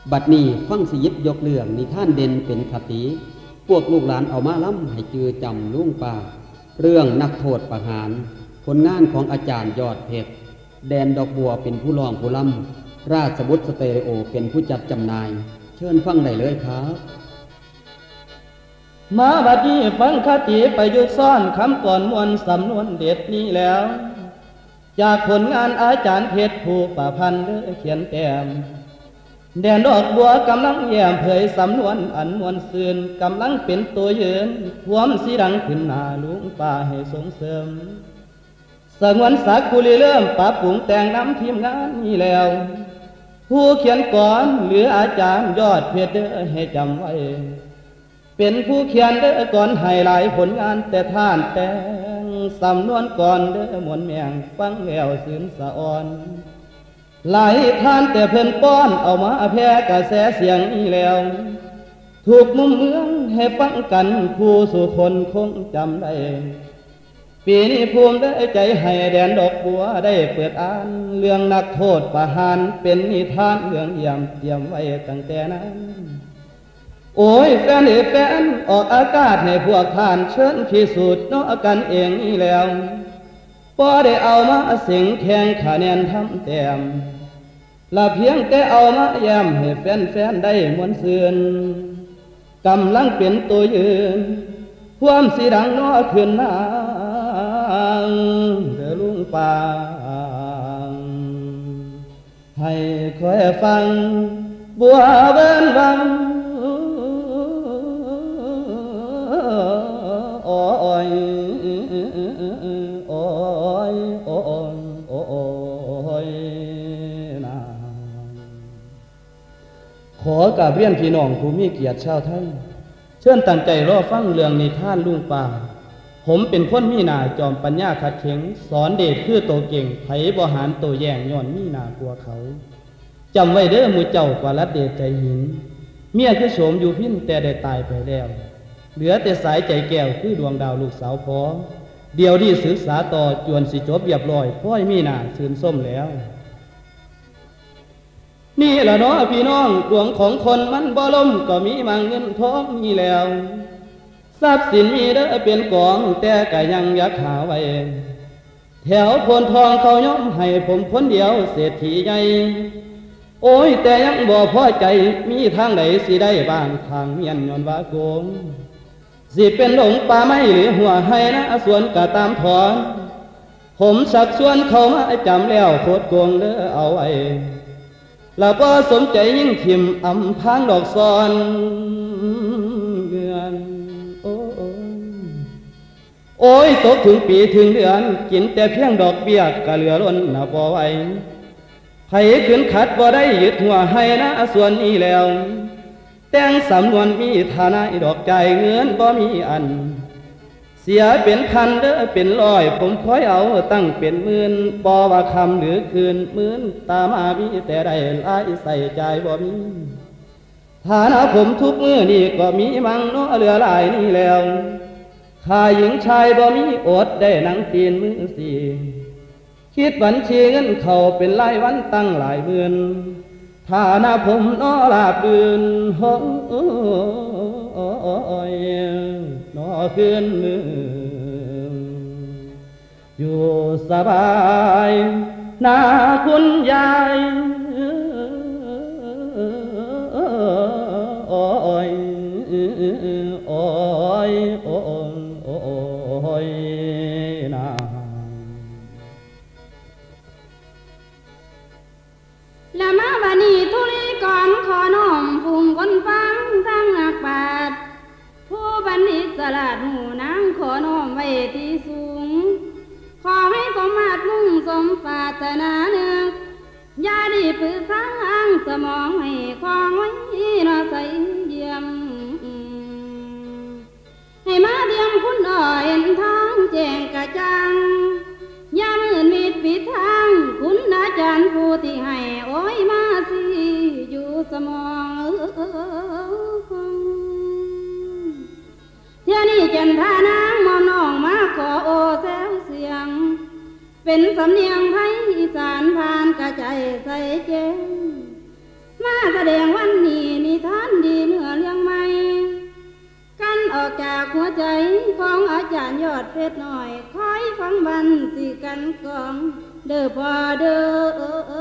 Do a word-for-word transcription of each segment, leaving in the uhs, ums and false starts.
บัดนี้ฟังสิยิบยกเรื่องนิทานเด่นเป็นคติพวกลูกหลานเอามาล้ำให้จือจำลุงป่าเรื่องนักโทษประหารผลงานของอาจารย์ยอดเพชรแดนดอกบัวเป็นผู้ร้องผู้ล้ำราชบุตรสเตอริโอเป็นผู้จัดจำหน่ายเชิญฟังได้เลยครับมาบัดนี้ฟังคติประยุกต์ซ่อนคำก่อนมวลสำนวนเด็ดนี้แล้วจากผลงานอาจารย์เพชรผู้ประพันธ์เขียนแต้มแดนดอกบัวกำลังแย้มเผยสำนวนอันมวลซืนกำลังเป็นตัวยืนพวมสีดังขึ้นหน้าลุงป่าให้ส่งเสริมสงวนสักกุลีเริ่มปรับปรุงแต่งนำทีมงานนี้แล้วผู้เขียนก่อนหรืออาจารย์ยอดเพชรเด้อให้จำไว้เป็นผู้เขียนเด้อก่อนให้หลายผลงานแต่ท่านแต่งสำนวนก่อนเด้อมวลแมงฟังแล้วซื่นสะอ่อนหลายท่านแต่เพิ่นป้อนเอามาแพร่กระแสเสียงนี้แล้วถูกมุมเมืองให้ฟังกันผู้สุคนคงจำได้ปีนี้ภูมิได้ใจให้แดนดอกบัวได้เปิดอ่านเรื่องนักโทษประหารเป็นนิทานเรื่องเยี่ยมเตรียมไว้ตั้งแต่นั้นโอ้ยแฟนเอ๋แฟนออกอากาศให้พวกท่านเชิญพิสูจน์เนาะกันเองนี่แล้วพอได้เอามาเสียงแข่งคะแนนทำแต้มละเพียงแต่เอามาแย้มให้แฟนๆได้มวนซื่นกำลังเป็นตัวยืนความสีดังน้อขึ้นนางเด้อลุงป่าให้คอยฟังบัวเบิ้นวังโอ้ยโอ้ยโอ้ยโอ้ยนะขอกราบเรียนพี่น้องผู้มีเกียรติชาวไทยเชิญตั้งใจรอฟังเรื่องนิทานลุงป่าผมเป็นคนมีหน้าจอมปัญญาขัดเข็งสอนเดชคือโตเก่งไผบ่หารโตแย่งย้อนมีหน้ากลัวเขาจำไว้เด้อมือเจ้ากว่าลัดเดชใจหินเมียคือโฉมอยู่พินแต่ได้ตายไปแล้วเหลือแต่สายใจแก้วคือดวงดาวลูกสาวพอเดี๋ยวที่ศึกษาต่อจวนสิจบเรียบร้อยพ่อยมีหน้าชื่นส้มแล้วนี่แหละเนาะพี่น้องดวงของคนมันบ่ล่มก็มีมังเงินทองมีแล้วทรัพย์สินมีเด้อเป็นกองแต่ก็ยังอยากหาไว้แถวพลทองเขายอมให้ผมคนเดียวเศรษฐีใหญ่โอ้ยแต่ยังบ่พอใจมีทางไหนสิได้บ้างทางเมียนย้อนว่าโกงสิเป็นหลงป่าไม้หรือหัวให้นะสวนก็ตามถอนผมสักส่วนเขามาจำแล้วโคตรโกงเด้อเอาไว้แล้วก็สมใจยิ่งทิมอำพางดอกซอนเดือนโอ้โอ้ยตกถึงปีถึงเดือนกินแต่เพียงดอกเบี้ยกะเหลือล้นน่ะบ่ไหวไผขึ้นขัดบ่ได้ยึดหัวให้นะส่วนนี้แล้วแต่งสำนวนมีฐานะดอกใจเงินบ่มีอันเสียเป็นพันเด้อเป็นร้อยผมคอยเอาตั้งเป็นหมื่นบ่ว่าคำหรือคืนหมื่นตามามีแต่ได้หลายใส่ใจบ่มีฐานะผมทุกมือนี่ก็มีมังเนาะเหลือหลายนี่แล้วข้าหญิงชายบ่มีอดได้นั่งตีนมือสี่คิดบัญชีเงินเขาเป็นรายวันตั้งหลายหมื่นฐานะผมนอลาบดืนโอ้ยนอคืนมืออยู่สบายนาคุณยายโอ้ยโอ้ยโอ้ยโอ้ยนาละมาบานีทุลีก่อนขอน้อมพุ่งคนฟังทั้งอักบาดผู้บัณฑิตสลัดหูนางขอน้อมไว้ที่สูงขอให้สมมาตรมุ่งสมปรารถนาเนึกอย่าได้ปึกทางสมองให้คลองไว้นอใสเยี่ยมให้มาเดียมคุณอ่อยเห็นทางแจ้งกระจ่างอย่ามืดมิดปิดทางคุณอาจารย์ผู้ที่ให้โอ้ยมาสิอยู่สมองเที่ยนี้จันทานางมอน้องมาขอโอแซวเสียงเป็นสำเนียงไทยอีสานผ่านกระใจใส่เจงมาแสดงวันหัวใจของอาจารย์ยอดเพชรหน่อยคอยฟังบันสิกันกองเด้อพ่อเด้อ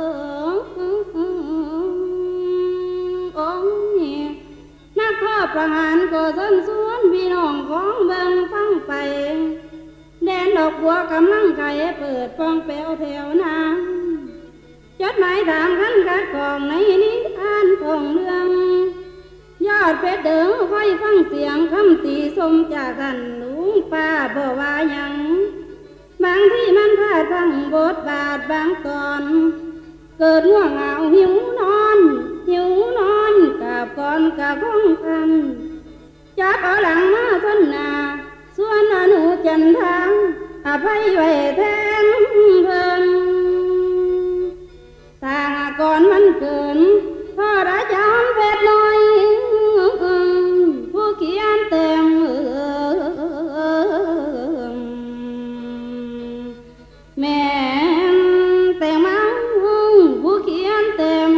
องค์นักข้อประหารก็สันสวนพี่น้องของเบิ่งฟังไปแดนดอกบัวกำลังไข่เปิดฟองแปวแถวน้ำจดหมายถามขันกัดกองในนิทานของเรื่องยอดเพชรเด้อคอยฟังเสียงคำตีสมจากกันลุงป้าบ่ว่ายังบางที่มันพลาดพังบทบาทบางตอนเกิดง่วงเหงาหิวนอนหิวนอนกับก่อนกับห้องคำจับเอาหลังมาทนหนาส่วนอนุจันทางอภัยไว้แทนเพิ่นต่างก่อนมันเกินพ่อราชาเพชรน้อยผู้เขียนแต่งแม่แต่งมาผู้เขียนแต่ง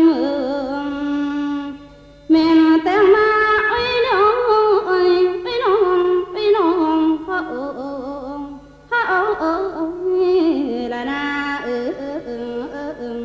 แม่แต่งมาไอ้น้องไอ้ไอ้น้องไอ้น้องพ่อพ่อละนาเออเออเออ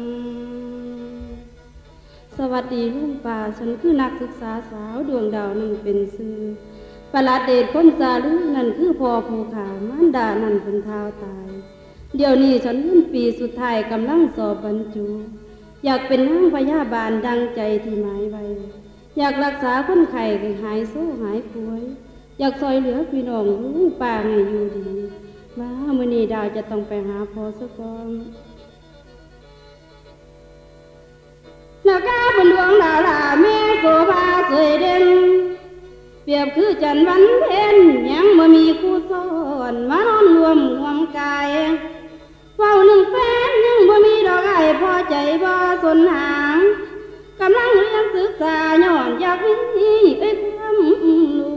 สวัสดีลุงป่าฉันคือนักศึกษาสาวดวงดาวนั่นเป็นซื่อประหลาดเดชคนซาลือนั่นคือพ่อภูขาวมารดานั่นเป็นเท้าตายเดี๋ยวนี้ฉันขึ้นปีสุดท้ายกำลังสอบบรรจุอยากเป็นนางพยาบาลดังใจที่หมายไว้อยากรักษาคนไข้ให้หายโซ่หายป่วยอยากซอยเหลือพี่น้องลุงป่าให้อยู่ดีว่ามื้อนี้ดาวจะต้องไปหาพ่อซะก่อนแล้วก็เป็นดวงดาวลาแม่โกภาสวยเด่นเปรียบคือจันทร์วันเพ็ญยังบ่มีคู่ซ้อนมานอนรวมห่วงกายเฝ้าหนึ่งแฟนยังบ่มีดอกไอ้พอใจบ่สนหางกำลังเรียนศึกษาย้อนอยากมีเอ้ยความรู้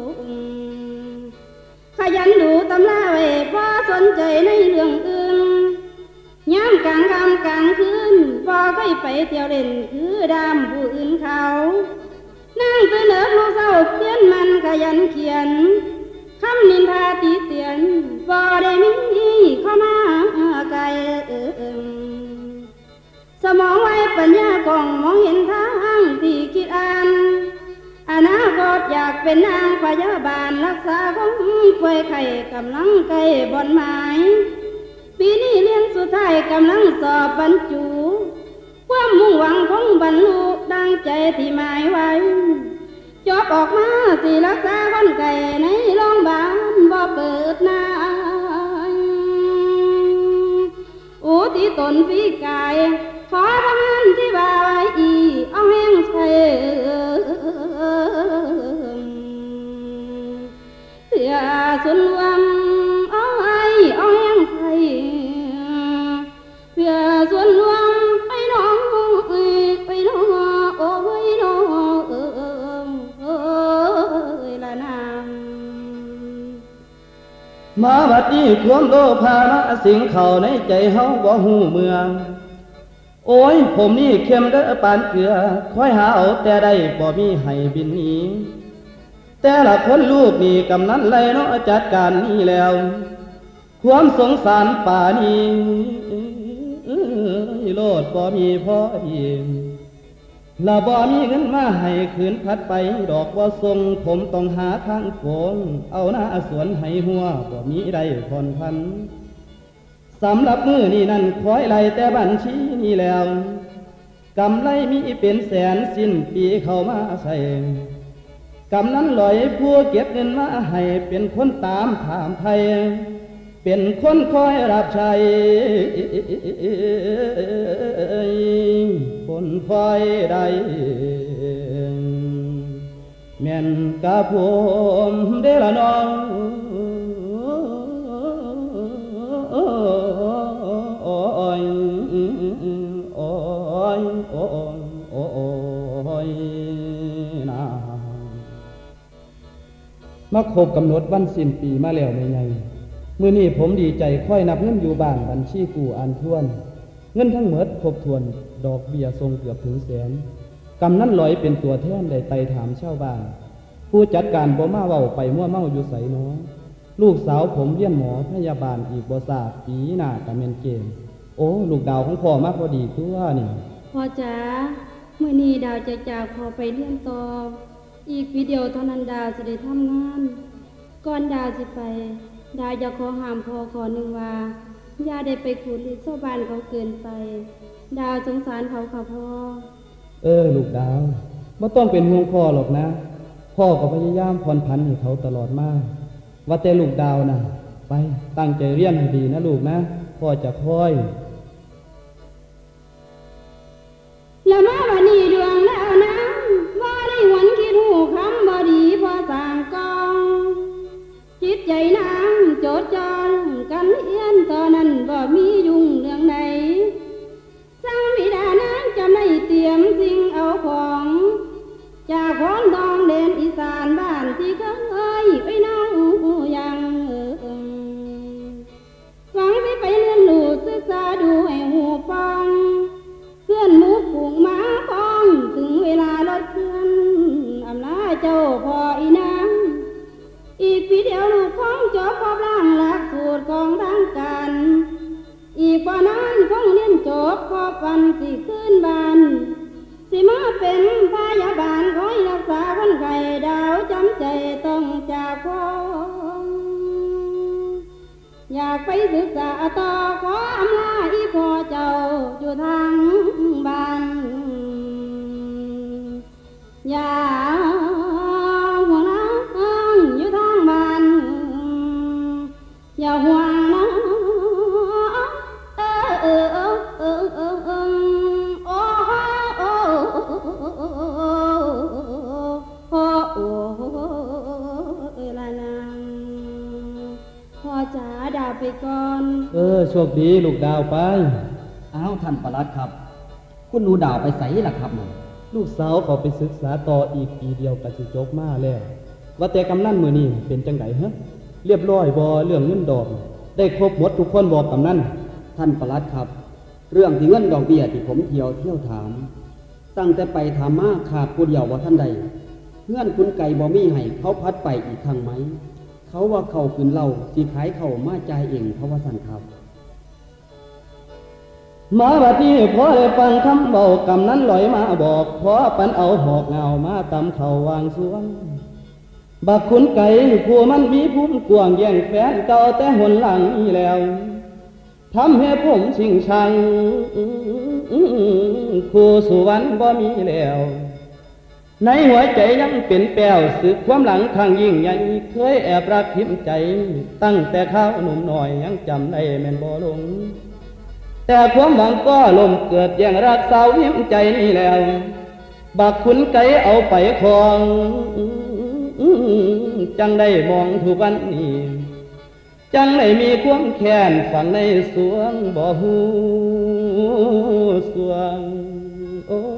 ขยันดูตำราไว้พอสนใจในเรื่องอื่นย้ำกลางค่ำกลางคืนพอเคยไปเที่ยวเล่นคือดามผู้อื่นเขานั่งตื่นเอิบรู้เศร้าเขียนมันขยันเขียนคำนินทาตีเตียนพอได้มีเข้ามาไกลสมองไว้ปัญญากองมองเห็นทางที่คิดอ่านอนาคตอยากเป็นนางพยาบาลรักษาของป่วยไข้กำลังใกล้บอนหมายปีนี้เรียนสุดท้ายกำลังสอบบรรจุความมุ่งหวังของบรรลุดังใจที่หมายไว้จบออกมาสิรักษาคนไข้ในโรงพยาบาลบ่เปิดหน้าอุทิศตนปีกายขอพระหันที่บ่าวอีเอาแห้งใส่เสียส่วนรวมเอาไอ้เอาแห้งใส่เสียส่วนรวมไปน้องไปน้องโอ้ยน้องเออเออละนางมาบัดนี้ความโลภานะสิงเข้าในใจเฮาบ่ฮู้เมืองโอ้ยผมนี่เข้มเด้อปานเกลือคอยหาเอาแต่ได้บ่มีให้บินหนีแต่ละคนลูกนี่กำนันไล่เนาะจัดการนี่แล้วความสงสารป่านี้โลดบ่มีพอดีละบ่มีเงินมาให้คืนพัดไปดอกบ่ทรงผมต้องหาทางโกงเอาหน้าสวนให้หัวบ่มีได้ผ่อนพันสำหรับมือนี่นั่นคอยไล่แต่บัญชีนี่แล้วกำไรมีเป็นแสนสิ้นปีเข้ามาใส่กำนั้นลอยผู้เก็บเงินมาให้เป็นคนตามถามไทยเป็นคนคอยรับใช้คนคอยได้แม่นกะผมเดละน้องโอ้ยโอ้ยโอ้ยโอ้ยนะมาครบกำหนดวันสิ้นปีมาแล้วไงมื้อนี้ผมดีใจค่อยนับเงินอยู่บ้านบัญชีกู้อ่านทวนเงินทั้งหมดครบถ้วนดอกเบี้ยทรงเกือบถึงแสนกำนั้นลอยเป็นตัวแทนได้ไต่ถามชาวบ้านผู้จัดการบ่มาเว้าไปมั่วเมาอยู่ไสเนาะลูกสาวผมเรียนหมอพยาบาลอีกบ่ทราบปีหน้าก็แม่นเกณฑ์โอ้ลูกดาวของพ่อมาพอดีตัวนี่พ่อจ๋ามื้อนี้ดาวจะจากพ่อไปเรียนต่ออีกปีเดียวเท่านั้นดาวสิได้ทำงานก่อนดาวสิไปดาวอยากขอห้ามพ่อขอหนึ่งว่าอย่าได้ไปขูดรีดชาวบ้านเขาเกินไปดาวสงสารเขาค่ะพ่อเออลูกดาวบ่ต้องเป็นห่วงพ่อหรอกนะพ่อก็พยายามผ่อนผันให้เขาตลอดมาว่าแต่ลูกดาวนะไปตั้งใจเรียนให้ดีนะลูกนะพ่อจะคอยแล้วมาวันนี้ดวงดาวนะว่าได้หวนคิดหูคำบอดีพอสร้างกองจิตใจนางโจดจองกันเอียนตอนนั้นบ่มียุ่งเรื่องใดสั่งบิดานางจะไม่เตรียมสิ่งเอาของจากของดองเด่นอีสานบ้านที่เคยไว้น้องยังหวังไปไปเรียนรู้ศึกษาดูให้หูฟังเพื่อนหมูผูกม้าปองถึงเวลารถเคลื่อนอำลาเจ้าพ่ออีนางอีกปีเดียวลูกของจบครบร่างหลักสูตรของทางการอีกว่านั้นคงเรียนจบครบวันสิขึ้นบ้านสิมาเป็นพยาบาลคอยรักษาคนไข้ดาวจำใจต้องจากพ่ออยากไปศึกษาต่อขออำลาอีพ่อเจ้าอยู่ทางบ้านอย่าห่วงนะอยู่ทางบ้านอย่าห่วงนะเออเออเออเออเออเออโอ้โอ้โอ้โอ้เออละนางพ่อจ๋าดาวไปก่อนเออโชคดีลูกดาวไปอ้าวท่านปลัดครับคุณหนูดาวไปไสล่ะครับหนูลูกสาวเขาไปศึกษาต่ออีกปีเดียวก็สิจบมาแล้วว่าแต่กำนันมื้อนี้เป็นจังได๋ฮะเรียบร้อยบ่เรื่องเงินดอกได้ครบหมดทุกคนบ่กำนันท่านปลัดครับเรื่องที่เงินดอกเบี้ยที่ผมเที่ยวเที่ยวถามตั้งแต่ไปถามมาขาดผู้เดียวบ่ทันใดเงื่อนคุณไก่บ่มีให้เขาพัดไปอีกทางไหมเขาว่าเขาคืนเหล้าสิขายเขามาจ่ายเองเพราะว่าสั่นครับมาบัดนี้พอได้ฟังคำเบากำนั้นลอยมาบอกพอปันเอาหอกเงามาตำเข่าวางสวงบักขุนไก่ผู้มันมีภูมิกว้างแย่งแฟนเก่าแต่หนหลังนี่แล้วทำให้ผมชิงชังคู่สุวรรณบ่มีแล้วในหัวใจยังเป็นแป้วสึกความหลังข้างยิ่งใหญ่เคยแอบรักทิมใจตั้งแต่ข้าวหนุ่มหน่อยยังจำได้แม่นบ่ลงแต่ความหวังก็ลมเกิดแย่งรักสาวหิมใจนี่แล้วบักขุนไก่เอาไปครองจังได้มองทุกวันนี้จังได้มีความแค้นฝังในสวงบ่ฮู้สวงโอ้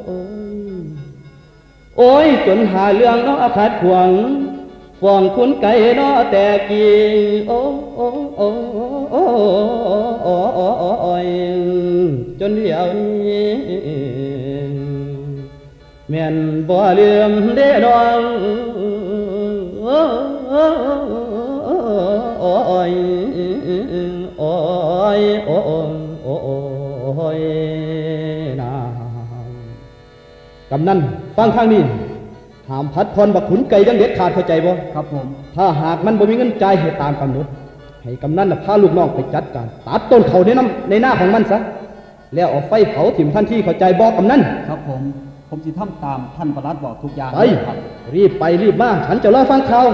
โอ้ยจนหาเรื่องน้อขัดขวางฟ้องขุนไก่น้อแต่กี่โอ้โอ้โอ้โอ้โอ้โอ้โอ้ยจนเดี๋ยวนี้แม่นบ่เลื่อมเด้น้องโอ้โอ้โอ้ยโอ้ยโอ้โอ้โอ้ยนากำนันฟังทางนี้ห้ามพัดพรบักขุนไก่ยังเด็ดขาดเข้าใจบ่ครับผมถ้าหากมันบ่มีเงินจ่ายให้ตามกำหนดให้กำนันพาลูกน้องไปจัดการตัดต้นเขาในน้ำในหน้าของมันซะแล้วเอาไฟเผาถิ่มทันทีเข้าใจบ่กำนันครับผมผมสิทำตามท่านปลัดบอกทุกอย่างไปรีบไปรีบมาฉันจะรอฟังข่าว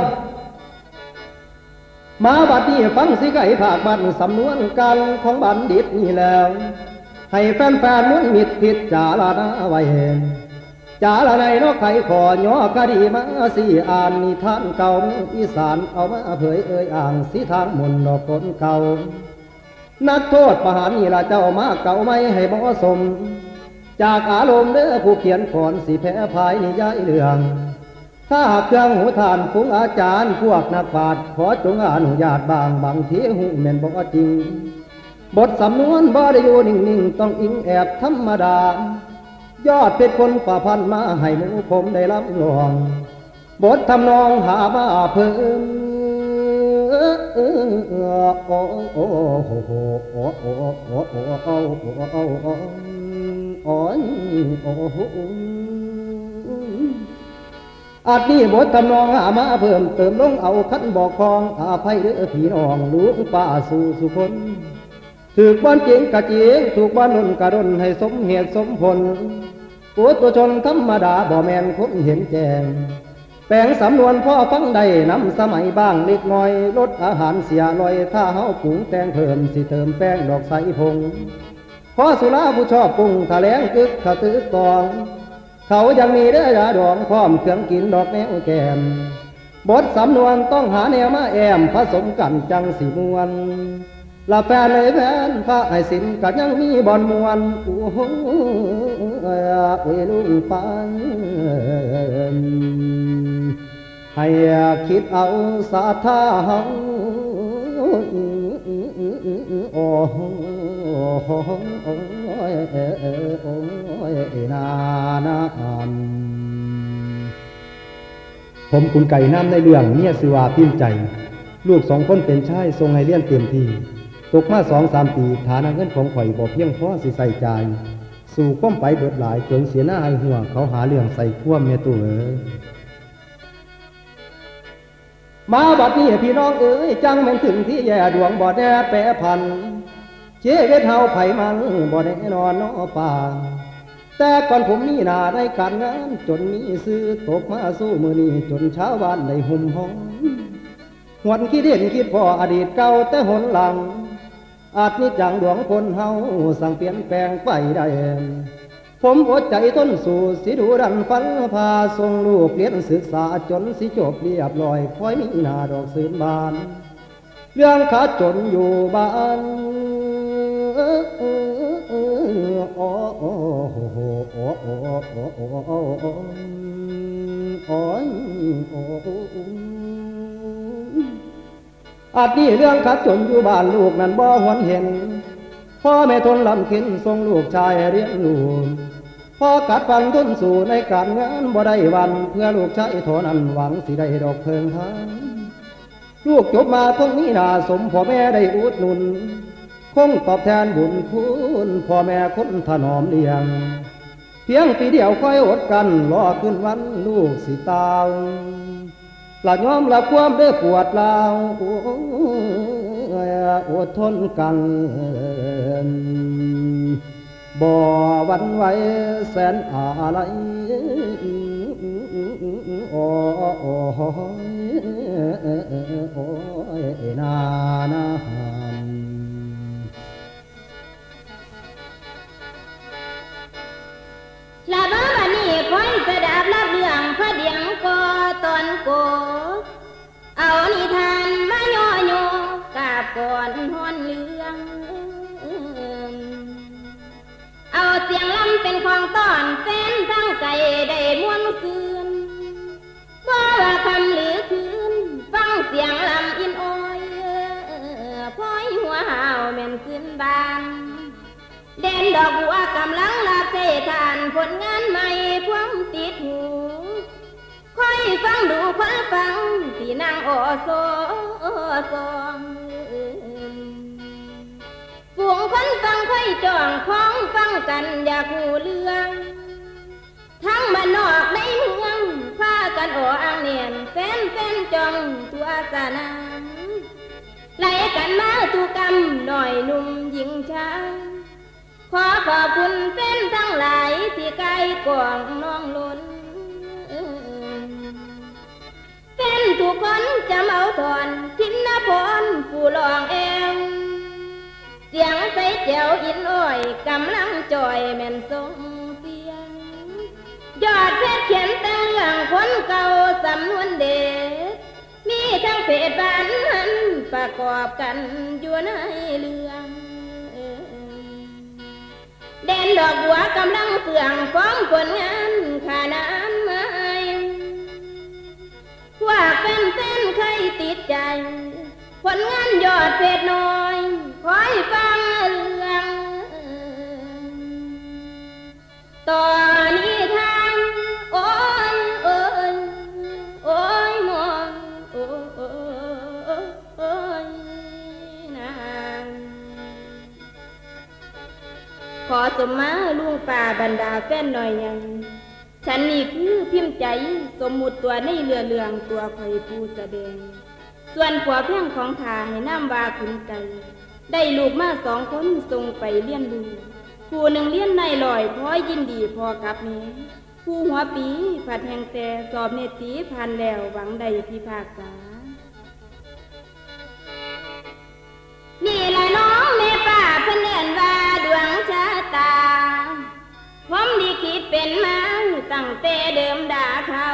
มาบัดนี้ฟังสิไก่ภาคบัดสำนวนการของบัณฑิตนี่แล้วให้แฟนๆมุนมิตรพิจารณาไว้จาละในนกไข่ขอย่อคดีมาสี่อ่านนิทานเก่าอีสานเอามาเผยเอ่ยอ่างสีทางมนต์ดอกคนเก่านักโทษประหารนี่ละเจ้ามาเก่าไม่ให้เหมาะสมจากอารมณ์เด้อผู้เขียนก่อนสีแพ้ภายนิยายเรื่องถ้าเครื่องหูทานฟุ้งอาจารย์พวกนักปราชญ์ขอจงอนุญาตบางบางทีหูแม่นบอกจริงบทสำนวนบ่ได้อยู่นิ่งๆต้องอิงแอบธรรมดายอดเพชรคนฝ่าพันมาให้หมูผมได้รับรองบททำนองหามาเพิ่มโอ้โอ้โอ้โอ้โอ้โอ้โอ้โอ้โอ้โอ้โอ้โอ้โอ้อาจนี้บททำนองหามาเพิ่มเติมลงเอาคันบอกคองอาภัยเด้อพี่น้องลูกป่าสู่สุคนถูกบ้านเจียงกะเจียงถูกบ้านนนกะดนให้สมเหตุสมผลปุถุชนธรรมดาบ่แม่นคนเห็นแจ้งแปลงสำนวนพ่อฟังได้นำสมัยบ้างเล็กน้อยลดอาหารเสียลอยถ้าเฮาปรุงแต่งเพิ่มสิเติมแป้งดอกใสพงพอสุราผู้ชอบปรุงทะแลงกึกขะตึกกองเขายังมีเด้อยาดองพร้อมเครื่องกินดอกแนวแก้มบทสำนวนต้องหาแนวมาแอมผสมกันจังสิมวนละแฟนเลยแฟนพระให้สินก็ยังมีบอนมวนโอ้โหเวลุงปันให้คิดเอาสาธาเฮาโอ้โหโอ้ยโอ้ยนานาผมคุณไก่น้ำในเรื่องเนี่ยสิว่าพิมพ์ใจลูกสองคนเป็นชายทรงให้เลี้ยนเต็มที่ตกมาสองสามปีฐานะเงินของข่อยบ่เพียงพอสิใส่ใจสู่ก้มไปเบิดหลายจนเสียหน้าให้หัวเขาหาเรื่องใส่ขั้วเมตุเอ๋ยมาบัดนี้พี่น้องเอ๋ยจังแม่นถึงที่แย่ดวงบ่แน่แปรพันเชเวทเฮาไผมันบ่แน่นอนน้อป่าแต่ก่อนผมมีหน้าในการงานจนมีซื้อตกมาสู้มือนี้จนเช้าวันในหุ่มห้องหวนคิดเห็นคิดพออดีตเก่าแต่หนหลังอาจนิจังดวงคนเฮาสั่งเปลี่ยนแปลงไปได้ผมอดใจทนสู้สิดูดันฟันพาส่งลูกเรียนศึกษาจนสิจบเรียบร้อยคอยมีหน้าดอกซื่นบานเรื่องขาดจนอยู่บ้านโอ้โอ้โอ้โอ้โอ้โอ้โอ้โอ้โอ้โอ้โอ้อาจนี่เรื่องขัดจนอยู่บ้านลูกนั้นบ่หวนเห็นพ่อแม่ทนลำเข็นส่งลูกชายเรียนลูกพ่อกัดฟันทนสู่ในการงานบ่ได้วันเพื่อลูกชายโทนั้นหวังสิได้ดอกเพิงทางลูกจบมาต้องมีหน้าสมพ่อแม่ได้อุดหนุนคงตอบแทนบุญคุณพ่อแม่คนถนอมเลี้ยงเพียงปีเดียวค่อยอดกันรอขึ้นวันลูกสิตาวหลักยอมรับความเด้อปวดลาวอดทนกันบ่หวั่นไหวแสนอะไรโอ้โอ้โอ้ยนานาลาบ้าวันนี้คอยสดับรับเรื่องพระเดียงก็ตอนโกเอานิทานมาย่อโยกาบก่อนฮอนเรื่องเอาเสียงลำเป็นของตอนแฟนทั้งใจได้ม้วนคืนบ่ว่าคำหรือคืนฟังเสียงลำอินอ้อยพ้อยหัวหาวแม่นขึ้นบานแดนดอกบัวกำลังลาเททานผลงานใหม่พวงติดหูค่อยฟังดูคนฟังที่นางโอโซซองฝูงคนฟังค่อยจ้องพ้องฟังกันอยากหูเรื่องทั้งบ้านนอกในเมืองพากันโออ่างเนียนแฟนแฟนจ้องตัวสนานไล่กันมาตุกรรมหน่อยหนุ่มหญิงชายขอขอบคุณแฟนทั้งหลายที่ไกลกว่างน้องล้นแฟนทุกคนจะเมาถอนทินนพรผู้ลองแอมเสียงใสแจ๋วอินอ้อยกำลังจ่อยแม่นทรงเสียงยอดเพชรเขียนแต่เรื่องคนเก่าสำนวนเด็ดมีทั้งเพศบ้านนั้นประกอบกันอยู่ในเรื่องแดนดอกบัวกำลังเสื่องฟ้องผลงานขานานไม้ว่าเป็นเส้นเคยติดใจผลงานยอดเพชรน้อยคอยฟังเรื่องตอนนี้ทางโอ้ยโอ้ยโอ้อสมมาลุงป่าบรรดาแฟนหน่อยยังฉันนี่คือพิมพ์ใจสมมุติตัวในเรือเรืองตัวคอยผู้แสดงส่วนผัวเพียงของข้าให้น้ำว่าขุนใจได้ลูกมาสองคนส่งไปเลี้ยนดูผู้หนึ่งเลี้ยนในลอยพอยินดีพอกับนี้ผู้หัวปีผัดแหงแต่สอบเนตีผ่านแล้วหวังใดพิพากษานี่แหละน้องแม่ป้าเพิ่นเอิ้นว่าดวงชะตาผมดีคิดเป็นมาตั้งแต่เดิมด่าเขา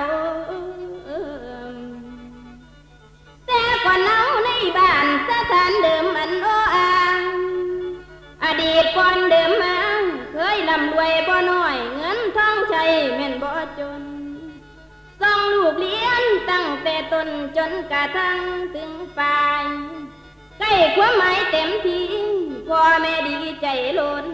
แต่ก่อนเนาในบ้านสถานเดิมมันโออาอดีตก่อนเดิมมาเคยร่ำรวยบ่น้อยเงินทองใช้แม่นบ่จนส่งลูกเรียนตั้งแต่ต้นจนกระทั่งถึงปลายใกล้ความหมายเต็มที่พ่อแม่ดีใจล้น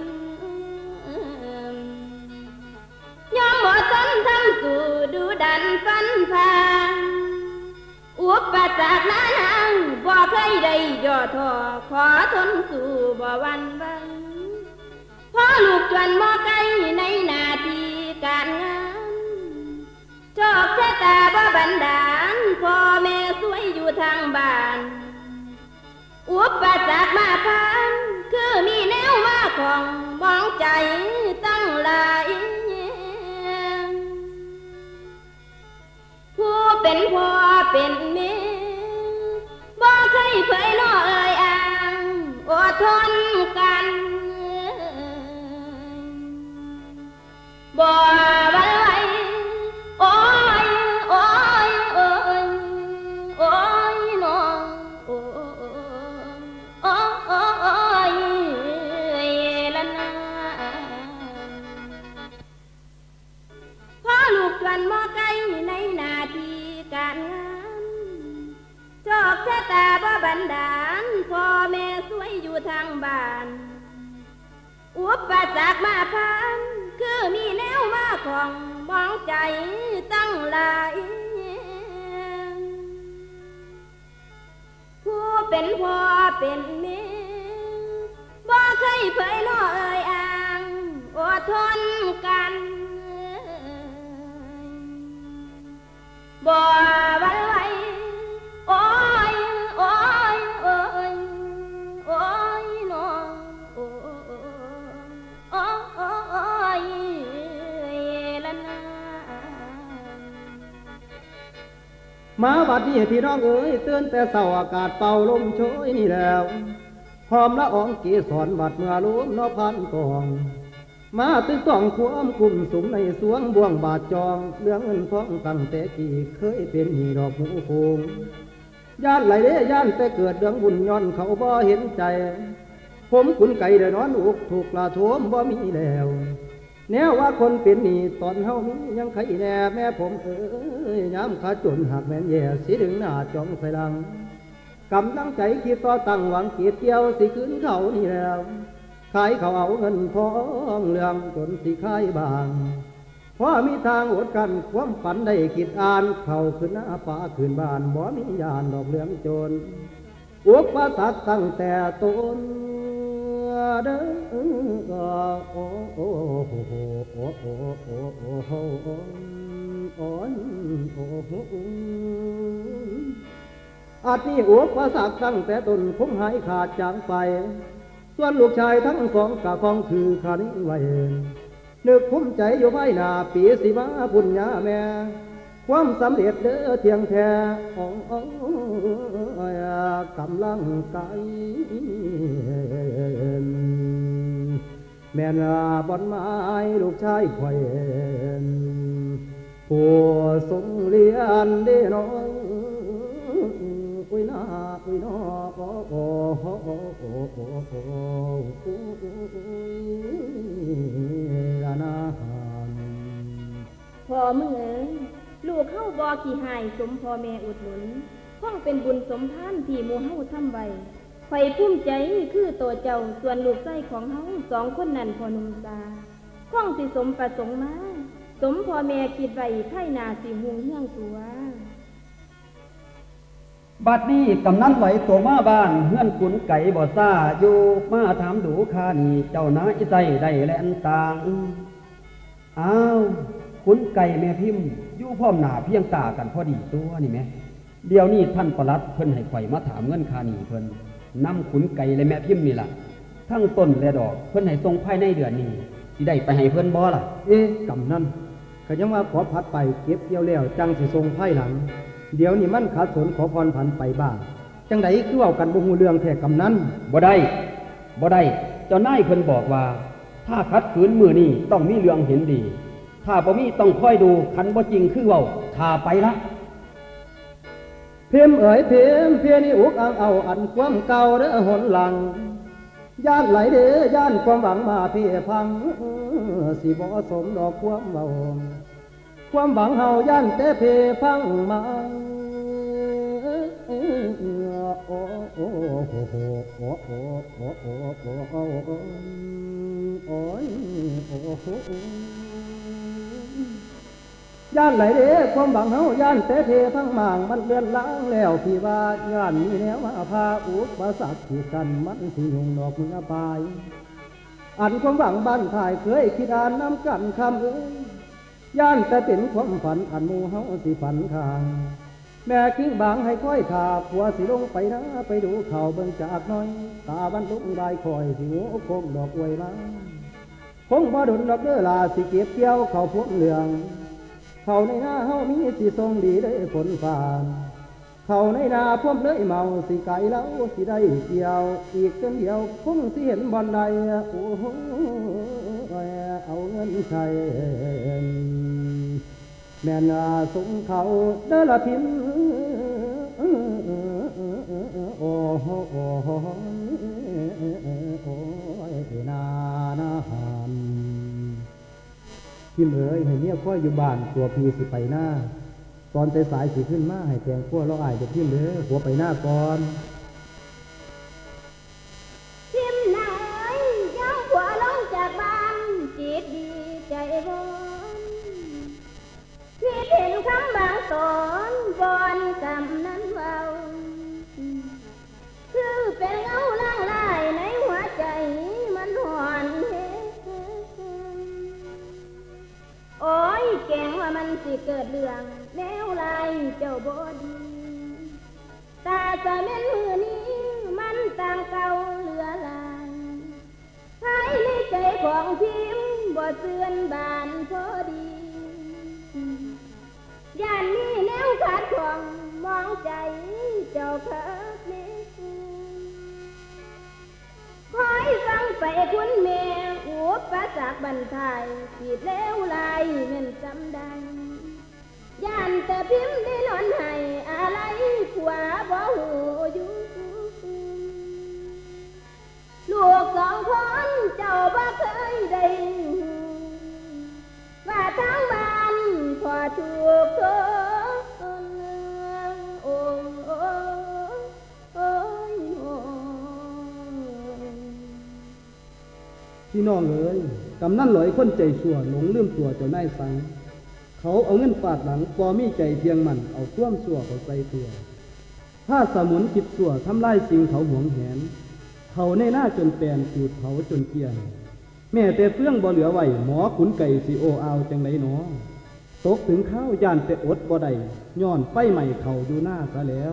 ยอมบ่ทนทำสู่ดูดันฟันพาอุปสรรคนานาบ่เคยได้ย่อท้อขอทนสู่บ่หวั่นไหวพอลูกจวนบ่ไกลในหน้าที่การงานโชคชะตาบ่บันดาลพ่อแม่สวยอยู่ทางบ้านอุปสรรคมาผ่านคือมีแนวมาของมองใจตั้งหลายผู้เป็นพ่อเป็นแม่บ่เคยเผยน้อเอ่ยอ้างอดทนกันบ่หวั่นไหวโอ้ยโอ้ยโอ้ยโอ้ยน้องโอ้โอ้โอ้ยละนาพ่อลูกจวนบ่ไกลในหน้าที่การงานโชคชะตาบ่บันดาลพ่อแม่สวยอยู่ทางบ้านอุปสรรคมาผ่านคือมีแนวมาของมองใจตั้งหลายผู้เป็นพ่อเป็นแม่บ่เคยเผยน้อเอ่ยอ้างอดทนกันบ่หวั่นไหวโอ้ยโอ้ยโอ้ยโอ้ยน้องโอ้โอ้โอ้ยละนามาบัดนี้พี่น้องเอ๋ยเตือนแต่เศร้าอากาศเป่าลมโชยนี่แล้วหอมละอองเกสรบัดเมื่อล้มนอพันกองมาตึกต้องความกลุ่มสุมในสวงบ่วงบาดจองเรื่องเงินทองตั้งแต่กี่เคยเป็นหีดอกหูโคงย่านไหลเด้ย่านแต่เกิดเรื่องบุญย้อนเขาบ่เห็นใจผมขุนไก่เดือดนอนอุกถูกปลาโถมบ่มีแล้วแนวว่าคนเป็นหนี้ตอนเฮามียังใครแน่แม่ผมเอ้ยย้ำขาจนหักแม่นแย่สิดึงหน้าจ้องใส่หลังกำลังใจคิดต่อตั้งหวังเกียรติเกี่ยวสิคืนเขานี่แล้วขายเขาเอาเงินทองเรื่องจนสิขายบางเพราะมีทางอดกันความฝันได้คิดอ่านเขาขึ้นหน้าป่าขึ้นบ้านบ่มียานดอกเรื่องโจรอุปสรรคตั้งแต่ต้นเด้อโอ้โอ้โอ้โอ้โอ้โอ้โอ้โอ้โอ้โอ้โอ้อาจมีอุปสรรคตั้งแต่ต้นคงหายขาดจางไปส่วนลูกชายทั้งสองกะคองคือขานิ่งไว้นึกภูมิใจอยู่ภายหน้าปีสิมาบุญญาแม่ความสำเร็จเด้อเทียงแท้ของกำลังใจแม่นาบอนไม้ลูกชายคอยผู้ทรงเรียนได้น้องอุ้ยนาอุ้ยน้อโอ้โอ้โอ้โอ้โอ้โอ้โอ้ละนาพ่อมึงเอ๋ยลูกเข้าบ่อขี้หายสมพ่อแม่อุดหนุนข้องเป็นบุญสมทานที่หมู่เฮาทำไว้ไฟภูมิใจคือตัวเจ้าส่วนลูกไส้ของเฮาสองคนนั้นพอนุ่มตาข้องสิสมประสงค์มาสมพ่อแม่คิดไว้ไถ่นาสิหุงเฮืองตัวบัดนี้กำนันไหวตัวมาบ้านเฮือนขุนไก่บ่ซ่าอยู่มาถามดูข้านี่เจ้านาอิใจได้แลนต่างอ้าวขุนไก่แม่พิมพ์อยู่พร้อมหน้าเพียงตากันพอดีตัวนี่แม่เดี๋ยวนี้ท่านปลัดเพิ่นให้ข่อยมาถามเงินค่านี่เพิ่นนำขุนไก่และแม่พิมพ์นี่ล่ะทั้งต้นและดอกเพิ่นให้ส่งภายในเดือนนี้สิได้ไปให้เพิ่นบ่ล่ะเอ๊ะกำนันก็ยังว่าขอพัดไปเก็บเกี่ยวแล้วจังสิส่งภายหลังเดี๋ยวนี้มันขาดสนขอพรผันไปบ้างจังไดคือเว้ากันบ่ฮู้เรื่องแท้กำนันบ่ได้บ่ได้เจ้านายเพิ่นบอกว่าถ้าขัดขืนมื้อนี้ต้องมีเรื่องเห็นดีถ้าบ่มีต้องคอยดูคันบ่จริงคือเว้าถ้าไปละเพียมเอ๋ยเพียมเพียนี่อุกอังเอาอันความเก่าเด้อหนหลังย่านไหลเด้อย่านความหวังมาเพียพังสิบ่สมดอกความเว้าความหวังเฮาย่านแต่เพพังมาโอ้โอ้โอ้โอ้โอ้โอ้โอ้โอ้โอ้โอ้โอ้โอ้ยโอ้โอ้ย่านไหลเด้ความหวังเฮาย่านแต่เพพังมางมันเลือนล้างแล้วพี่ว่าย่านนี้แล้วมาพาอุปสรรคที่กันมันสิยงดอกมือปลายอันความหวังบ้านถ่ายเคยคิดอ่านน้ำกันคำเอ้ยย่านแต่เป็นความฝันอันมูเฮาสิฝันข้างแม่คิงบางให้ค่อยขาผัวสิลงไปนะไปดูข่าวเบิ่งจากน้อยตาบันลุกได้คอยสิหัวโคงดอกอวยมาคงบ่ดนดอกเด้อลาสิเก็บเกี่ยวเขาพวกเหลืองเขาในหน้าเฮามีสิทรงดีได้ฝนฟ้าเขาในนาพวกเลยเมาสิไก่แล้วสิได้เกี่ยวอีกจนเดียวคงสิเห็นบอลใดโอ้โหเอาเงินใช้แม่นาสงเขาเดละพิมโอ้โหโอ้โหโอ้ยนานาหันพิมเอ๋ยให้เมียค่อยอยู่บ้านตัวพีสิไปหน้าตอนสายๆสิขึ้นมาให้แทงขั้วเราอายเดี๋ยวพิมเลยหัวไปหน้าก่อนพิมไหนย่างหัวลงจากบ้านจิตดีใจบ่พี่เห็นคำบางตอนบอนกำนั้นเบาคือเป็นเงาล่างลายในหัวใจมันหอนเฮโอ้ยแกงว่ามันสิเกิดเรื่องแนวลายเจ้าบ่ดีตาจะเม่นมือนี้มันต่างเก่าเหลือลายภายในใจของพิมบ่เสื่อนบานพอดีย่านนี้แนวขาดของมองใจเจ้าเพิกเนคอยฟังไปคุณแม่อุปสรรคบันทายขีดแล้วลายเม่นจำได้ย่านแต่พิมพ์ได้นอนให้อะไรขวาบ่หูอยู่ลูกสองคนเจ้าบ่เคยได้ว่าทางบ้านพอถูกโทษโอ้โอ้โอ้ยพี่น้องเอ๋ยกำนันหลอยคนใจชั่วหลงลืมตัวเจ้านายสังเขาเอาเงินฟาดหลังปอมีใจเพียงมันเอาท่วมชั่วเขาใส่ตัวถ้าสมุนคิดชั่วทำลายสิ่งเขาหวงแหนเขาในหน้าจนแปลนจูดเขาจนเกลี้ยงแม่แต่เฟื่องบ่เหลือไว้หมอขุนไก่สิโอเอาจังไดหนอตกถึงข้าวย่านแต่อดบ่ได้ย้อนไฟใหม่เขาอยู่หน้าซะแล้ว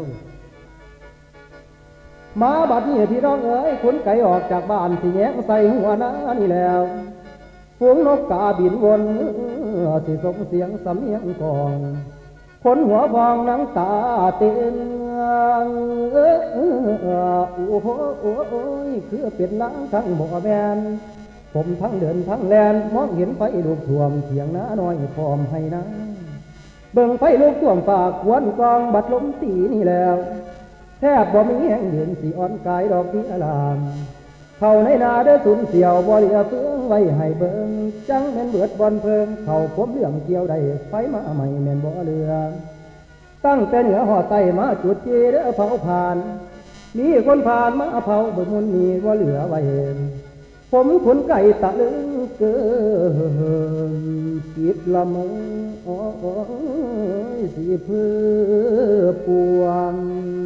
มาบัดนี้พี่น้องเอ๋ยขุนไก่ออกจากบ้านสิแยกใส่หัวหน้านี่แล้วฝูงนกกาบินวนสิส่งเสียงสำเนียงกองคนหัวฟองน้ำตาเต้นเออเออโอ้โหโอ้ยคือเป็นล้างทั้งบ่อแมนผมทั้งเดินทั้งแลนมองเห็นไฟลูกท่วมเถียงน้าน้อยพร้อมให้นะเบิ่งไฟลูกท่วมฝากควนกองบัดลมตีนี่แล้วแทบบ่มีแห่งเห็นสีอ่อนกายดอกที่อลามเขาในนาเด้อสุนเสียวบ่เหลือเฟืองไว้ให้เบิ่งจังแม่นเบิดบอนเพิงเขาผมเรื่องเกี่ยวได้ไฟมาใหม่แม่นบ่เหลือตั้งแต่เหนือหอดไตมาจุดจีเด้อเผาผ่านมีคนผ่านมาเผาเบิ่งมันมีบ่เหลือไว้ผมขุนไก่ตะลึงเกินจิตละเมอโอ้ยสีเพื่อปวง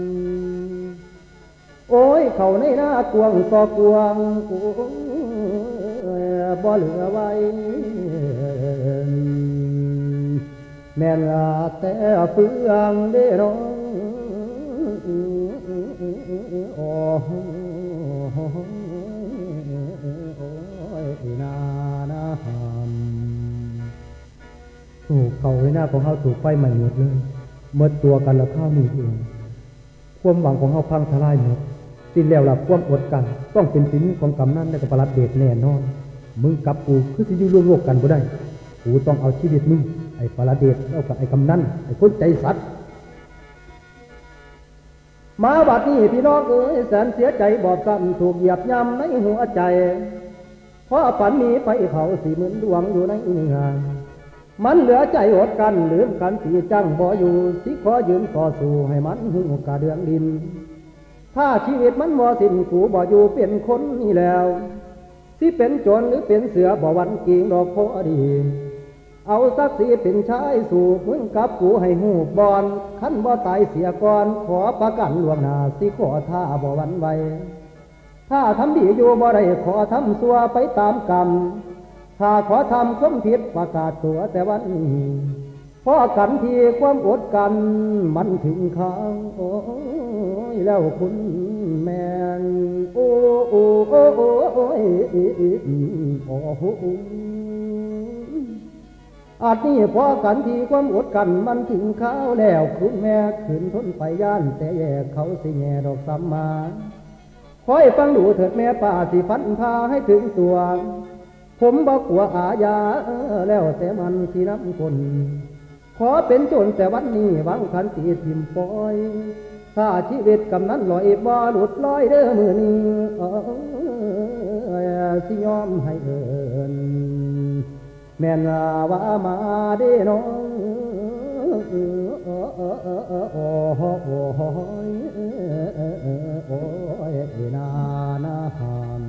โอ้ยเขาในหน้ากวงต่อกวงโอ้ยบ่เหลือไว้แม่นแต่เฟืองเด้น้องโอ้ยนานาถูกเขาในหน้าของเขาถูกไฟใหม่หมดเลยหมดตัวกันแล้วข้าวนี่เองความหวังของเขาพังทลายหมดสิ้นแล้วหลับความอดกันต้องเป็นสินของกำนันและกับประหลัดเดชแน่นอนมึงกับกูคือสิอยู่ร่วมโลกกันบ่ได้กูต้องเอาชีวิตมึงไอ้ประหลัดเดชแล้วกับไอ้กำนันไอ้คนใจสัตว์มาบัดนี้พี่น้องเอ๋ยแสนเสียใจบอบช้ำถูกเหยียบย่ำในหัวใจเพราะฝันนี้ไปเผาสีเหมือนดวงอยู่ในเนื้อมันเหลือใจอดกันลืมกันสีจังบ่อยู่สิขอยืนต่อสู้ให้มันหูกระเดืองดินถ้าชีวิตมันบ่สิ้นกูบ่อยู่เป็นคนนี่แล้วสิเป็นโจรหรือเป็นเสือบ่วันกิ่งดอกพอดีเอาสักสีเป็นชายสู่มึงกับกูให้หูบอลขั้นบ่ตายเสียก่อนขอประกันล่วงหน้าสิขอท่าบ่วันไวถ้าทำดีอยู่บ่ได้ขอทำซัวไปตามกรรมถ้าขอทำความผิดประกาศตัวแต่วันนี้พอกันทีความอดกันมันถึงข้างโอ้ยแล้วคุณแม่นโอ้โอ้โอ้โอ้โอ้ยโอ้โหอาจนี้พอกันทีความอดกันมันถึงข้าวแล้วคุณแม่ขืนทนไปย่านแต่แย่เขาสิแง่ดอกซ้ำมาคอยฟังดูเถิดแม่ป่าสิฟันพาให้ถึงตัวผมบอกกลัวอาญาแล้วแต่มันสิน้ำคนขอเป็นโจรแต่วันนี้หวังขันตีทิมปอยถ้าชีวิตกำนั้นลอยบ่หลุดลอยเด้อมือนี้สิยอมให้เอินแม่นว่ามาเด้น้องโอ้โอ้โอ้โอ้ยนานาหัน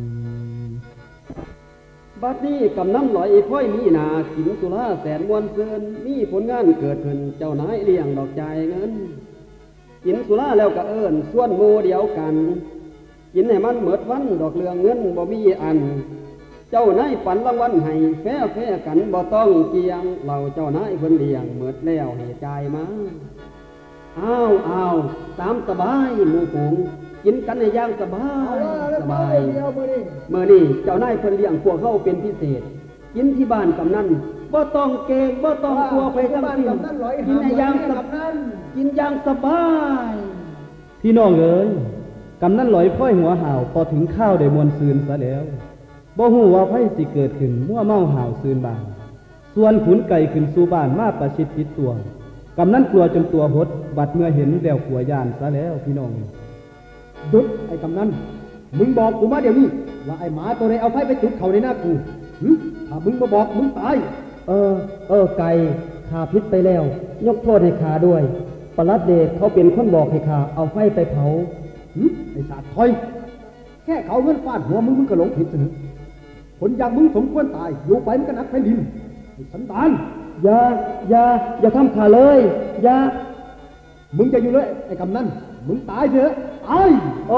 บัดนี้กำน้ำลอยพ้อยมีนากินสุราแสนมวนเซินมีผลงานเกิดขึ้นเจ้านายเลี้ยงดอกใจเงินกินสุราแล้วก็เอิ้นส่วนโมเดียวกันกินให้มันเหมิดวันดอกเรืองเงินบ่มีอันเจ้านายฝันรางวัลให้แฟ้แฟ้กันบ่ต้องเกียงเราเจ้านายเพิ่นเลี้ยงเหมิดแล้วให้จ่ายมาอ้าวอ้าวตามสบายหมู่ฝูงกินกันในย่างสบายสบายเมื่อนี้เจ้านายเพิ่นเลี้ยงพวกเขาเป็นพิเศษกินที่บ้านกำนันบ่ต้องเกรงบ่ต้องกลัวไปทั้งสิ้นกินในย่างสบายกินย่างสบายพี่น้องเอ๋ยกำนันลอยพ้อยหัวห่าวพอถึงข้าวได้มวนซืนซะแล้วบ่ฮู้ว่าไผสิเกิดขึ้นมั่วเมาห่าวซืนบ้านส่วนขุนไก่ขึ้นสู่บ้านมาประชิดติดตัวกำนันกลัวจนตัวหดบัดเมื่อเห็นแล้วกลัวย่านซะแล้วพี่น้องหยุดไอ้กำนันมึงบอกกูมาเดี๋ยวนี้ว่าไอ้หมาตัวไหนเอาไฟไปจุดเขาในหน้ากูถ้ามึงมาบอกมึงตายเออเออไก่ข้าผิดไปแล้วยกโทษให้ข้าด้วยประหลัดเดชเขาเป็นคนบอกให้ข้าเอาไฟไปเผาไอ้สาดถอยแค่เขาเงินฟาดหัวมึงมึงก็หลงผิดซะนะคนอย่างมึงสมควรตายอยู่ไปมันก็นักแผ่นดินไอ้สันดานอย่าอย่าอย่าทำข้าเลยอย่ามึงจะอยู่เลยไอ้กำนันมึงตายเถอะตายโอ้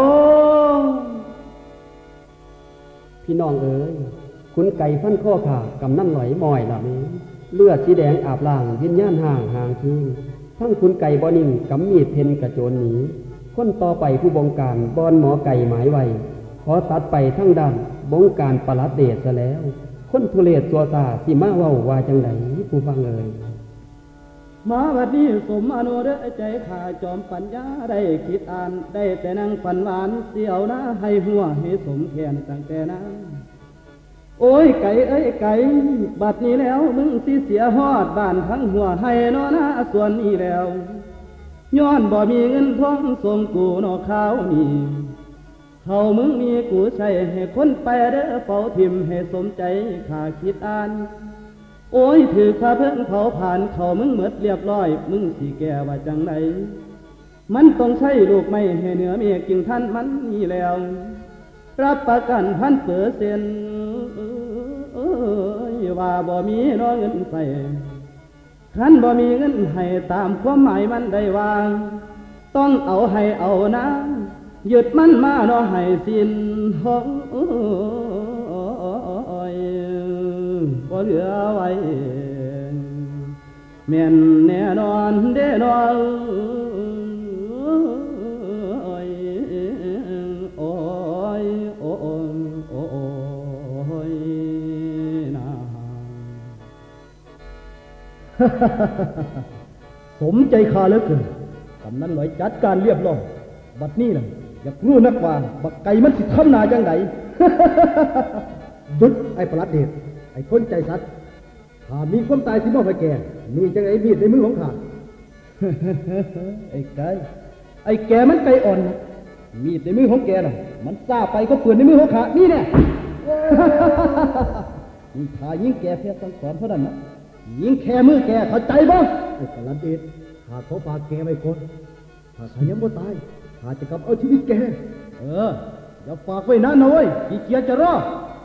พี่น้องเอ๋ยคุณไก่ฟันข้อขากำนันหลอยมอยล่ะมีเลือดสีแดงอาบล่างวิญญาณห่างห่างทิ้งทั้งคุณไก่บอนิ่งกำมีดเพนกระโจนหนีคนต่อไปผู้บงการบอนหมอไก่หมายไว้ขอตัดไปทั้งด้านบงการประหลัดเดชซะแล้วคนทุเรศตัวตาสิมาเว้าว่าจังไดผู้ฟังเอ่ยมาบัดนี้สมอนุเด้อใจข้าจอมปัญญาได้คิดอ่านได้แต่นั่งฝันหวานเสียวนะให้หัวให้สมแขนตั้งแต่นั้นโอ้ยไก่เอ้ยไก่บัดนี้แล้วมึงสิเสียฮอดบ้านทั้งหัวให้นอนะส่วนนี้แล้วย้อนบ่มีเงินทองส่งกูนอข้าวนี่เขามึงมีกูใช้ให้คนไปเด้อเฝ้าทิมให้สมใจข้าคิดอ่านโอ้ยถือพาเพิ่งเผาผ่านเขามึงเหมือดเรียบร้อยมึงสิแก่ว่าจังไดมันต้องใช้ลูกไม่ให้เหนือเมียกิ่งท่านมันนี่แล้วรับประกันพันเปอร์เซ็นต์ว่าบ่มีน้อเงินใส่ขันบ่มีเงินให้ตามความหมายมันได้วางต้องเอาให้เอานะยึดมันมาเนาะให้สิ้นห้องบ่เหลือไว้แม่นแน่นอนเด้นอนโอ้ยโอ้ยโอ้ยโอ้ยนะสมใจข้าเหลือเกินกำนั้นหน่อยจัดการเรียบร้อยบัดนี้น่ะอยากรู้นักว่าบักไก่มันสิทำหน้าจังไดหยุดไอ้ประหลัดเดชไอ้คนใจสัตว์ข้ามีความตายสิมอบให้แกนี่จังไอ้มีดในมือของข้า ไอ้ไก่ไอ้แกมันไก่อ่อนนะมีดในมือของแกน่ะมันซ่าไปก็เปื่อนในมือของข้านี่แน่ นี่ข้ายิงแกเพียงสังสอนเท่านั้นนะยิงแค่มือแกเข้าใจบ่ไอ้ประหลัดเดชข้าขอฝากแกไว้ก่อนถ้าข้ายังบ่ตายข้าจะกลับเอาชีวิตแกเอออย่าฝากไว้นานนะเว้ยขี้เกียจจะรอ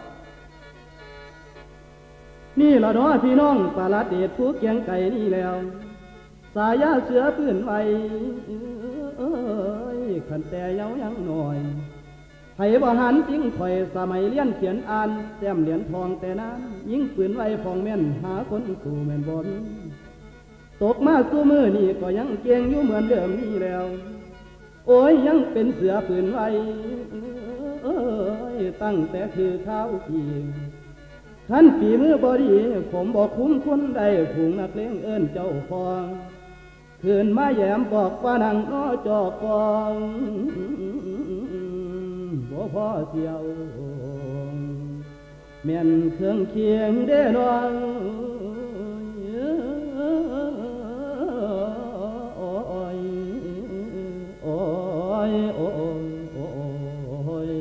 นี่ละเนาะพี่น้องปลาลัดเดชผู้เกียงไก่นี่แล้วสายาเสือปืนไว้เอ้ยขันแต่เยายังหน่อยไผบ่หันจริงข่อยสมัยเรียนเขียนอ่านแต้มเหรียญทองแต่นั้นยิงปืนไว้ฟองแม่นหาคนสู่แม่นบ่มีตกมาสู้มือนี่ก็ยังเก่งอยู่เหมือนเดิมนี่แล้วโอ้ยยังเป็นเสือปืนไว้เอ้ยตั้งแต่คือเท้าทีขันฝีมือบอดีผมบอกคุ้มคนใดผูงนักเลงเอิ้นเจ้าฟองคืนมาแย้มบอกว่านังน้อจอกฟองบ่พอเสียวเมียนเครื่องเคียงเด้นองโอ้ยโอ้ยโอ้ยโอ้ย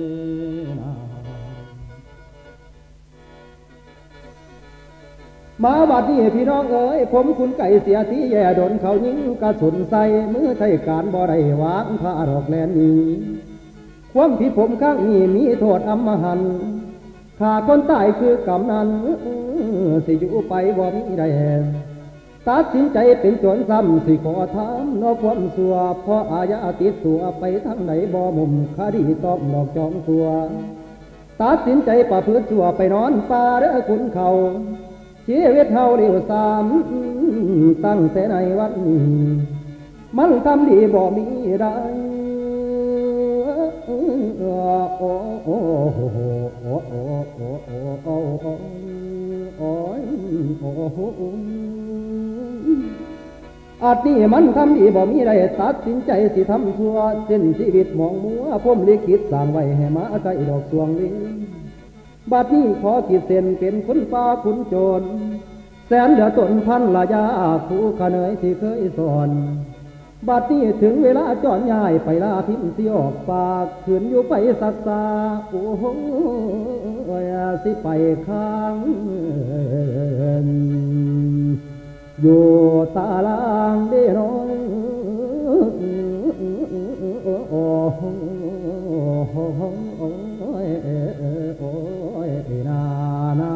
มาบัดนี้พี่น้องเอ๋ยผมคุณไก่เสียทีแย่โดนเขายิงกระสุนใส่มือใช้การบ่ได้วางผ้าดอกแลนนี้ความผิดผมข้างนี้มีโทษอำมหันต์ขาคนตายคือกำนันสิอยู่ไปบ่มีได้ตัดสินใจเป็นโจรซ้ำสิขอถามนอกความสัวเพราะอาญาติดตัวไปทางไหนบ่มุมคดีต้องหลอกจองตัวตัดสินใจประพฤติชั่วไปนอนป่าเด้อคุณเขาชีวิตเฮาเดียวสามตั้งแต่ในวันนี้มันทำดีบ่มีได้โอ้โอ้โอ้โอ้โอ้โอ้โอ้โอ้โอ้โอ้โอ้อาจนี่มันทำดีบ่มีได้ตัดสินใจสิทำชั่วเส้นชีวิตมองมัวผมลิขิตสร้างไว้ให้มาใจดอกสวงนี้บัดนี้ขอขีดเส้นเป็นคนฟ้าคุณโจรแสนเดือดตนพันละยาผู้ขเนยที่เคยสอนบัดนี้ถึงเวลาจอดย้ายไปลาพิมพ์สิออกปากขืนอยู่ไปสักษาโอ้โหสิไปข้างอยู่ตาลางเด้น้องโอ้โหโอ้ยนานา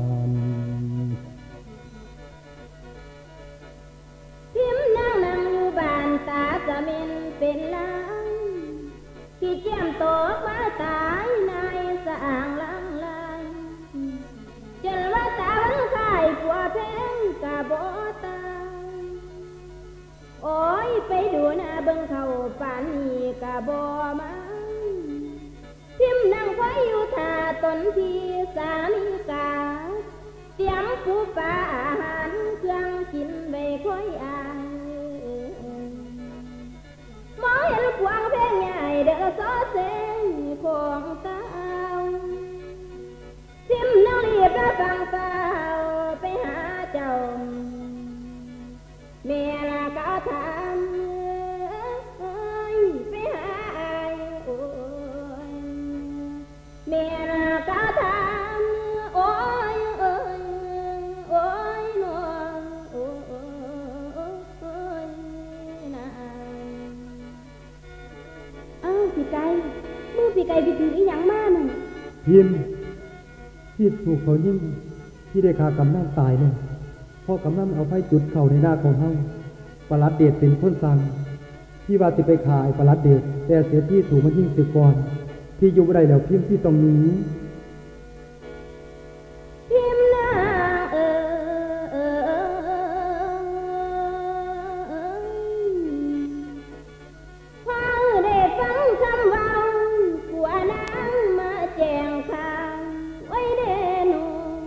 พิมนั่งนั่งอยู่บ้านตาจะเม็นเป็นล้างที่เจียมโตมาตายในสะอ่างลังลายจนว่าตาวันขายผัวแพงกะบ่ตายโอ้ยไปดูหน้าเบิ่งเขาป่านนี้กะบ่มาพิมนั่งไว้อยู่ท่าต้นที่สามีกาเตรียมปูปลาอาหารเครื่องกินใบค่อยอายมองเห็นพวงเพลงใหญ่เด้อซอเซงของตาพิมนั่งรีบแล้วฟังเฝ้าไปหาเจ้าเมียละก็ทำไปหาโอ้ยเมียละก็ทำโอ้ยโอ้ยโอ้ยนวลโอ้ยนะเอ้าพี่ไก่มือพี่ไก่ไปถืออีหยังมาน่ะพิมพ์ที่ถูกเขายิงที่ได้ขากำนันตายเนี่ยพ่อกำลังเอาไฟจุดเข่าในหน้าของเฮาประหลัดเดชเป็นคนสั่งที่ว่าสิไปขายประหลัดเดชแต่เสียที่ถูกมันยิ่งสึกก่อนที่อยู่บ่ได้แล้วพิมพ์ที่ตรงนี้พิมพ์หน้าเออฟังเดชฟังคำเว้าผัวนางมาแจ้งข่าวไว้เด้อหนู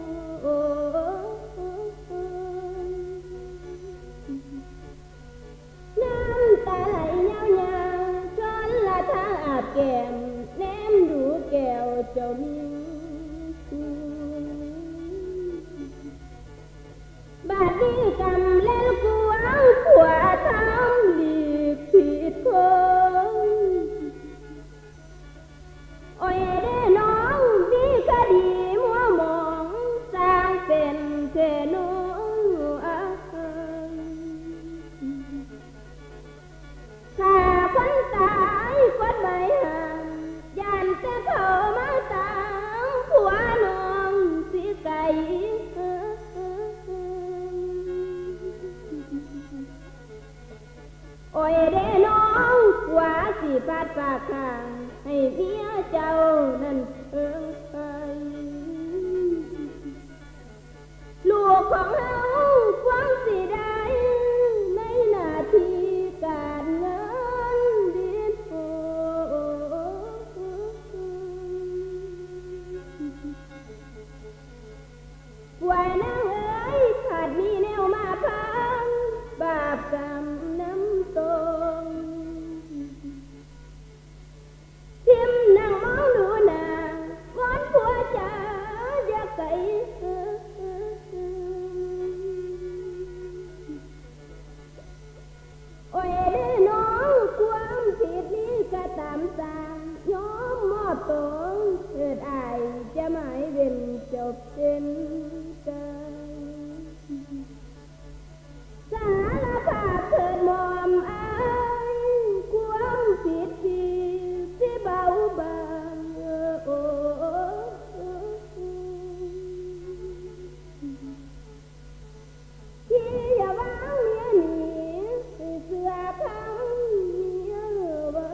น้ำตาไหลยาวๆจนละทางอาบแก้มแนมดูแก้วเจ้านี้บาดนี้กำเล่นกวางขวาทำหลีกผิดคนโอ้ยเด้น้องดีคดีมัวมองสร้างเป็นเทนูถ้าคนตายคนใบห่างยันแต่เขามาตามผัวน้องสิไก่โอ้ยเด้น้องกว่าสิพาดปากข้างให้เมียเจ้านั้นเอิงไปลูกของเฮาฟังสิได้ในหน้าที่การเงินดินโอป่วยนางเอ๋ยขาดมีแนวมาพังบาปกรรมน้ำตรงทิมนั่งมองดูนางวอนผัวจ๋าอย่าไกลโอ้ยเด้อน้องความผิดนี้ก็ตามสร้างยอมมอบตัวเถิดอายจะหมายเว้นจบสิ้นกันสารภาพเถิดมอมอายความผิดที่สิเบาบางโอ้ที่อย่าวางเมียหนีเสื้อคำเมียบ่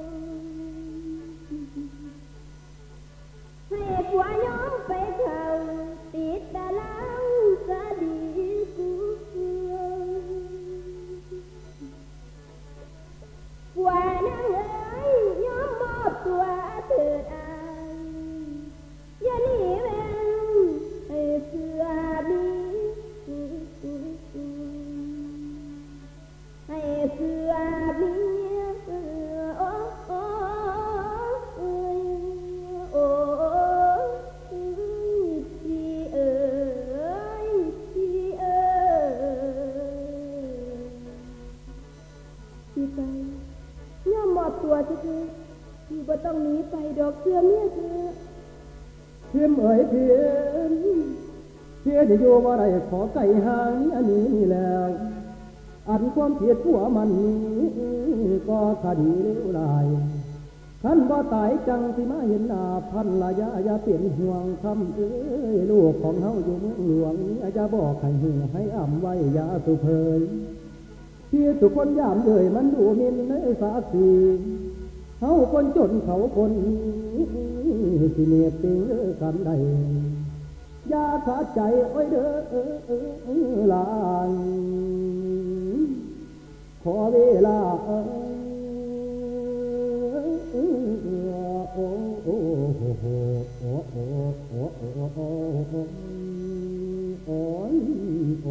ให้ผัวยอมไปเขาติดตะลังก็ดีกูผัวนางเอ๋ยยอมมอบตัวเถิดอายอย่าหนีแม่ให้เสื้อมีให้เสื้อมีโอ้โอ้โอ้พี่เอ๋ยพี่เอ๋ยพี่ไปย่อมมอบตัวเถอะพี่บ่ต้องหนีไปดอกเสื้อเมียเธอพิมพ์เอ๋ยพิมพ์เพียจะอยู่ว่าไรขอไก่หางอันนี้นี่แล้วอันความผิดผัวมันนี้ก็คดีเลวร้ายท่านบ่ตายจังสิมาเห็นหน้าพันละยาอย่าเปลี่ยนห่วงคำเอ้ยลูกของเฮาอยู่เมืองหลวงอย่าบอกให้หูให้อ่ำไว้อย่าสุเพยที่ทุกคนยามเอ่ยมันดูหมิ่นในสาสีเฮาคนจนเขาคนสิเนียบติงกันใดอย่าขาดใจโอ้ยเด้อหลานขอเวลาเอ้ยโอ้โอ้โอ้โอ้โอ้โอ้โอ้โอ้โอ้โอ้โอ้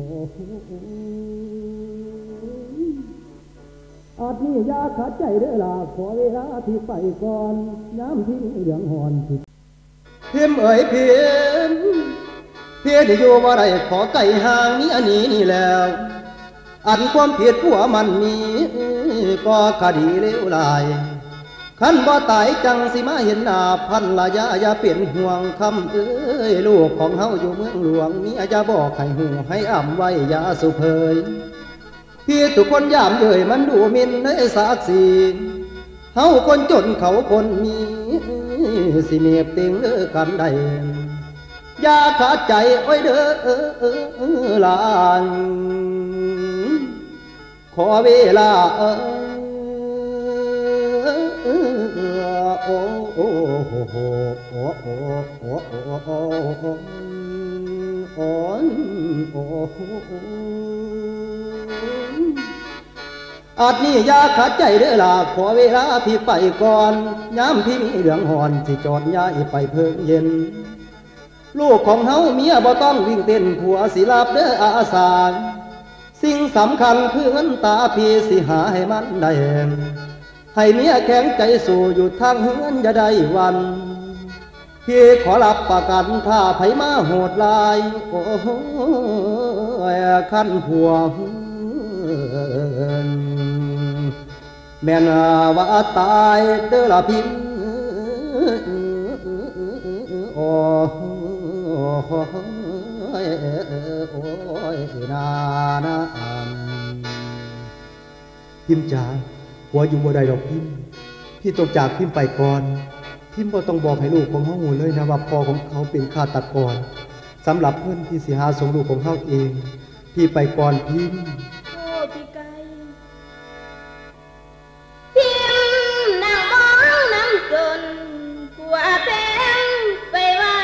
อาจนี่ยาขาดใจเด้อล่ะขอเวลาที่ไปก่อนน้ำที่เหลืองหอนผิดพิมพ์เอ๋ยพิมพ์เพียจะอยู่ว่าไรขอไก่ห่างนี้อันนี้นี่แล้วอันความผิดผัวมันมีก็คดีเลวร้ายขันบ่ตายจังสิมาเห็นหน้าพันละยาอย่าเปลี่ยนห่วงคำเอ้ยลูกของเฮาอยู่เมืองหลวงมีอย่าบอกให้หูให้อ่ำไว้อย่าสุเพยพี่ทุกคนยามเย่ยมันดูหมิ่นในศักดิ์ศรีเฮาคนจนเขาคนมีสิเนียบติงเลือกันใดอย่าขาดใจไว้เด้อหลานขอเวลาเออโอ้โอ้โอ้โอ้โอ้โอ้โอ้โอ้โอ้โอ้โอ้อาจนี่ยาขัดใจเด้อล่ะขอเวลาพี่ไปก่อนย้ำพี่มีเรื่องหอนสิจอดย้ายไปเพิ่งเย็นลูกของเฮาเมียบ่ต้องวิ่งเต้นผัวสิลาบเด้ออาสาสิ่งสำคัญคือเงินตาพี่สิหาให้มันได้ให้เมียแข็งใจสู้อยู่ทางเฮือนอย่าได้วันพี่ขอรับประกันถ้าไผมาโหดลายโอ้ยขั้นผัวแม่นว่าตายเด้อละพิมโอ้ยโอ้ยนานาพิมจ๋าหัวอยู่บ่ได้ดอกพิมพี่ต้องจากพิมไปก่อนพิมบ่ต้องบอกให้ลูกของเฮาหูเลยนะว่าพ่อของเขาเป็นฆาตกรสำหรับเพื่อนที่สิหาส่งลูกของเฮาเองพี่ไปก่อนพิมโอ้พี่ไก่พิมนั่งมองน้ำจนกลัวแพงไปไว้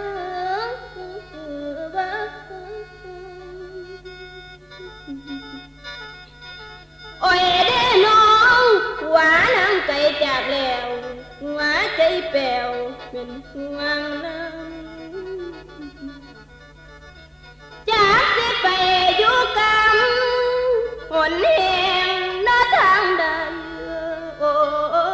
โอ้ยเด้น้องหัวนางไก่จากแล้วหัวใจแป้วเป็นห่วงน้ำจากสิไปอยู่กันหนแห่งหน้าทางใดโอ้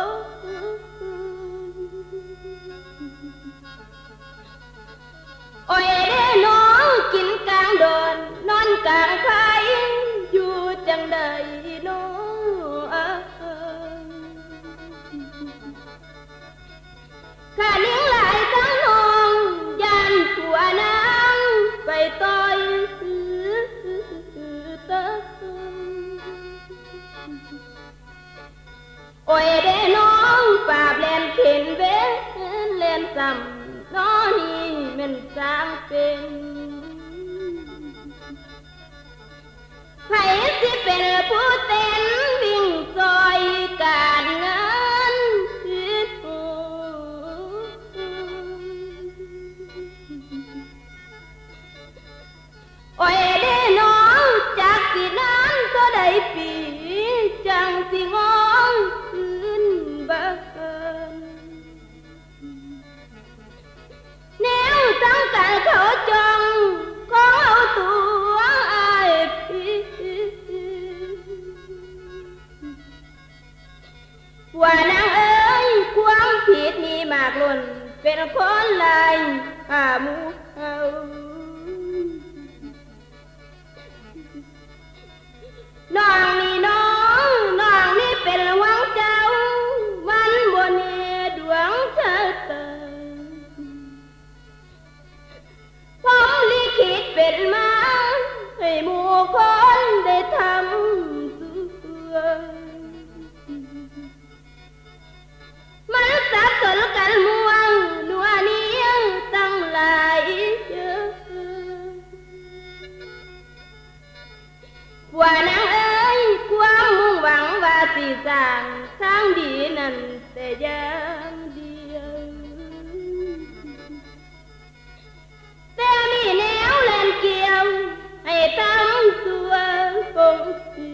โอ้ยเด้น้องกินกลางดอนนอนกลางไผ่อยู่จังใดน้องข้าเลี้ยงหลายทั้งน้องยันผัวนางไปต่อยเต้โอ้ยเด้น้องปราบแลนเข็นเว้นแลนซ้ำน้อนี่แม่นสร้างเป็นไผสิเป็นผู้เต้นวิ่งซอยการงานคือโอ้ยเด้น้องจากสินานก็ได้ปีจังสิงองคืนบ้านแนวตั้งกันเขาจองของเอาตัวอายพี่ว่านางเอ้ยความผิดนี้มากล้นเป็นคนลายหาหมู่เฮาน้องนี่น้องน้องนี่เป็นหวังเจ้ามันบ่แน่ดวงชะตาผมลิขิตเป็นมาให้หมู่คนได้ทำตัวมันสับสนกันม่วงนัวเนียตั้งหลายเยอะว่านางเอ้ยความมุ่งหวังว่าสิสร้างทางดีนั่นแต่อย่างเดียวแต่มีแนวแลนเกี่ยวให้ทำตัวคงสี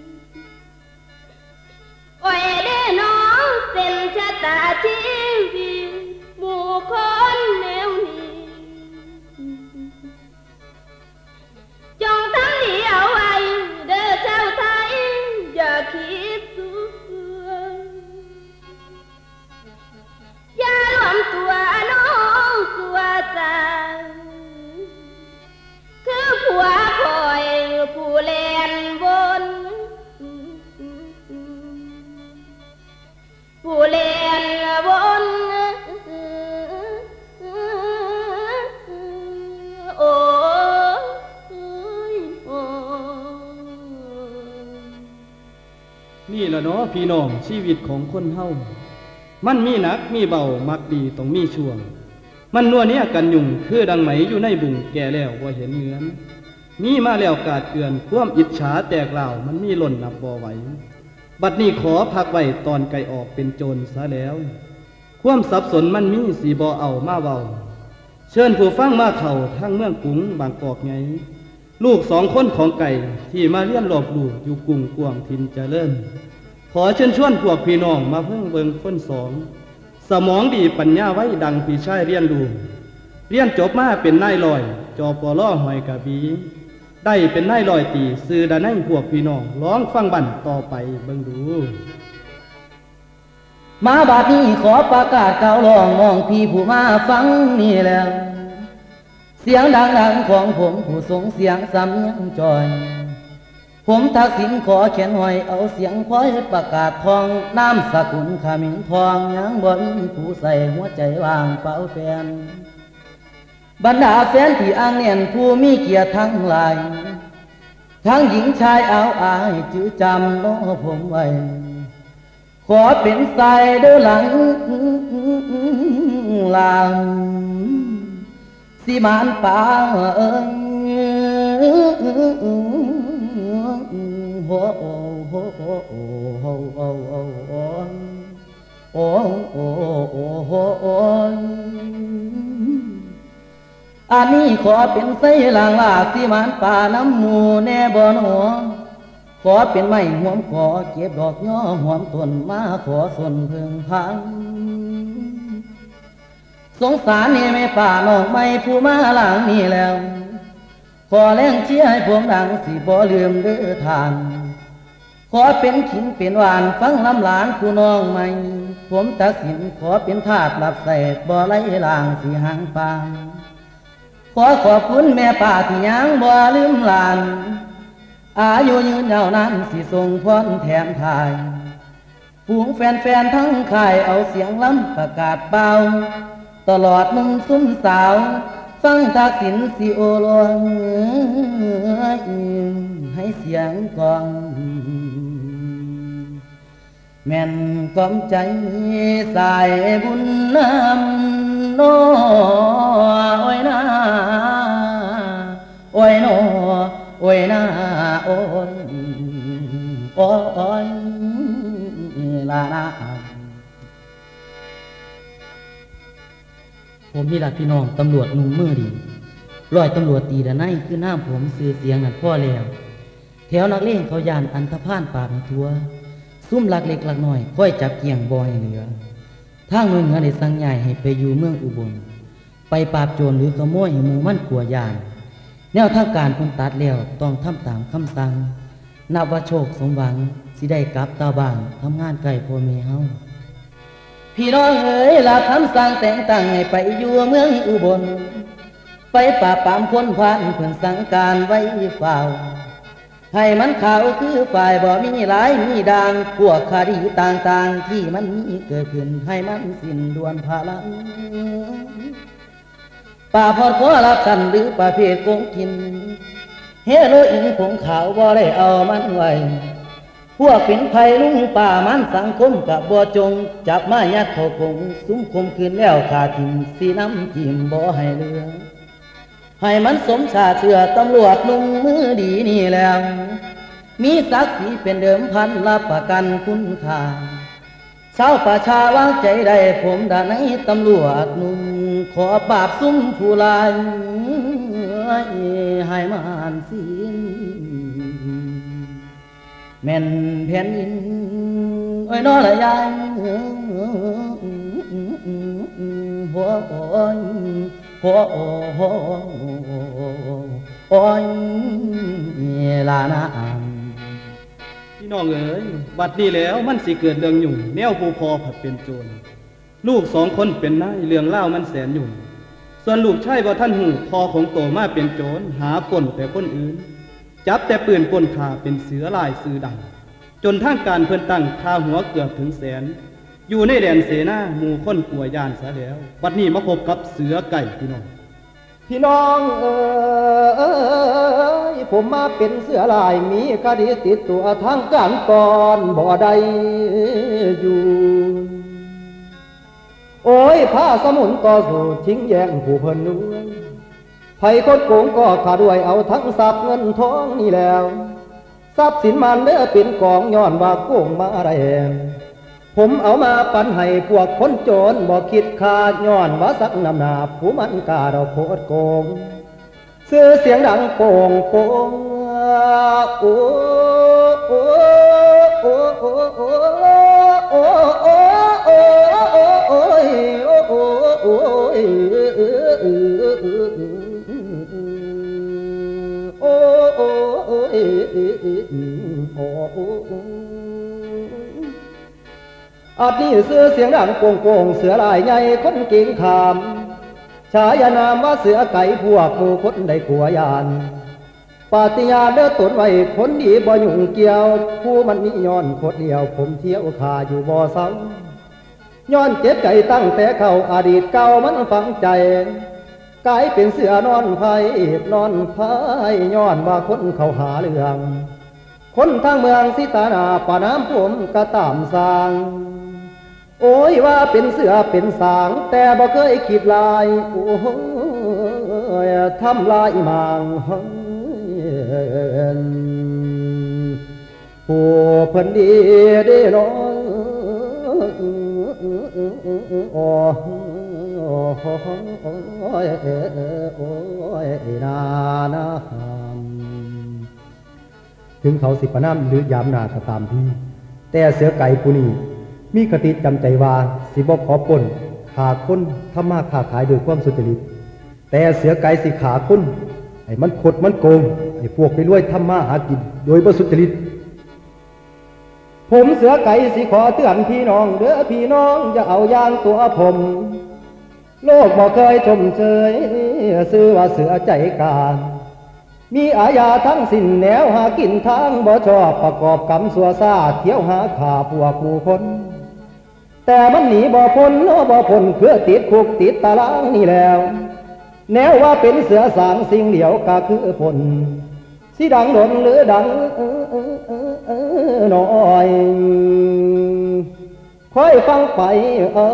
โอ้ยเด้น้องเส้นชะตาชีวิตหมู่คนแนวนี้จงทำดีเอาไว้เด้อชาวไทยอย่าคิดสัวอย่ารวมตัวน้องสัวใจคือผัวคอยผู้เล่นบนผู้เล่นบนโอ้นี่แหละเนาะพี่น้องชีวิตของคนเฮามันมีหนักมีเบามักดีต้องมีช่วงมันนัวเนี้ยกันยุ่งคือดังไหมอยู่ในบุ่งแก่แล้วว่าเห็นเหมือนมีมาแล้วกาดเกลื่อนความอิจฉาแตกเหล่ามันมีหล่นนับบ่ไหวบัดนี้ขอพักไว้ตอนไก่ออกเป็นโจรซะแล้วความสับสนมันมีสีบ่เอามาเว้าเชิญผู้ฟังมาเข่าทั้งเมืองกรุงบางกอกไงลูกสองคนของไก่ที่มาเลี้ยนหลบลูกอยู่กรุงกวางทินเจริญขอเชิญชวนพวกพี่น้องมาเพิ่งเบิงคนสองสมองดีปัญญาไว้ดังพี่ชายเรียนดูเรียนจบมาเป็นนายลอยจอปอล่อหอยกะบีได้เป็นนายลอยตีซื้อดาให้พวกพี่น้องร้องฟังบั่นต่อไปเบิ่งดูมาบาดนี้ขอประกาศกล่าวร้องมองพี่ผู้มาฟังนี่แล้วเสียงดังๆของผมผู้ส่งเสียงสำเนียงจอยผมทักษิณขอเขียนหอยเอาเสียงพ้อยประกาศทองน้ำสกุลขมิ้นทองยังบ่มีผู้ใส่หัวใจว่างเปล่าแฟนบรรดาแฟนที่อ้างเนียนผู้มีเกียรติทั้งหลายทั้งหญิงชายเอาอายจื้อจำน้อผมไว้ขอเป็นสายเดินหลังลางสิมานป่าเอิงโอ้โอ้โอ้โอ้โอ้โอ้โอ้โอ้โอ้โอ้โอ้โอ้โอ้อันนี้ขอเป็นไส้ลางลาสิมานป่าน้ำมูแน่บ่หนอขอเป็นไม้หวมขอเก็บดอกย่อหวมต้นมาขอส่วนเพิ่งพังสงสารนี่แม่ป่าน้องไม่ผู้มาหลังนี่แล้วขอแรงเชียร์ให้ผมดังสิบ่ลืมเด้อทางขอเป็นขินเป็นหวานฟังลำหลานผู้น้องใหม่ผมตัดสินขอเป็นทาสรับใส่บ่ไล่ลางสีหางปางขอขอบคุณแม่ป่าที่ยังบ่ลืมหลานอายุยืนยาวนานสิส่งพรแถมทายฝูงแฟนๆทั้งค่ายเอาเสียงล้ำประกาศเบาตลอดนุ่มซุ้มสาวฟังทักษิณสิโอลวงให้เสียงกองแม่นก้มใจสายบุญน้ำโน้โอ้ยนาโอ้ยโน้โอ้ยนาโอ้ยโอ้ยลานาผมนี่ล่ะพี่น้องตำรวจนุ่มมือดีร้อยตำรวจตีดาไนคือน้ำผมซื้อเสียงนั่นพ่อแล้วแถวนักเลงเขายานอันธพาลปราบให้ทั่วซุ่มหลักเล็กหลักน้อยค่อยจับเกี่ยงบอยเหลือทางเมืองเหนือได้สั่งใหญ่ให้ไปอยู่เมืองอุบลไปปราบโจรหรือขโมยให้หมู่มั่นกลัวยานแนวทางการคนตัดแล้วต้องทำตามคำสั่งนับว่าโชคสมหวังสิได้กลับตาบ้านทำงานใกล้พ่อแม่เฮาพี่น้องเอ๋ยลาคำสั่งแต่งตั้งให้ไปอยู่เมืองอุบลไปปราบปรามคนพาลเพื่อนสั่งการไว้ฝ่าวให้มันข่าวคือฝ่ายบ่มีหลายมีด่างพวกคดีต่างๆที่มันมีเกิดขึ้นให้มันสิ้นด่วนพลังป่าพอดขอรับกันหรือประเภทโกงกินเฮโรอีนผงขาวบ่ได้เอามันไว้พวกเป็นไผ่ลุงป่ามันสังคมกับบ่จงจับมายัดเข้าคงซุ้มคมคืนแล้วขาดทิมสีน้ำจิ้มบ่ให้เลือให้มันสมชาเชื่อตำรวจลุงมือดีนี่แล้วมีศักดิ์ศรีเป็นเดิมพันรับประกันคุณค่าชาวประชาวางใจได้ผมด่าในตำรวจนุ่มขอปราบซุ้มผู้ลายให้มันสิ้นแม่นแผ่นดินโอ้ยน้อละยายหัวโอ้ยหัวโอ้โอ้ยลานาพี่น้องเอ๋ยบัดนี้แล้วมันสิเกิดเรื่องยุ่งแนวผู้พอผัดเป็นโจรลูกสองคนเป็นนายเรื่องเล่ามันแสนยุ่งส่วนลูกชายบ่ท่านหูพอของโตมาเป็นโจรหาปล้นแต่คนอื่นจับแต่ปืนปล้นขาเป็นเสือลายซื้อดังจนทางการเพิ่นตั้งค่าหัวเกือบถึงแสนอยู่ในแดนเสนาหมู่คนกลัวยานซะแล้วบัดนี้มาพบกับเสือไก่พี่น้องพี่น้องเอ๋ยผมมาเป็นเสือลายมีคดีติดตัวทางการก่อนบ่ได้อยู่โอโอ้ยผ้าสมุนต่อสู้ชิงแย่งผู้เพิ่นด้วยไผคนโกงก็ขาด้วยเอาทั้งทรัพย์เงินทองนี่แล้วทรัพย์สินมันเด้อเป็นกองย้อนว่าโกงมาได้ผมเอามาปันให้พวกคนโจรบ่คิดค่าย้อนว่าสักนำหนาผู้มันกาเราโคตรโกงซื้อเสียงดังโป่งโป่งโอ้โอ้โอ้โอ้โอ้โอ้โอ้โอ้โอ้โอ้ยโอ้โอ้โอ้ยโอ้โอ้โอ้ยโอ้โอ้อาจนี่เสือเสียงดังโป่งโป่งเสือลายใหญ่คนเก่งขามฉายานามว่าเสือไก่พวกหมู่คนได้ขัวยานปาฏิญาณเด้อตนไว้คนดีบ่ยุ่งเกี่ยวผู้มันมีย้อนโคตรเดียวผมเที่ยวขาอยู่บ่เศร้าย้อนเจ็บใจตั้งแต่เข้าอดีตเก่ามันฝังใจกลายเป็นเสือนอนไผ่นอนไผ่ย้อนว่าคนเขาหาเรื่องคนทางเมืองสิตานาป่าน้ำผมก็ตามสร้างโอ้ยว่าเป็นเสือเป็นสางแต่บ่เคยคิดลายโอ้ยทำลายมางผู้เพิ่นดีได้น้องโอ้ยโอ้ยนานาถึงเขาสิปน้ำหรือยามนาก็ตามที่แต่เสือไก่ผู้นี้มีคติจำใจว่าสิบ่ขอปล้นขาคนทำมาค้าขายโดยความสุจริตแต่เสือไก่สิขาคนไอ้มันขดมันโกงไอ้พวกไปรวยทำมาหากินโดยบ่สุจริตผมเสือไก่สิขอเตือนพี่น้องเด้อพี่น้องอย่าเอาอย่างตัวผมโลกบ่เคยชมเชยซื้อว่าเสือใจกลางมีอาญาทั้งสิ้นแนวหากินทางบ่ชอบประกอบกรรมสัวซาเที่ยวหาข่าพวกผู้คนแต่มันหนีบ่พ้นโนบ่พ้นเพื่อติดคุกติดตารางนี่แล้วแนวว่าเป็นเสือสางสิ่งเดียวก็คือผลสิดังโดนหรือดังน้อยคอยฟังไปเอ้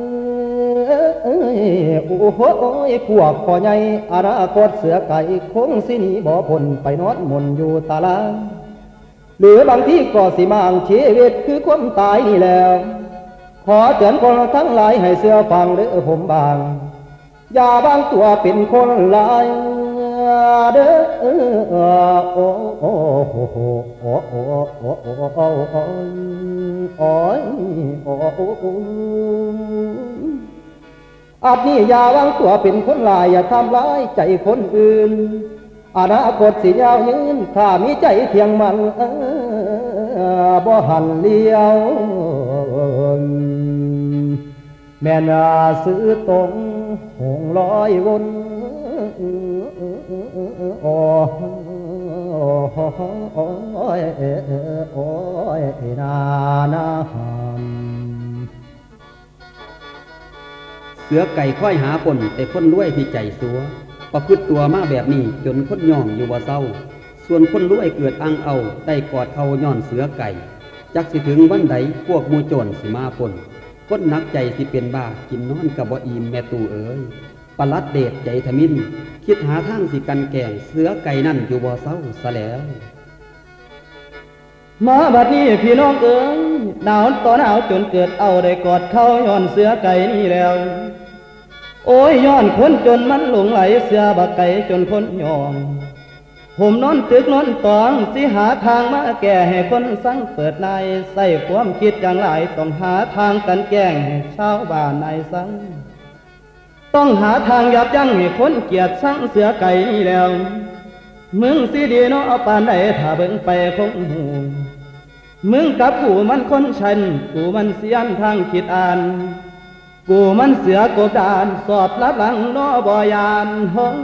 ยโอ้โหพวกพ่อใหญ่อนาคตเสือไก่คงสิหนีบ่พ้นไปนอนมนอยู่ตารางหรือบางที่ก็สิมางชีวิตคือความตายนี่แล้วขอเตือนคนทั้งหลายให้เสือฟังหรือผมบางอย่าบางตัวเป็นคนหลายเด้อโอ้โอ้โอ้โอ้โอ้โอ้โอ้โอ้โอ้โอ้โอ้อาจนี่อย่าวางตัวเป็นคนลายอย่าทำร้ายใจคนอื่นอนาคตสิยาวยืนถ้ามีใจเที่ยงมันบ่หันเลี้ยวแม่นาซื้อตรงหงลอยวนโอ้โอ้ยโอ้ยนานาเสือไก่ค่อยหาคนแต่คนรวยที่ใจสัวประพฤติตัวมาแบบนี้จนคนย่องอยู่บ่เศร้าส่วนคนรวยเกิดอังเอาได้กอดเขาย้อนเสือไก่จักสิถึงวันใดพวกมูโจรสิมาปนคนนักใจสิเป็นบ้ากินนอนกับบ่อิ่มแม่ตู่เอ๋ยปลัดเดชใจทมินคิดหาทางสิกันแก่งเสือไก่นั่นอยู่บ่เศร้าซะแล้วมาบัดนี้พี่น้องเอ๋ยหนาวต่อหนาวจนเกิดเอาได้กอดเข้าย้อนเสือไก่นี่แล้วโอ้ยย้อนคนจนมันหลงไหลเสือบักไก่จนคนยอมผมนอนตึกนอนตองสิหาทางมาแก้ให้คนสังเปิดนายใส่ความคิดอย่างไรต้องหาทางกันแก้งให้ชาวบ้านนายสังต้องหาทางยับยั้งให้คนเกียดสังเสือไก่นี่แล้วมึงสิดีเนาะปานใดถ้าเบิ่งไปคงหูมึงกับกูมันคนชันกูมันเสียนทางคิดอ่านกูมันเสือกบดานสอบรับหลังนอบอยานห้อง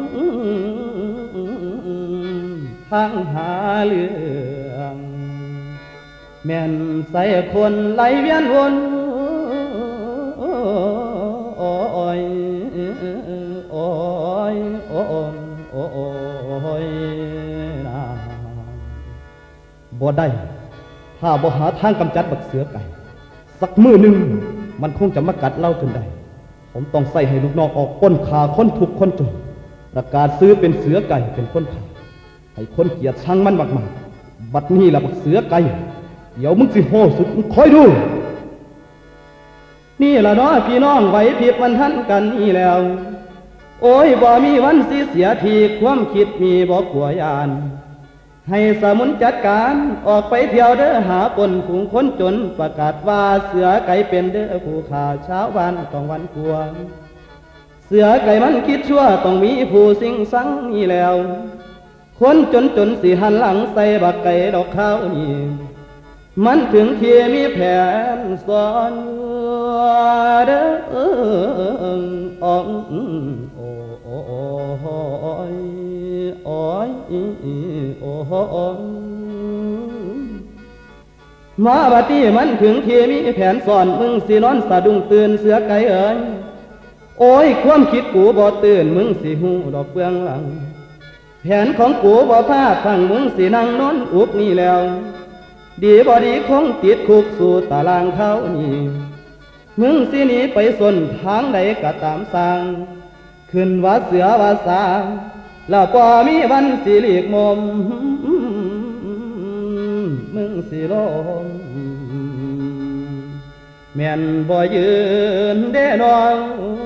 ทางหาเรื่องแม่นใส่คนไหลเวียนวนโอ้ยโอ้ยโอ้ยโอ้ยนะบ่ได้ถ้าบ่หาทางกำจัดบักเสือไก่สักมือหนึ่งมันคงจะมากัดเราจนได้ผมต้องใส่ให้ลูกน้องออกค้นขาคนทุกคนจนประกาศซื้อเป็นเสือไก่เป็นคนขายให้คนเกลียดชังมันมากๆบัดนี้ล่ะบักเสือไก่เดี๋ยวมึงสิโหสุดมึงคอยดูนี่ล่ะเนาะพี่น้องไหวพริบมันทันกันนี่แล้วโอ้ยบ่มีวันสิเสียทีความคิดมีบ่กลัวยานให้สมุนจัดการออกไปเที่ยวเด้อหาปนฝูงคนจนประกาศว่าเสือไก่เป็นเด้อผู้ข่าเช้าวันต้องวันกลัวเสือไก่มันคิดชั่วต้องมีผู้สิงสังนี่แล้วคนจนจนสิหันหลังใส่บักไก่ดอกข้าวนี่มันถึงที่มีแผนสอนเด้ออ่องโอ้โอ้โอ้ยโอ้ยโอ้ยมาบัดนี้มันถึงที่มีแผนสอนมึงสินอนสะดุ้งตื่นเสือไก่เอ๋ยโอ้ยความคิดกูบ่ตื่นมึงสิหูดอกเบื้องหลังแผนของกูบ่พลาดฟังมึงสินั่งนอนอุบนี่แล้วดีบ่ดีคงติดคุกสู่ตารางเขานี่มึงสิหนีไปสนทางใดก็ตามสั่งขึ้นว่าเสือว่าสางแล้วพอมีวันสิหลีกมุมมึงสิลงแม่นบ่ยืนเด้น้อง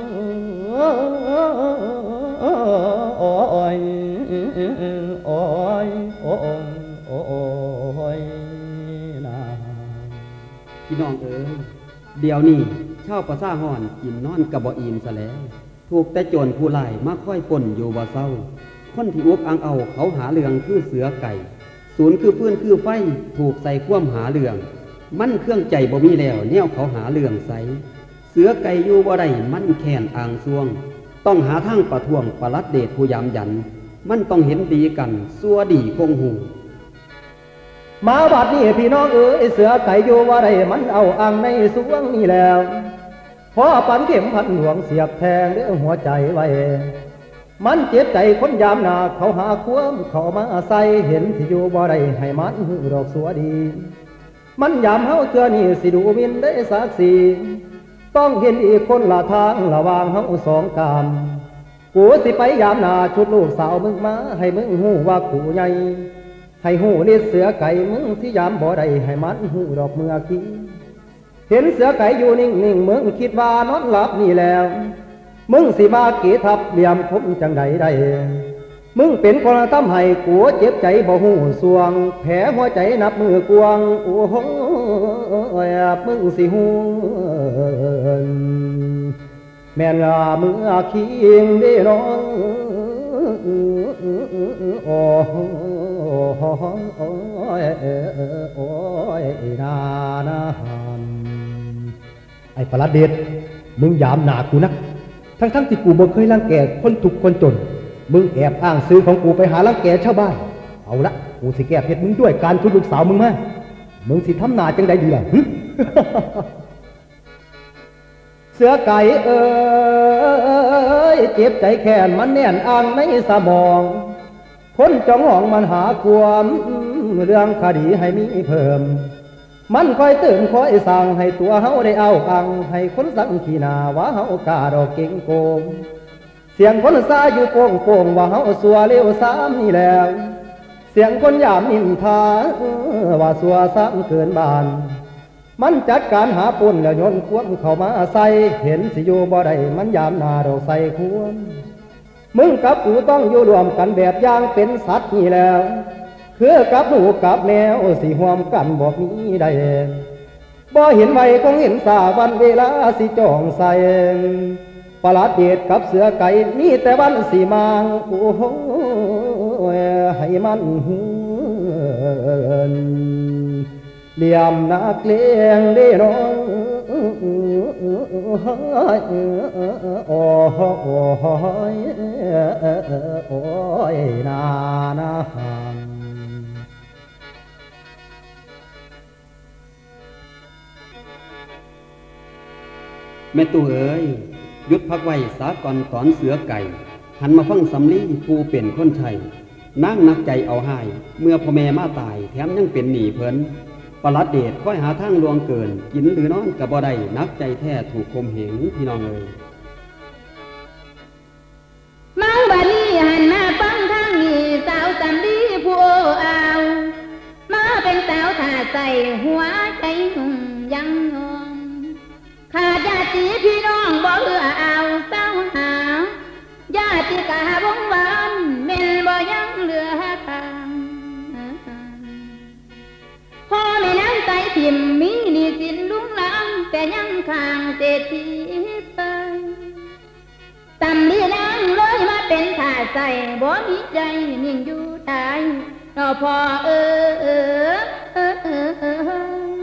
โอ้ยโอ้ยโอ้ยโอ้ยพี่น้องเอ๋ยเดี๋ยวนี้เช่าประสาห่อนกินนอนกับบ่อิ่มซะแล้วถูกแต่โจรผู้ไล่มาค่อยป่นอยู่บ่เศร้าคนที่อุกอังเอาเขาหาเรื่องคือเสือไก่ศูนย์คือปืนคือไฟถูกใส่ความหาเรื่องมันเครื่องใจบ่มีแล้วแนวเขาหาเรื่องใสเสือไก่อยู่บ่ได้มันแค้นอ่างซวงต้องหาทางประท้วงปลัดเดชผู้ยามยันมันต้องเห็นดีกันซัวดีคงหูมาบัดนี้พี่น้องเอ๋ยเสือไก่อยู่ว่าไรมันเอาอ่างในสวงนี่แล้วพอปันเข็มพันหลวงเสียบแทงเรื่องหัวใจไว้มันเจ็บใจคนยามนาเขาหาความเขามาใส่เห็นที่อยู่บ่ไรให้มันหูดอกสัวดีมันยามเฮาเชื่อนี่สิดูมินได้สักสีต้องเห็นอีกคนละทางระหว่างเฮาสองกามกูสิไปยามนาชุดลูกสาวมึงมาให้มึงหูว่ากูใหญ่ให้หูนิดเสือไก่มึงที่ยามบ่ได้ให้มันหูดอกเมื่อกี้เห็นเสือไก่อยู่นิ่งๆมึงคิดว่านอนหลับนี่แล้วมึงสิมากีทับเหลี่ยมคมจังใดได้มึงเป็นคนทำให้กูเจ็บใจบ่หูสวงแผลหัวใจนับมือกวงโอ้โหมึงสิหูแม่นว่าเมื่อคิงได้น้องโอ้โอ้ยโอ้ยนานาไอ้ปลาเด็ดมึงยามหนากูนักทั้งทั้งที่กูบ่เคยรังแกคนทุกคนจนมึงแอบอ้างซื้อของกูไปหารังแกชาวบ้านเอาละกูสิแก้เพชรมึงด้วยการช่วยลูกสาวมึงมามึงสิทำนาจังใดดีล่ะเสือไก่เอ้ยเจ็บใจแค้นมันแน่นอ่างในสมองคนจ้องห้องมันหาความเรื่องคดีให้มีเพิ่มมันคอยตื่นคอยสั่งให้ตัวเฮาได้เอาอังให้คนสั่งขี้นาว่าเฮากาดอกเก่งโกงเสียงคนซาอยู่โป่งโป่งว่าเฮาสัวเลี้ยวซ้ำนี่แล้วเสียงคนยามนินทาว่าสัวซ้ำเกินบานมันจัดการหาปุ่นแล้วโยนควมเข้ามาใส่เห็นสิอยู่บ่ได้มันยามนาดอกใส่ควมมึงกับกูต้องอยู่รวมกันแบบอย่างเป็นสัตว์นี่แล้วคือกับหนูกับแมวสิห่วมกันบอกมีได้บ่เห็นไว้คงเห็นสาวันเวลาสิจ้องใส่ปลาเดชกับเสือไก่มีแต่วันสีมางโอ้โหให้มันเหลี่ยมนักเลงได้น้องโอ้โหโอ้ยนานาแม่ตู่เอ๋ยยุดพักไว้สาก่อนสอนเสือไก่หันมาฟังสำลีผู้เป็นคนไทยนั่งนักใจเอาหายเมื่อพ่อแม่มาตายแถมยังเป็นหนีเพิ่นปลัดเดชค่อยหาทางลวงเกินกินหรือนอนกับบ่ได้นักใจแท้ถูกคมเหงพี่น้องเอ๋ยเอามาเป็นสาวท่าใส่หัวใจหุ่งยังงงขาดญาติพี่น้องบ่เอื้อเอาเศร้าหาญาติกาบงหวานเม่นบ่ยังเหลือทางพ่อแม่น้ำใจทิมมีหนี้สินลุงลังแต่ยังข้างเศรษฐีไปตำลีนางเลยมาเป็นท่าใส่บ่มีใจนิ่งอยู่ตายเราพอเออเออเออเออเออ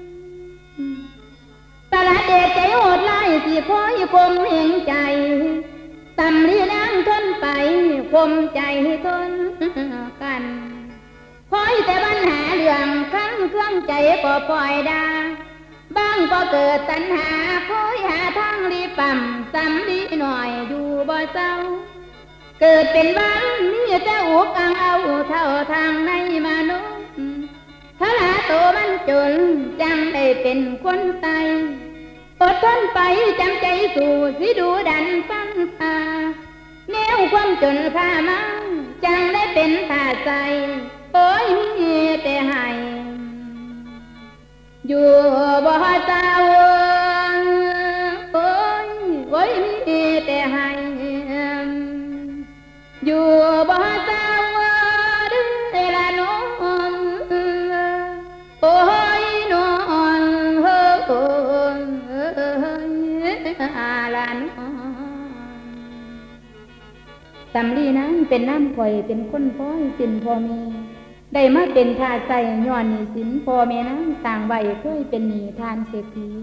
ตลาดเด็กใจโหดไล่สิคอยคมเห็นใจตำลีนางทนไปคมใจทนกันคอยแต่ปัญหาเรื่องขั้นเครื่องใจก็ปล่อยดาบางก็เกิดตัณหาคอยหาทางรีปั่มสำลีหน่อยอยู่บ่เศร้าเกิดเป็นบ้านมีแต่อุกอังเอาเท่าทางในมนุษย์พระลาโตมันจนจังได้เป็นคนไตอดทนไปจำใจสู่สิดูดันฟังตาแนวความจนพามาจังได้เป็นท่าใจโอ้ยมีแต่ให้อยู่บ่เศร้าโอ้ยโอ้ยมีแต่ให้อยู่บ่เศร้าเด้อละน้องโอ้ยน้องเฮ้ยละน้องสำลีนั้นเป็นน้ำข่อยเป็นคนพ้อยสินพอมีได้มาเป็นท่าใส่ย้อนหนี้สินพ่อแม่นั้นต่างใบเคยเป็นหนี้ทานเศรษฐี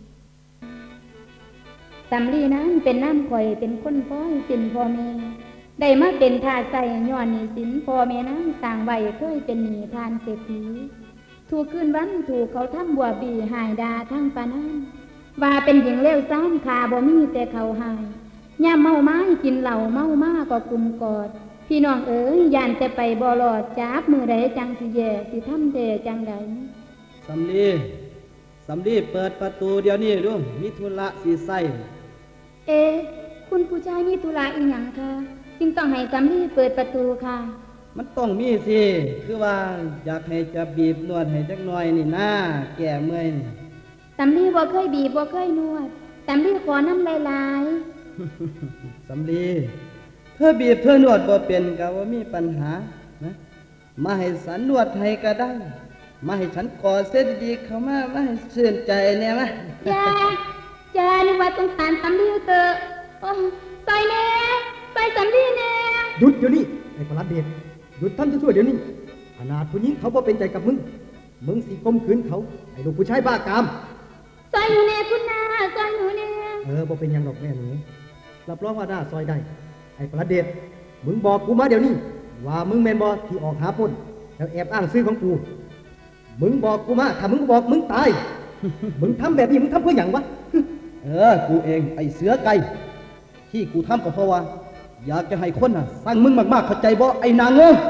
สำลีนั้นเป็นน้ำข่อยเป็นคนพ้อยสินพ่อแม่ได้มาเป็นท่าใส่ย้อนหนี้สินพ่อแม่นั้นต่างใบเคยเป็นหนี้ทานเศรษฐีถูกคืนวันถูกเขาทำบัวบีหายดาทั้งปานั้นว่าเป็นหญิงเลวซ้ำขาบ่มีแต่เขาหายย่ำเมาไม้กินเหล่าเมามากก็กุมกอดพี่น้องเอ๋ยยานจะไปบ่หลอดจับมือใดจังสิแย่สิทำเดจังใดสำลีสำลีเปิดประตูเดี๋ยวนี้ดูมิธุระสีใส่เอ๊คุณผู้ชายมีธุระอีหยังคะจึงต้องให้สำลีเปิดประตูค่ะมันต้องมีสิคือว่าอยากให้จะบีบนวดให้จักหน่อยนี่นะแก่เมื่อยสำลีบ่เคยบีบบ่เคยนวดสำลีขอน้ำลายๆสำลีเพื่อบีบเพื่อนวดบ่เป็นก็ว่ามีปัญหานะมาให้สันนวดให้ก็ได้มาให้ฉันกอดเส้นดีเข้ามามาให้ชื่นใจเนี่ยมะจ้าจ้านึกว่าต้องการสำลีเตอะใส่แน่ใส่สำลีแน่หยุดเดี๋ยวนี้ไอ้ประหลัดเดชหยุดทำชั่วๆเดี๋ยวนี้ขนาดผู้หญิงเขาบ่เป็นใจกับมึงมึงสิข่มขืนเขาไอ้ลูกผู้ชายบ้ากามซอยหนูแน่คุณนาซอยหนูแน่เออบ่เป็นยังดอกแม่หนูรับรองว่าหน้าซอยได้ไอ้ประเดชมึงบอกกูมาเดี๋ยวนี้ว่ามึงแมนบอที่ออกหาพ้นแล้วแอบอ้างซื้อของกูมึงบอกกูมาถ้ามึงบอกมึงตายมึงทำแบบนี้มึงทำเพื่ออย่างวะเออกูเองไอ้เสือไก่ที่กูทำก็เพราะว่าอยากจะให้คนน่ะสร้างมึงมากๆเข้าใจบ่ไอ้นางเงย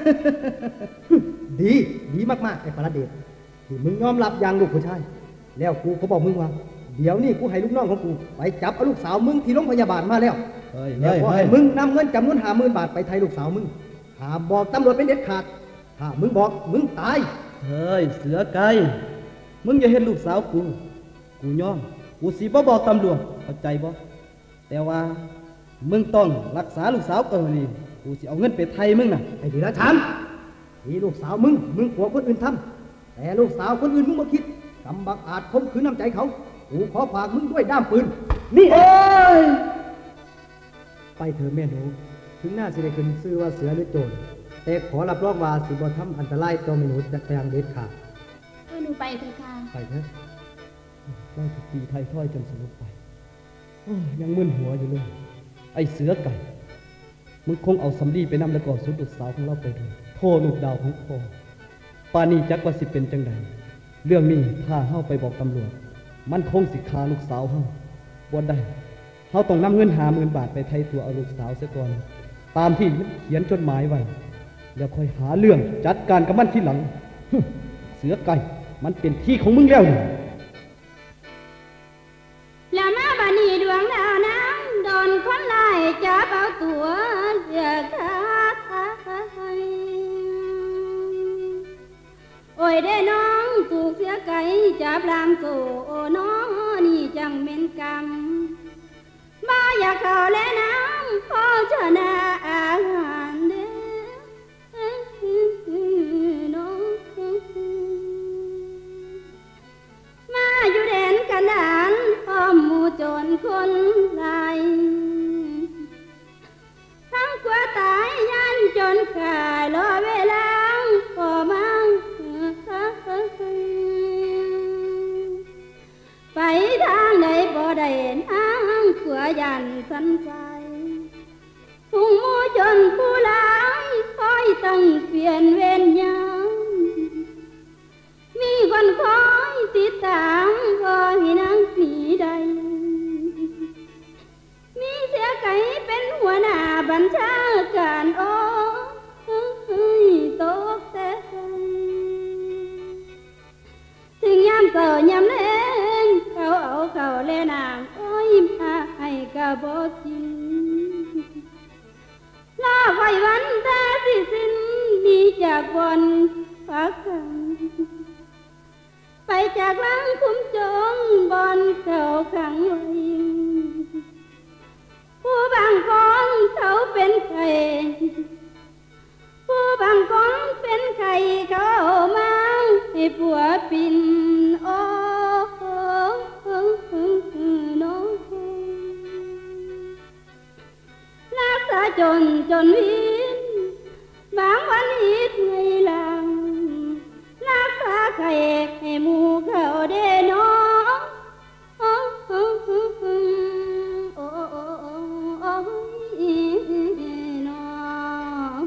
ดีดีมากๆไอ้ประเดชที่มึงยอมรับอย่างลูกผู้ชายแล้วกูก็บอกมึงว่าเดี๋ยวนี้กูให้ลูกน้องของกูไปจับเอาลูกสาวมึงที่โรงพยาบาลมาแล้วแล้วก็ให้มึงนำเงินจำนวนห้าหมื่นบาทไปไทยลูกสาวมึงห้ามบอกตำรวจเป็นเด็ดขาดถ้ามึงบอกมึงตายเฮ้ยเสือไก่มึงอย่าเห็นลูกสาวกูกูยอมกูสิบ่บอกตำรวจเข้าใจบ่แต่ว่ามึงต้องรักษาลูกสาวเออนี่กูสิเอาเงินไปไทยมึงน่ะไอ้ดีละฉันที่ลูกสาวมึงมึงกลัวคนอื่นทำแต่ลูกสาวคนอื่นมึงบ่คิดกำบังอาจข่มขืนน้ำใจเขากูขอฝากมึงด้วยด้ามปืนนี่เอ้ยไปเถอะแม่หนูถึงหน้าสิได้ขึ้นชื่อว่าเสือหรือโจรแต่ขอรับรองว่าสิบ่ทำอันตรายต่อแม่หนูจากทางเด็ดขาดเออหนูไปเถอะค่ะไปเถอะได้ทุกทีไทยถ้อยจนสลบไปยังมึนหัวอยู่เลยไอ้เสือไก่มึงคงเอาสำลีไปนำแล้วก็สุดลูกสาวของเราไปด้วยโทษลูกดาวของพ่อปานี่จักว่าสิเป็นจังใดเรื่องนี้ถ้าเฮาไปบอกตำรวจมันคงสิฆ่าลูกสาวเฮาบ่ได้เฮาต้องนำเงินห้าหมื่นบาทไปไถ่ตัวเอาลูกสาวเสียก่อนตามที่เขียนจดหมายไว้แล้วค่อยหาเรื่องจัดการกับมันทีหลังเสือไก่มันเป็นที่ของมึงแล้วแล้วมาบานีดวงดาวนั้นโดนคนไล่จับเอาตัวเสือไก่อ้ยได้น้องถูกเสียไก่จับลามโซโอ้น้องนี่จังเม็นกรรมบ่อยากเข้าและน้ำพอชนะอาหารเด้อน้องมาอยู่แดนกันดานพร้อมหมู่โจรคนหลายทั้งกลัวตายยันจนขายรอเวลาพอมาไปทางใดบ่ได้ทางขัวยันสันใจผู้หมู่จนผู้หลายคอยตั้งเปลี่ยนเวรยามมีคนคอยติดตามก็ให้นางผีใดมีเสียไก่เป็นหัวหน้าบัญชาการโอ้ยตกแต่ถึงยามเสายามแลงเขาเอาเขาแลนางโอ้ยมาให้กะบ่กินลาไว้วันตาสิสิ้นมีจากบนพักกันไปจากหลังคุ้มจงบอนเขาขังไว้ผู้บางคนเขาเป็นใครผู้บางคนเป็นใครเขามาให้ผัวปินโอ้น้องรักษาจนจนวินบางวันอิดไงลังรักษาใครให้หมู่เขาได้น้องโอ้โอ้โอ้โอ้น้อง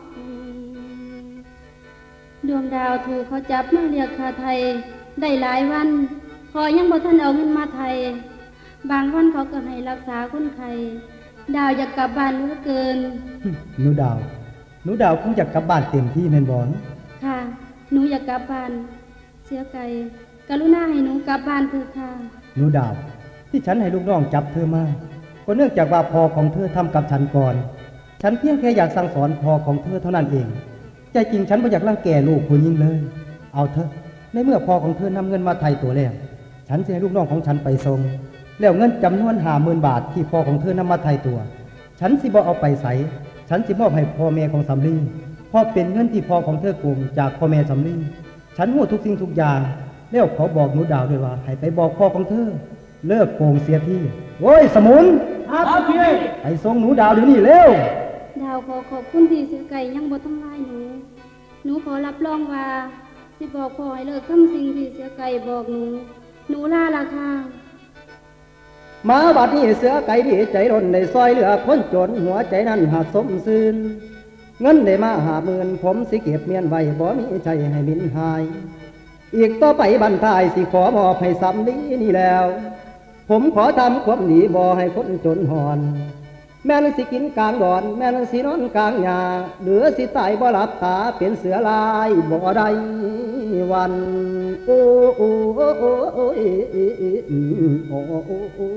ดวงดาวถูกเขาจับมาเรียกค่าไทยได้หลายวันพอยังบ่ทันเอาเงินมาไทยบางวันเขาก็ให้รักษาคนไข้ดาวอยากกลับบ้านเหลือเกินหนูดาวหนูดาวคงอยากกลับบ้านเต็มที่แม่นบ่ค่ะหนูอยากกลับบ้านเสียไก่กรุณาให้หนูกลับบ้านเถิดค่ะหนูดาวที่ฉันให้ลูกน้องจับเธอมาก็เนื่องจากว่าพ่อของเธอทำกับฉันก่อนฉันเพียงแค่อยากสั่งสอนพ่อของเธอเท่านั้นเองใจจริงฉันไม่อยากรังแกลูกผู้หญิงเลยเอาเถอะในเมื่อพ่อของเธอนำเงินมาไถ่ตัวแล้วฉันจะให้ลูกน้องของฉันไปส่งแล้วเงินจำนวนห้าหมื่นบาทที่พ่อของเธอนำมาไถ่ตัวฉันสิบ่เอาไปใส่ฉันสิมอบให้พ่อแม่ของสำลีเพราะเป็นเงินที่พ่อของเธอโกงจากพ่อแม่สำลีฉันรู้ทุกสิ่งทุกอย่างแล้วขอบอกหนูดาวด้วยว่าให้ไปบอกพ่อของเธอเลิกโกงเสียทีโว้ยสมุนครับพี่ไปส่งหนูดาวเดี๋ยวนี้เร็วดาวขอขอบคุณที่เสียไก่ยังบ่ทำลายหนูหนูขอรับรองว่าสิบอกพ่อให้เลิกทำสิ่งที่เสียไก่บอกหนูหนูลาละค่ะมาบัดนี้เสือไก่ดีใจร่นในซอยเหลือคนจนหัวใจนั้นหักสมซื่นเงินได้มาหาหมื่นผมสิเก็บเมียนไว้บ่มีใจให้มินหายอีกต่อไปบรรทายสิขอมอบให้สำลีนี่แล้วผมขอทำความดีบ่ให้คนจนหอนแม่นสิกินกลางดอนแม่นสินอนกลางหญ้าหรือสิตายบ่หลับตาเป็นเสือลายบ่ได้วันโอ้โอ้โอ้โอ้โอ้โอ้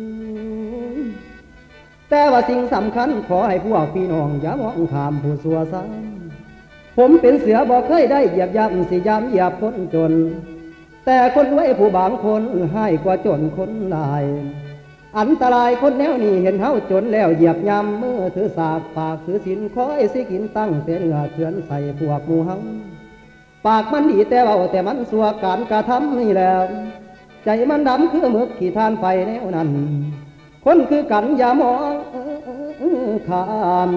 แต่ว่าสิ่งสำคัญขอให้พวกพี่น้องอย่ามองข้ามผู้สัวซ้ำผมเป็นเสือบ่เคยได้เหยียบย่ำสิยามเหยียบคนจนแต่คนรวยผู้บางคนให้กว่าจนคนหลายอันตรายคนแนวนี้เห็นเฮาจนแล้วเหยียบย่ำมือถือสากปากถือสินคอยสิกินตั้งเส้นเหงื่อเถือนใส่พวกหมู่เฮาปากมันดีแต่เบาแต่มันสัวการกระทำนี่แล้วใจมันดำคือมึกขี้ทานไฟแนวนั้นคนคือกันอย่ามองข้าม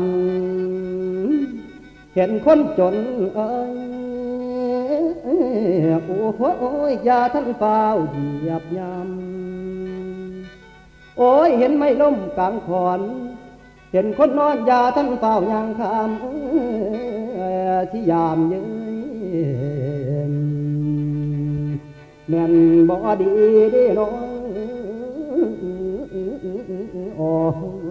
เห็นคนจนเอ้ยโอ้โหอย่าทั้งเฝ้าเหยียบย่ำโอ้ยเห็นไม่ล้มกลางขอนเห็นคนนอนอย่าทั้งเฝ้ายังคำที่ยามยืนแม่นบ่ดีดีน้องโอ้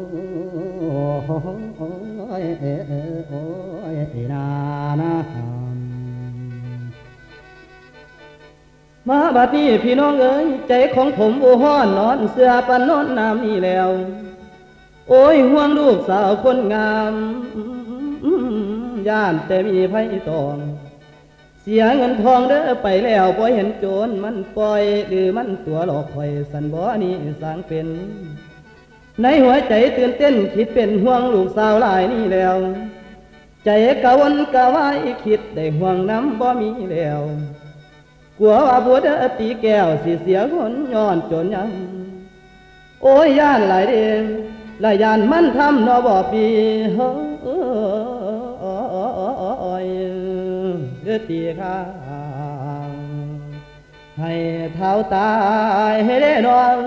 ยโอ้ยนานามาบัดนี้พี่น้องเอ๋ยใจของผมโอ้ฮ้อนนอนเสื้อปันนอนน้ำนี่แล้วโอ้ยห่วงลูกสาวคนงามย่านแต่มีไผตอง สสียเงินทองเด้อไปแล้วบ่เห็นโจรมันปล่อยหรือมันตัวหลอกคอยสันบ่นี่สร้างเป็นในหัวใจตื่นเต้นคิดเป็นห่วงลูกสาวหลายนี่แล้วใจกะวนกะวายคิดได้ห่วงน้ำบ่มีแล้วกลัวว่าบัวเด้อตีแก้วสิเสียคนย้อนจนยังโอ้ยย่านหลายเด้หลายย่านมันทำนอบ่ปีเฮ้ยเดือตีข้าให้เท้าตายให้ได้นอน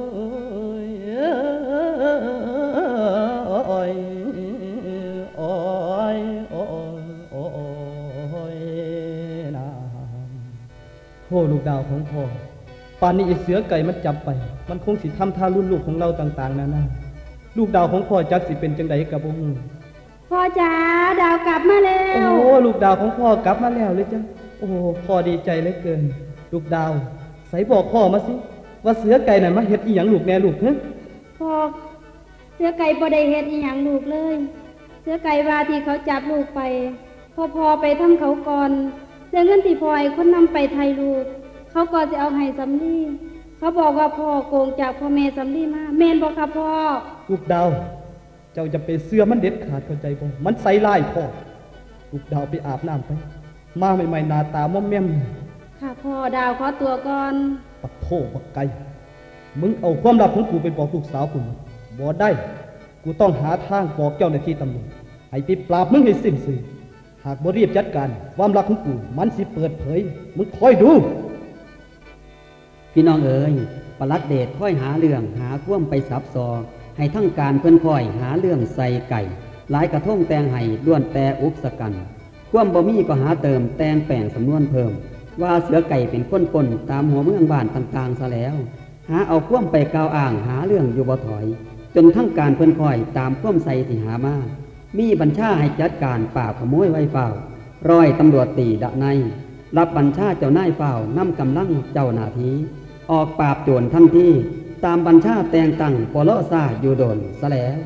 โอ้ยโอ้ยโอ้ยโอ้ยนะโหลูกดาวของพ่อป่านนี้ไอ้เสือไก่มันจับไปมันคงสิทำท่ารุ่นลูกของเราต่างๆนั่นนะลูกดาวของพ่อจักสิเป็นจังใดกับบ่ฮู้พ่อจ๋าดาวกลับมาแล้วโอ้ลูกดาวของพ่อกลับมาแล้วเลยจ้ะโอ้พ่อดีใจเหลือเกินลูกดาวใส่บอกพ่อมาสิว่าเสือไก่น่ะมาเฮ็ดอีหยังลูกแน่ลูกเฮ้พ่อเสือไก่บ่ได้เฮ็ดอีหยังลูกเลยเสือไก่ว่าที่เขาจับลูกไปพ่อพ่อไปทำเขาก่อนเสือเงินที่พ่อไอ้คนนำไปไทยลูกเขาก็จะเอาให้สำลีเขาบอกว่าพ่อโกงจากพ่อแม่สำลีมาแม่นบ่ครับพ่อลูกดาวเจ้าจะไปเสื้อมันเด็ดขาดเข้าใจบ่มันใส่ลายพ่อลูกดาวไปอาบน้ำไปมาใหม่ๆหน้าตาม่อมแม่มค่ะพ่อดาวขอตัวก่อนปักโถปักไก่มึงเอาความลับของกูไปบอกลูกสาวกูบ่ได้กูต้องหาทางบอกเจ้าหน้าที่ตำรวจให้ไปปราบมึงให้สิ้นสุดหากบ่รีบจัดการความลับของกูมันสิเปิดเผยมึงคอยดูพี่น้องเอ๋ยปลัดเดชค่อยหาเรื่องหาคว่ำไปซับซอให้ทั้งการเพิ่นค่อยหาเรื่องใส่ไก่หลายกระทงแตงไห้ด้วนแต่อุกสกันคว่ำบ่มีก็หาเติมแตงแป่งสำนวนเพิ่มว่าเสือไก่เป็นคนปนตามหัวเมืองบ้านต่างๆซะแล้วหาเอาคว่ำไปกล่าวอ้างหาเรื่องอยู่บ่ถอยจนทั้งการเพิ่นค่อยตามคว่ำใส่ที่หามามีบัญชาให้จัดการป่าขโมยไว้เฝ้าร้อยตำรวจตีดะในรับบัญชาเจ้านายเฝ้านำกำลังเจ้าหน้าที่ออกปราบโจรทันทีตามบัญชาแต่งตั้งปลอซาอยู่โดนซะแล้ว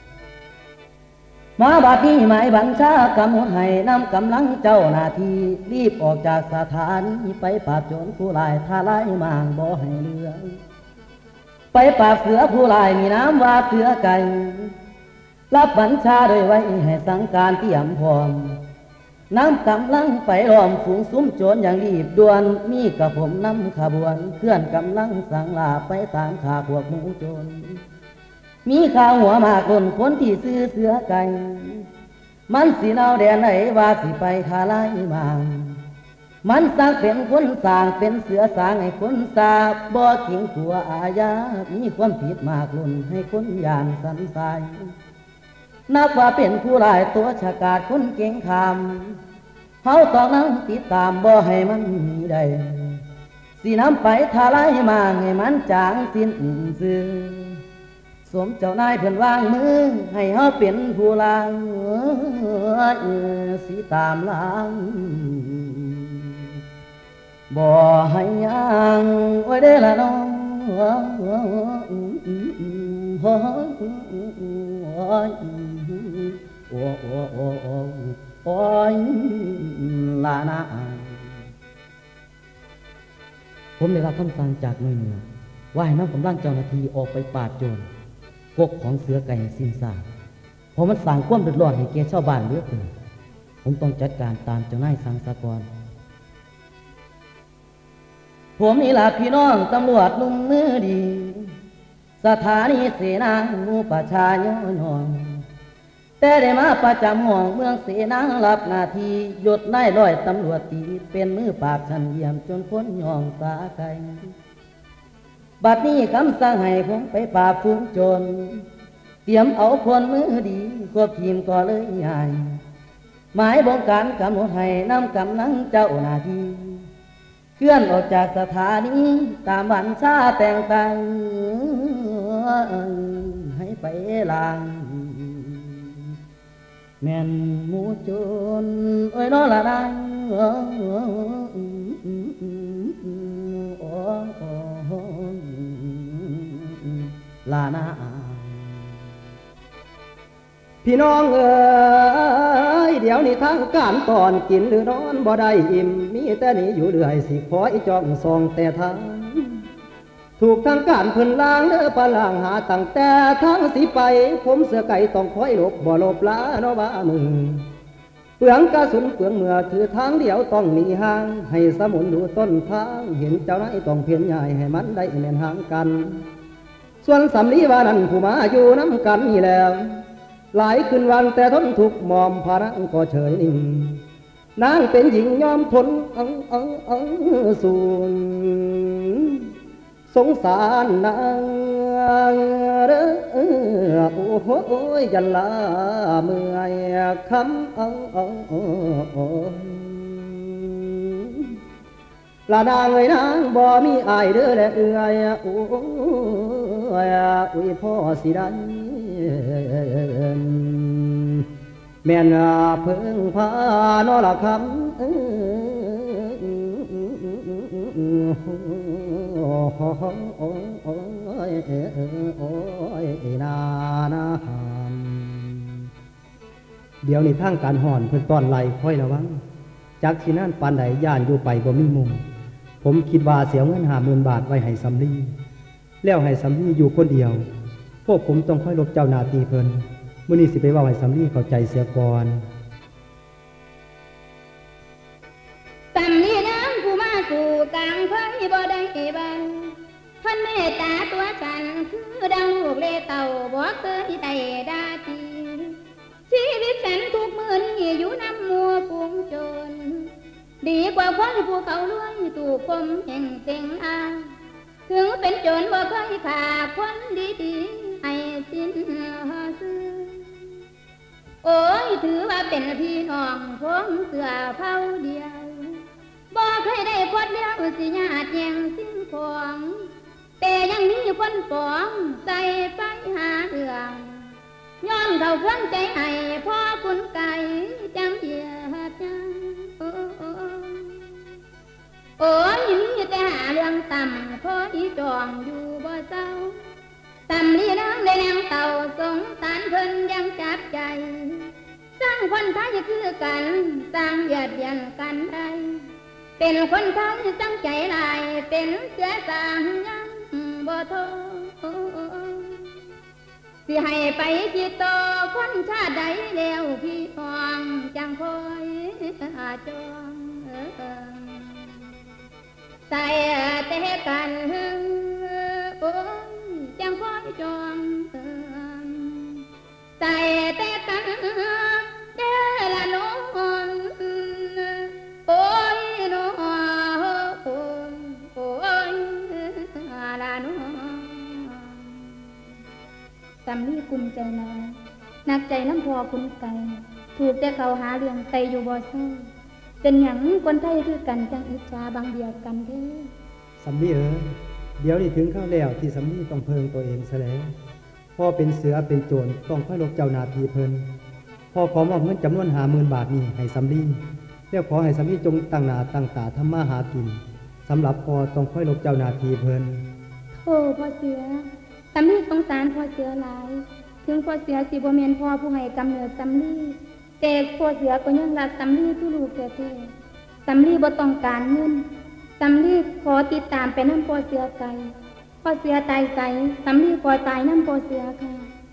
มาบัดนี้หมายบัญชากำหนดให้นำกำลังเจ้าหน้าที่รีบออกจากสถานีไปปราบโจรผู้ลายทาลายมางบ่ให้เลืองไปปราบเสือผู้ลายมีน้ำว่าเสือไก่รับบัญชาโดยไว้ให้สังการเตรียมพร้อมน้ำกำลังไปล้อมฝูงซุ้มโจรอย่างรีบด่วนมีกระผมนำขบวนเคลื่อนกำลังสังลาไปตามขาพวกหมูโจรมีข่าวหัวมากล้นคนที่ซื้อเสือไก่มันสิเนาแดนไหนว่าสิไปทาลายมางมันสร้างเป็นคนสร้างเป็นเสือสร้างให้คนสาบบ่ขิงขัวอาญามีความผิดมากล้นให้คนยานสันสายนับว่าเป็นผู้ร้ายตัวฉกาจคนเก่งคำเขาต้องนั่งติดตามบ่ให้มันมีได้สีน้ำไปทาลายมาให้มันจางสิ้นซื่อสมเจ้านายเพิ่นวางมือให้เขาเป็นผู้ลางสีตามหลังบ่ให้ยังไว้เด้อละน้องโอ้โอ้โอ้โอ้โอ้โอ้ยลานาผมได้รับคำสั่งจากหน่วยเหนือว่าให้นำกำลังเจ้าหน้าที่ออกไปปราบโจรพวกของเสือไก่สิ้นซากเพราะมันสร้างความเดือดร้อนให้แก่ชาวบ้านเหลือเกินผมต้องจัดการตามเจ้านายสั่งซะก่อนผมนี่ล่ะพี่น้องตำรวจนุ่มมือดีสถานีเสนางูประชาย่อยองแต่ได้มาประจำห้องเมืองเสนารับหน้าที่ยศนายร้อยตำรวจตีเป็นมือปราบชั้นเยี่ยมจนคนยองสาไก่บัดนี้คำสั่งให้ผมไปปราบฝูงโจรเตรียมเอาคนมือดีควบทีมก็เลยใหญ่หมายบงการกำหนดให้นำกำลังเจ้าหน้าที่เคลื่อนออกจากสถานีตามบัญชาแต่งตั้งให้ไปล้างแม่นหมูโจรโอ้ยน้อละนางลานาพี่น้องเอ๋ยเดี๋ยวนี้ทางการตอนกินหรือนอนบ่ได้อิ่มมีแต่นี้อยู่เรื่อยสิขออีจ้องซองแต่ทางถูกทางการเพิ่นล้างเด้อปลาล่างหาตั้งแต่ทางสิไปผมเสือไก่ต้องคอยหลบบ่หลบลาเนาะว่ามึงเปลืองกระสุนเปลืองเมื่อถือทางเดียวต้องหนีห่างให้สมุนดูต้นทางเห็นเจ้านายต้องเพียรใหญ่ให้มันได้แม่นห่างกันส่วนสำลีว่านั้นผู้มาอยู่น้ำกันนี่แล้วหลายคืนวันแต่ทนทุกมอมภาระก็เฉยนิ่งนางเป็นหญิงยอมทนอังอังอังสูนสงสารนางเด้อโอ้โหยันลาเมื่อยคำอังอังลานางเอ้ยนางบ่มีอายเด้อและเอื้อยโอ้ยอุ้ยพ่อสิได้แม่นเพิ่งพานอละคำโอ้ยโอ้ยนานาเดี๋ยวนี้ทางการห่อนเพิ่นต้อนไล่ค่อยระวังจักสินั่นปานใดย่านอยู่ไปบ่มีมุมผมคิดว่าเสียเงินห้าหมื่นบาทไว้ให้สำลีแล้วให้สำลีอยู่คนเดียวพวกผมต้องค่อยลบเจ้านาตีเพิ่นมื้อนี้สิไปเว้าให้สำลีเข้าใจเสียก่อนสำลีน้ำผู้มาสู่กลางเพิ่นบ่ได้บันท่านเมตตาตัวฉันคือดังลูกเลเต่าบ่เคยได้ดาตีชีวิตฉันทุกมื้อนี้อยู่น้ำมัวปุงจนดีกว่าคนผู้เขาล้วนถูกคมแห่งเต็งอาถึงเป็นโจรบ่เคยขาคนดีๆให้สิ้นซื่อโอ้ยถือว่าเป็นพี่น้องของเสือเผ่าเดียวบ่เคยได้พดเลี้ยวสิญาติแย่งสิ่งของแต่ยังมีคนปองใจไปหาเรื่องย้อนเขาเครื่องใจให้พ่อคุณไก่จังเดียดจังโอ้ยมีแต่หาเรื่องต่ำพออีจองอยู่บ่เศร้าตำลีนางได้นางเต่าสงสารเพิ่นยังจับใจสร้างคนไทยคือกันสร้างเบียดเบียนกันได้เป็นคนไทยตั้งใจลายเป็นเสือสางยังบ่โทสิให้ไปจิตโตคนชาติใดแล้วพี่ฟองจังคอยอาจองใส่แต่กันโอ้ยจังคอยจองใส่แต่กันเด้อละน้องโอ้ยน้องโอ้ยโอ้ยละน้องสำลีกุมใจน้อยนักใจลำพอคุณไก่ถูกแต่เขาหาเรื่องไตอยู่บ่เศร้าเป็นหยังคนไทยคือกันจังอิจฉาบางเดียวกันเด้อสำลีเอ๋ยเดี๋ยวนี้ถึงเข้าแล้วที่สำลีต้องเพิงตัวเองซะแล้วพ่อเป็นเสือเป็นโจรต้องค่อยลบเจ้านาทีเพิ่นพ่อขอมอบเงินจำนวนห้าหมื่นบาทนี้ให้สำลีแล้วขอให้สำลีจงตั้งหน้าตั้งตาทำมาหากินสำหรับพ่อต้องค่อยลบเจ้านาทีเพิ่นโธ่พ่อเสือสำลีสงสารพ่อเสือหลายถึงพ่อเสือสิบ่แม่นพ่อผู้ให้กำเนิดสำลีแต่พ่อเสือก็ยังรักสำลีผู้ลูกแท้ๆสำลีบ่ต้องการเงินสำลีขอติดตามไปน้ำพ่อเสือไก่พ่อเสือตายใสสำลีก็ตายน้ำพ่อเสือค่ะ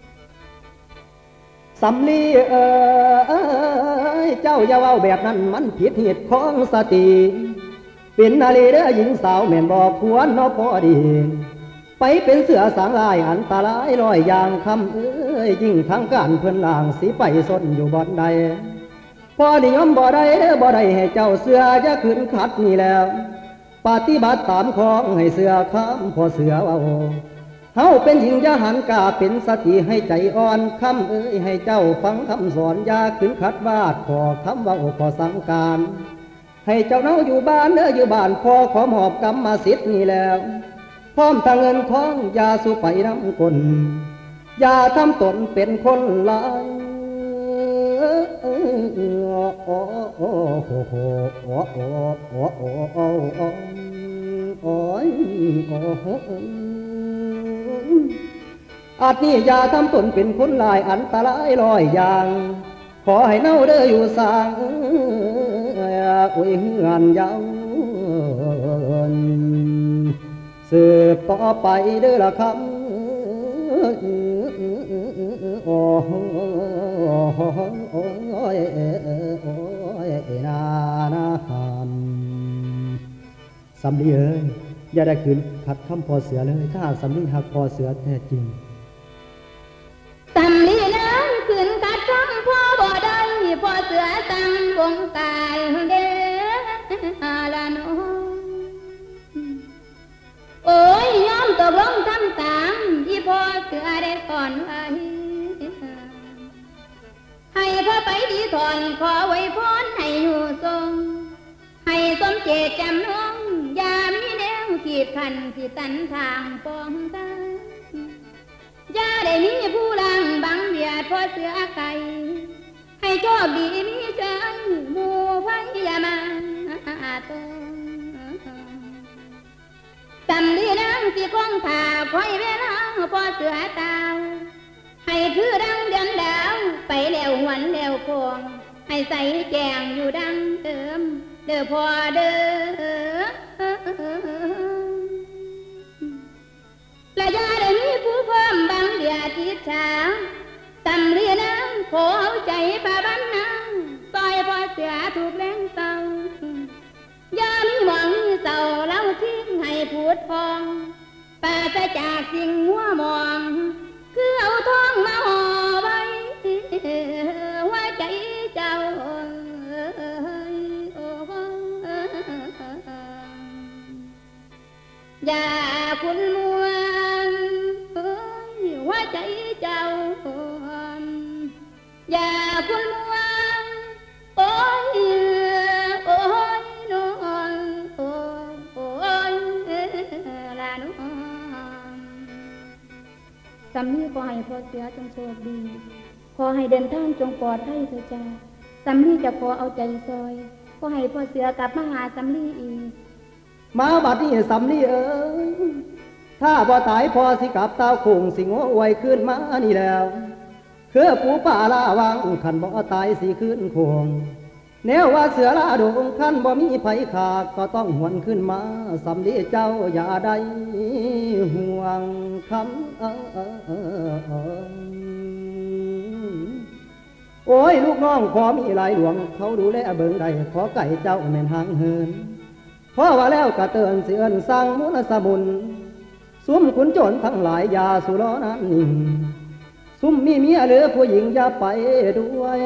สำลีเอ๋ยเจ้าอย่าเว้าแบบนั้นมันผิดเหตุของสติเป็นนาลีเด้อหญิงสาวแม่นบอกควรเนาะพอดีไปเป็นเสือสางลายอันตรายลอยอย่างคำเอ้ยยิ่งทางการเพื่อนลางสีไปสนอยู่บ่อนใดพอนิยมบ่ได้บ่ได้ให้เจ้าเสือจะขึ้นขัดนี่แล้วปฏิบัติตามของให้เสือคำพอเสือว่าเฮาเป็นหญิงยาหันกาเป็นสติให้ใจอ่อนคำเอ้ยให้เจ้าฟังคำสอนยาขึ้นขัดวาดขอคำว่าขอสังการให้เจ้าเนาอยู่บ้านเด้ออยู่บ้านพอขอมอบกรรมสิทธิ์นี่แล้วพร้อมทางเงินทองยาสู้ไปน้ำคนอย่าทำตนเป็นคนลายโอ้โอ้โอ้โอ้โอ้โอ้โอ้โอ้โอ้โอ้โอ้อาจนี่อย่าทำตนเป็นคนลายอันตรายลอยอย่างขอให้เน่าเด้ออยู่สร้างอุ้ยเฮือนยาวสืบต่อไปเด้อละคำโอ้โอ้ยโอ้ยนานาฮันสำลีเอ้ยอย่าได้คืนขัดคำพอเสือเลยถ้าหากสำลีหักพอเสือแท้จริงสำลีนั้นคืนขัดคำพ่อบ่ได้พอเสือตั้งวงกายเด้อละน้องโอ้ยยอมตกลงทำตามที่พ่อเสือได้ก่อนไว้ให้พ่อไปดีถอนขอไว้พรให้อยู่ทรงให้สมเจตจำนงอย่ามีแนวขีดขันที่ตันทางปองตาอย่าได้มีผู้ลังบังเบียดพ่อเสือไก่ให้โชคดีมีใจหมู่พยามาตสำลีนังที่คงผ่าคอยเวลาพอเสือตาให้คือดังเดือนดาวไปแล้วหวนแล้วคงให้ใส่แจงอยู่ดังเดิมเด้อพอเด้อและอย่าได้มีผู้เพิ่มบางเดียทิศชาสำลีนังขอเอาใจป่าบ้านนางซอยพอเสือถูกแรงเศร้าอย่ามีหวังเศร้าเล่าทิ้งให้พูดพองปราศจากสิ่งมัวมองคือเอาทองมาห่อไว้ว่าใจเจ้าอย่าคุณมัวว่าใจเจ้าอย่าคุณมัวโอ้ยโอ้ยน้องโอ้ยลาน้องสำลีขอให้พ่อเสือจงโชคดีขอให้เดินทางจงปลอดภัยเถิดจ้าสำลีจะขอเอาใจซอยขอให้พ่อเสือกลับมาหาสำลีอีกมาบัดนี้สำลีเอ้ยถ้าบ่ตายพอสิกลับเต้าคงสิงอวยขึ้นมานี่แล้วคือปูป่าลาวางขันบ่ตายสิขึ้นคงแนวว่าเสือลาดงขันบ่มีไผขาดก็ต้องหวนขึ้นมาสำลีเจ้าอย่าได้ห่วงคำโอ้ยลูกน้องขอมีหลายหลวงเขาดูแลเบิ่งใดขอไก่เจ้าแม่นหางเหินเพราะว่าแล้วกระเตือนเสือนสร้างมุนสมุนซุ้มขุนโจรทั้งหลายอย่าสุร้อนั้นนิ่งซุ้มมีเมียหรือผู้หญิงอย่าไปด้วย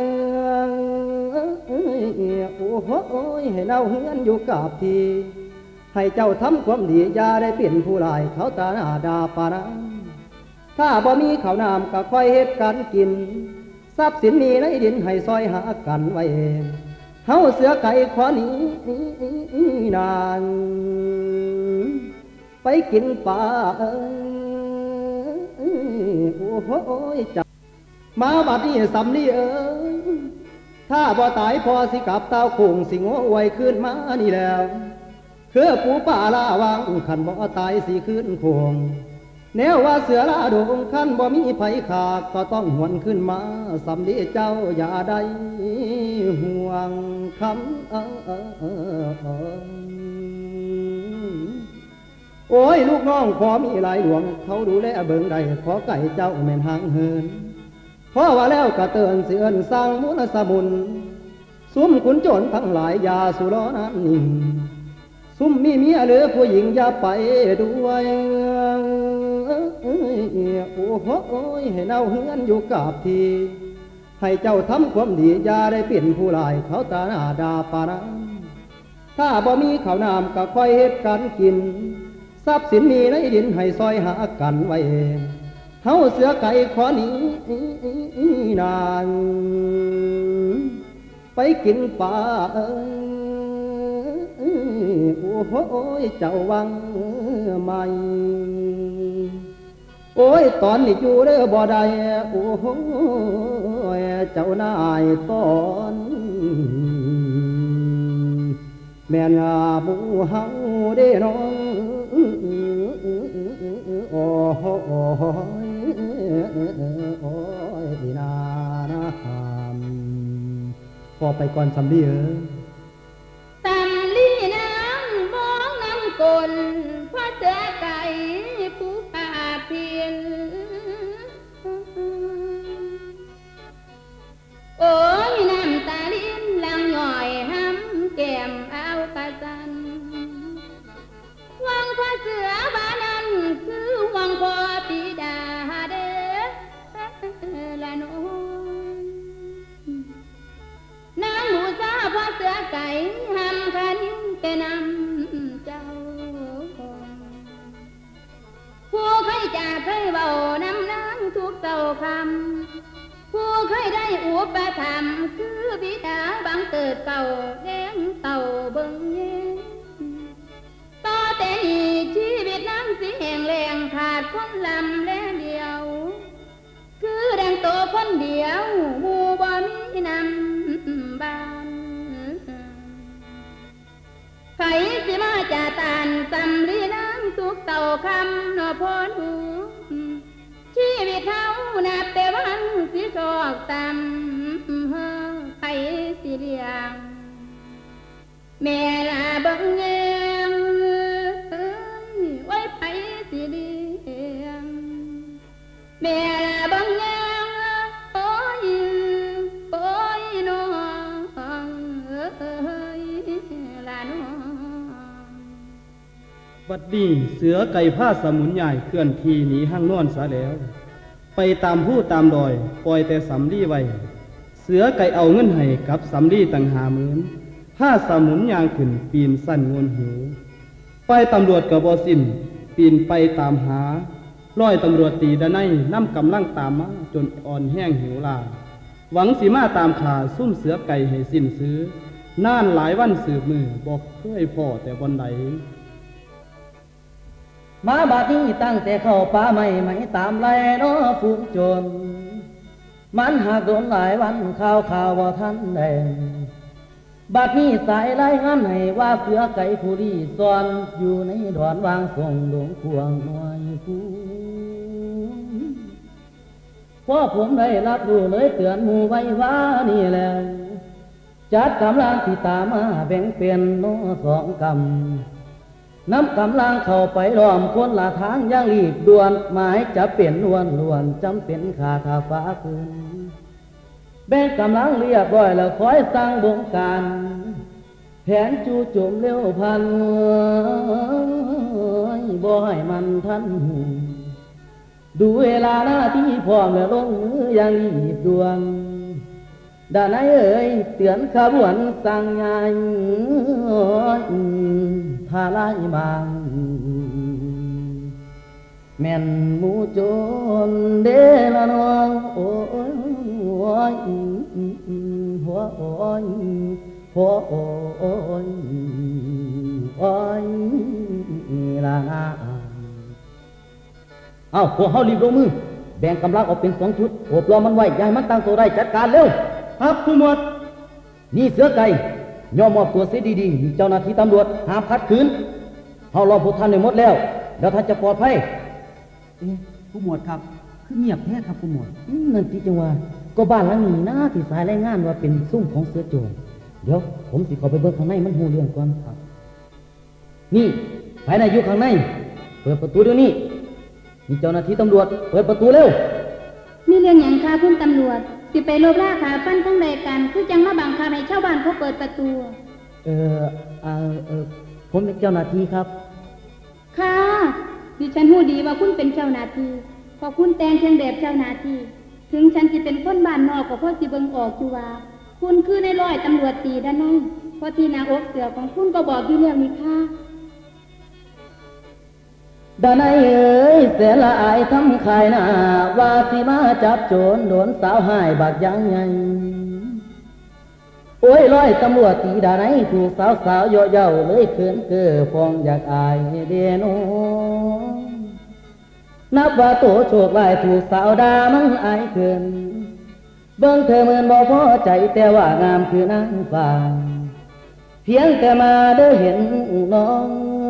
โอ้โหให้เน่าเฮือนอยู่กับทีให้เจ้าทำความดีอย่าได้เปลี่ยนผู้ลายเขาตาหน้าดาปานะถ้าบ่มีข้าวน้ำก็ค่อยเฮ็ดกันกินทรัพย์สินมีในดินให้ซอยหากันไว้เฮาเสือไก่ขวานี้นานไปกินปลาโอ้โหจับมาบัดนี้สำลีเอ้ยถ้าบ่ตายพอสิกลับเต้าคงสิงอวยขึ้นมานี่แล้วคือปูป่าลาวางขันบ่ตายสิขึ้นคงแนวว่าเสือลาดงขันบ่มีไผขาดก็ต้องหวนขึ้นมาสำลีเจ้าอย่าได้ห่วงคำโอ้ยลูกน้องขอมีหลายหลวงเขาดูแลเบิ่งใดขอไก่เจ้าแม่นหางเหินเพราะว่าแล้วกระเตือนเสือนสร้างมุนสมุนซุ้มขุนโจรทั้งหลายอย่าสุร้อนั้นนิ่งซุ้มมีเมียหรือผู้หญิงอย่าไปด้วยโอ้โหให้เน่าเฮือนอยู่กับทีให้เจ้าทำความดีอย่าได้เปลี่ยนผู้ลายเขาตาหน้าดาปานะถ้าบ่มีข้าวน้ำก็ค่อยเฮ็ดกันกินทรัพย์สินมีในดินให้ซอยหากันไว้เฮาเสือไก่ขอนี้นานไปกินปลาโอ้โหเจ้าวังใหม่โอ้ยตอนนี้อยู่เด้อบ่ได้โอ้โหเจ้านายตอนแม่นหมู่เฮาเด้น้องโอ้โหโอ้ยนานะพอไปก่อนสำลีเออสำลีน้ำมองน้ำกลพอเจอไก่ผู้ขาเพียนโอ้ยน้ำตาลิ้นลังหน่อยห้ำแก้มเอากระจันวังพระเสือบานั้นคือวังพอปีดาเด้อละน้อยนางหมูซาพระเสือไก่ห้ำคันแต่นำเจ้าผู้เคยจากเคยเบานำนางทุกเต่าคำผู้เคยได้อุปถัมภ์คือบิดาบังเกิดเก่าแดงเต่าเบิ่งเย็นต่อแต่นี้ชีวิตนางสิแห่งแรงขาดคนลำและเดียวคือแดงโตคนเดียวหมู่บ่มีนำบ้านไผสิมาจาตานสำลีนางสุกเต่าคำนอพรหูชีวิตเฮานับแต่วันสิโชคต่ำเฮอไผสิเลี้ยงแม่ลาบังเงงไว้ไผสิเลี้ยงแม่ลาบังเงงโอ้ยโอ้ยน้องเอ้ยลาน้องบัดนี้เสือไก่ผ้าสมุนใหญ่เคลื่อนที่หนีห้างนอนซะแล้วไปตามผู้ตามดอยปล่อยแต่สำลีไว้เสือไก่เอาเงินให้กับสำลีต่างหาหมื่นผ้าสมุนยางขึ้นปีนสั้นงวนหิวไปตำรวจกับบอสินปีนไปตามหาร้อยตำรวจตีดานายนำกำลังตามมาจนอ่อนแห้งหิวลาหวังสีมาตามขาซุ่มเสือไก่ให้สิ้นซื้อนานหลายวันสืบมือบอกเคยพ่อแต่วันใดมาบาดนี้ตั้งแต่เข้าป่าไม่ไม่ตามไล่น้อฝูงโจรมันหากโดนหลายวันข่าวข่าวว่าท่านแดงบัดนี้สายไล่งานให้ว่าเสือไก่ผู้ดีซ่อนอยู่ในดอนวางส่งหลงควงหน่วยผู้พอผมได้รับรู้เลยเตือนหมู่ไว้ว่านี่แหละจัดกำลังที่ตามมาแบ่งเป็นน้อสองกำน้ำกำลังเข้าไปล้อมคนละทางอย่างรีบด่วนหมายจะเปลี่ยนล้วนล้วนจำเป็นขาทาฟ้าคืนแบ่งกำลังเรียบร้อยแล้วคอยสั่งบงการแผนจู่โจมเร็วพันบ่ให้มันทันดูเวลาหน้าที่พร้อมแล้วลงมืออย่างรีบด่วนด้านไหนเอ่ยเตือนขบวนสั่งงานพาไล่บางแม่นหมูโจรเดละน้องโอ้ยหัวหัวโอ้ยหัวโอ้ยโอ้ยละนาเอาพวกเขารีบลงมือแบ่งกำลังออกเป็นสองชุดโอบล้อมมันไว้อย่าให้มันตั้งตัวได้จัดการเร็วครับผู้หมวดนี่เสือไก่ยอมมอบตัวเสียดีๆมีเจ้าหน้าที่ตำรวจห้ามขัดขืนเขารอพวกท่านในหมดแล้วเดี๋ยวท่านจะปลอดภัยเอ๊ะผู้หมวดครับคือเงียบแท้ครับผู้หมวดนั่นที่จังว่าก็บ้านหลังนี้นะที่สายรายงานว่าเป็นซุ่มของเสือโจรเดี๋ยวผมสิเข้าไปเบิ่งข้างในมันหูเรื่องก่อนครับนี่ภายในอยู่ข้างในเปิดประตูเดี๋ยวนี้มีเจ้าหน้าที่ตำรวจเปิดประตูเร็วมีเรื่องอย่างค่ะคุณตำรวจสิไปลบล่าขาฟันทั้งใดกันคือจังมาบังคับให้ชาวบ้านเขาเปิดประตูเออเออเออผมเป็นเจ้าหน้าที่ครับค่ะดิฉันรู้ดีว่าคุณเป็นเจ้าหน้าที่พอคุณแต่งเครื่องแบบเจ้าหน้าที่ถึงฉันจะเป็นคนบ้านนอกก็เพราะสิเบิ่งออกอยู่ว่าคุณคือในร้อยตำรวจตีด้านนั้นเพราะที่หน้าอกเสือของคุณก็บอกอยู่เรื่องนี้ค่ะดานายเอ๋ยเสียละอายทำขายหน้าว่าสิมาจับโจรโดนสาวหายบาดยังไงโอ้ยร้อยตำรวจตีดานายถูกสาวสาวเยาะเย้าเลยเขินเก้อฟองอยากอายเดโนนับว่าโตโชคลายถูกสาวดามันอายเกินเบิ่งเธอเหมือนบ่พอใจแต่ว่างามคือนางฟ้าเพียงแต่มาได้เห็นน้อง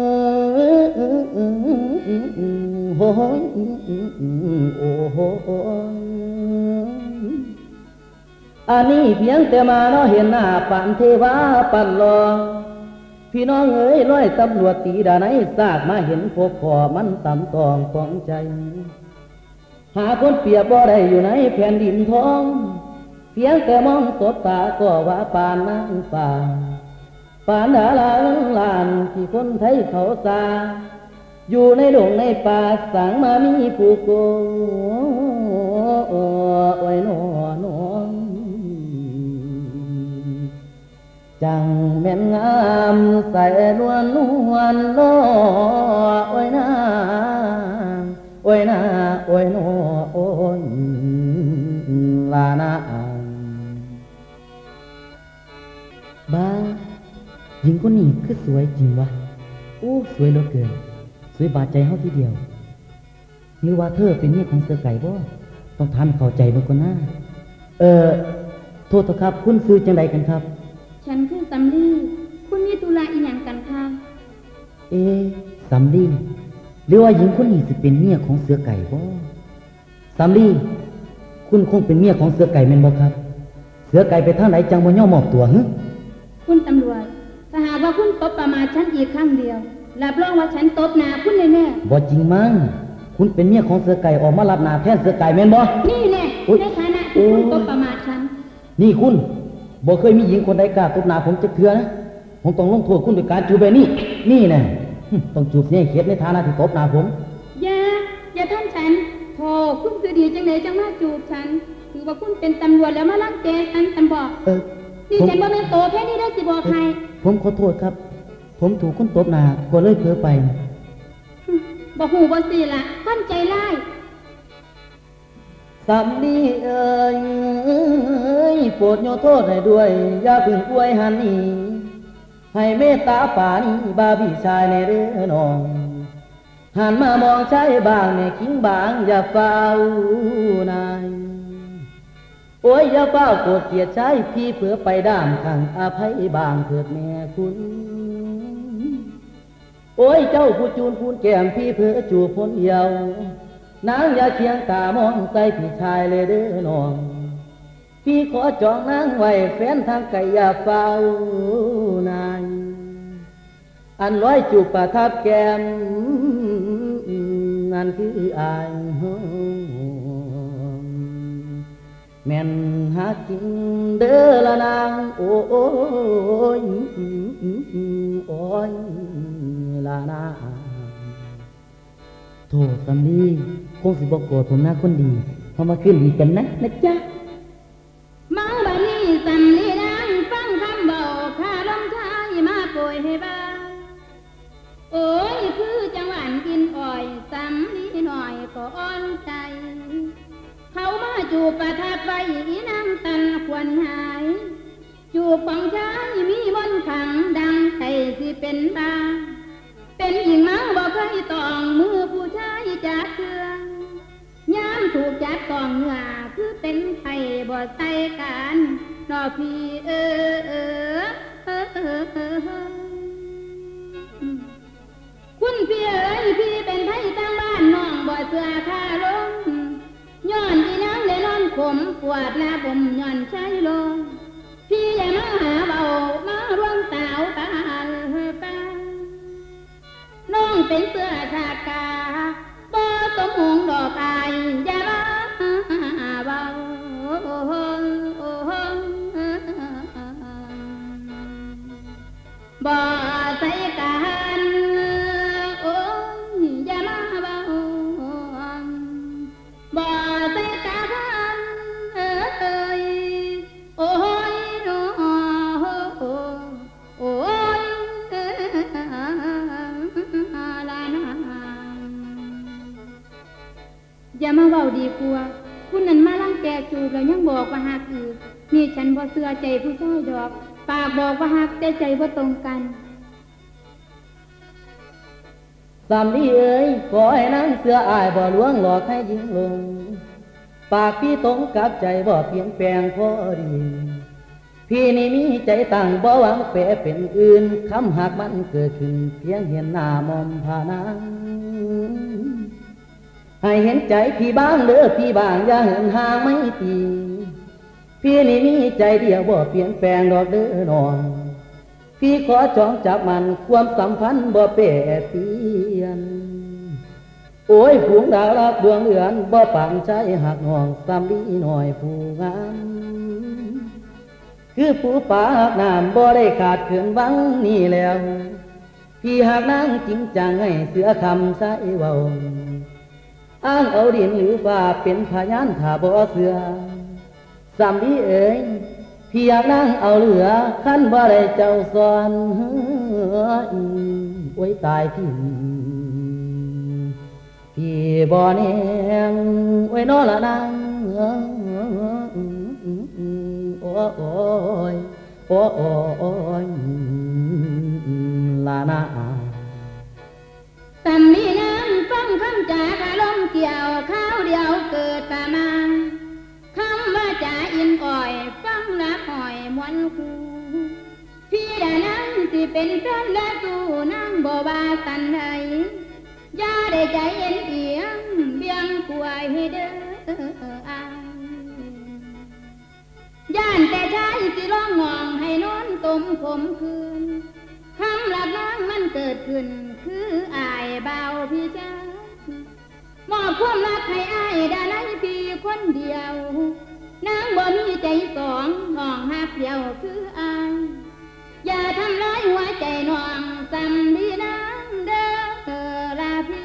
โอ้ยโอ้โหอันนี้เพียงแต่มาเนาะเห็นหน้าปันเทวาปันรอพี่น้องเอ๋ยร้อยตำรวจตีดาไหนซากมาเห็นพบพอมันต่ำตองของใจหาคนเปรียบบ่ได้อยู่ในแผ่นดินทองเพียงแต่มองสบตาก็ว่าปานนางฟ้าปานดาราลานที่คนไทยเขาซาอยู่ในดงในป่าสังมามีผู้โกโอ้ยนอนอนจังแม่นงามใส่นวลนวลนอโอ้ยนาโอ้ยนาโอ้ยนอโอ้ยลานาบ้าหญิงคนนี้คือสวยจริงวะอู้สวยเหลือเกินสวยบาดใจเฮาทีเดียวหรือว่าเธอเป็นเมียของเสือไก่บ่ต้องทำเข้าใจเบิ่งก่อนนะเอ่อโทษครับคุณซื้อจังไดกันครับฉันคือสำลีคุณมีธุระอีหยังกันคะเอ๊ะสำลีหรือว่าหญิงคนนี้สิเป็นเมียของเสือไก่บ่สำลีคุณคงเป็นเมียของเสือไก่แม่นบ่ครับเสือไก่ไปทางไหนจังบ่ยอมมอบตัวหึคุณตำรวจถ้าหากว่าคุณตบประมาทฉันอีกครั้งเดียวรับรองว่าฉันตบหน้าคุณแน่ๆบ่จริงมั้งคุณเป็นเมียของเสือไก่ออกมารับหน้าแทนเสือไก่แม่นบ่นี่แน่ในฐานะที่คุณตบประมาทฉันนี่คุณบ่เคยมีหญิงคนใดกล้าตบหน้าผมจักเทื่อนะผมต้องลงโทษคุณด้วยการจูบแบบนี้นี่แน่ต้องจูบเนี่ยเข็ดในฐานะที่ตบหน้าผมอย่าอย่าทำฉันโธ่คุณคือดีจังไหนจังมาจูบฉันถือว่าคุณเป็นตำรวจแล้วมาลังแกฉันตำบอกเออนี่ฉันบ่แม่นโตแค่นี้ได้สิบอกใครผมขอโทษครับผมถูกคุณตบหน้าก็เลยเผลอไปบ่ฮู้บ่สิล่ะคนใจร้ายสำลีเอ่ยโปรดโยโทษให้ด้วยอย่าเพิ่งอวยหันนี่ให้เมตตาป่านี้บาพี่ชายในเรือน้องหันมามองชายบางในคิงบางอย่าเฝ้านายโอ้ยอย่าเฝ้าโกรธเกลียดชายพี่เผื่อไปด้ามขังอภัยบางเถิดแม่คุณโอ้ยเจ้าผู้จูนพูนแก้มพี่เผื่อจูบพ้นเยาวนางอย่าเคียงตามองใส่พี่ชายเลยเด้อน้องพี่ขอจองนางไว้แฟนทางไก่อย่าเฝ้านายอันร้อยจูบประทับแก้มนั่นคืออายแม่นหาจริงเด้อละนางโอ้ยโอ้ยละนางโทษสำลีคงสิบอกโกรธผมนะคนดีพอมาขึ้นดีกันนะนะจ๊ะมาบัดนี้สำลีนางฟังคำเบาข้าลมชายมาโปรยให้บ้าโอ้ยคือจังหวานกินอ้อยสำลีหน่อยก็อ่อนใจเขามาจูบประทับไว้อีนางตันควรหายจูบของชายมีมนต์ขังดังใจสิเป็นบ้าเป็นหญิงเมาบ่เคยต้องมือผู้ชายจัดเชืองย้ำถูกจัดกองเหงื่อคือเป็นไข่บ่ใส่กันนอพี่เออเออเออเออเออคุณพี่เอ๋ยพี่เป็นไทยตั้งบ้านน้องบ่เสือคาลงย้อนอีนางได้นอนขมปวดหน้าผมย้อนใช้ลงพี่อย่ามาหาเบามาร่วงสาวตาตาน้องเป็นเสื้อชากาบ่สมหงดอกอายอย่ามาเบาบ่ใส่กันโอ้ยอย่ามาเบาบ่ใส่กันเอ้ยโอ้ยโอ้ยอย่ามาเว้าดีกว่าคุณนั่นมาลังแกจูบแล้วยังบอกว่าหักอีกนี่ฉันบ่เชื่อใจผู้ชายดอกปากบอกว่าหักแต่ใจบ่ตรงกันสำลีเอ๋ยขอให้นางเสืออายบ่ลวงหลอกให้ยิงลงปากพี่ตรงกับใจบ่เปลี่ยนแปลงพอดีพี่นี่มีใจตั้งบ่หวังแปรเป็นอื่นคำหักมันเกิดขึ้นเพียงเห็นหน้ามอมผ่านางให้เห็นใจพี่บ้างเด้อพี่บ้างอย่าเหินห่างไม่ตีพี่นี่มีใจเดียวบ่เปลี่ยนแปลงดอกเด้อน้องพี่ขอจองจับมันความสัมพันธ์บ่เปลี่ยนโอ้ยฝูงดาวรักดวงเอือนบ่ปานใจหักน้องซ้ำดีหน่อยผู้งามคือผู้ป่าหักน้ำบ่ได้ขาดเขื่อนวังนี่แล้วพี่หักนางจริงจังให้เสือคำใส่เว้าอ้างเอาดินหรือว่าเป็นพยานถ้าบ่เสือสามดีเอ๋ยพี่อยากนั่งเอาเหลือขั้นบ่ได้เจ้าสอนโอ้ยตายพี่พี่บ่แนงโอ้ยนอละนางโอ้ยโอ้ยลานาตำนี้น้ำฟังคำจากอารมณ์เกี่ยวข้าวเดียวเกิดประมาณคำว่าจ่าอินอ่อยฟังละหอยมวนคูพี่ดานั่งที่เป็นเพื่อนและสู้นั่งบ่บาสันไหอย่าได้ใจเย็นเอียงเบี้ยงกล้วยให้เด้ออย่านแต่ชายสิร้องงองให้นอนตุ่มผมคืนคำหลับนั่งมันเกิดขึ้นคืออายเบาพี่จ้ามอบความรักให้อายได้ในพี่คนเดียวนางบ่มีใจสองน้องหักเดียวคืออายอย่าทำร้ายหัวใจน้องสำลีนางเด้อลาพี่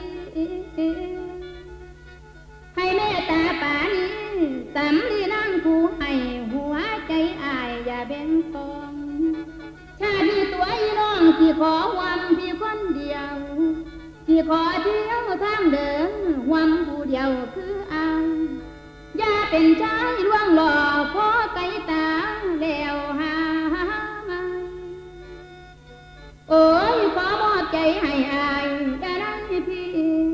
ให้แม่ตาป่านี้สำลีนางผู้ให้หัวใจอายอย่าแบ่งปองชาติตัวอีน้องที่ขอวันพี่คนเดียวที่ขอเที่ยวทางเดินวันผู้เดียวคืออายอย่าเป็นชายล่วงหล่อขอไกลตาแล้วหาโอ้ยขอมอบใจให้อายได้ได้พี่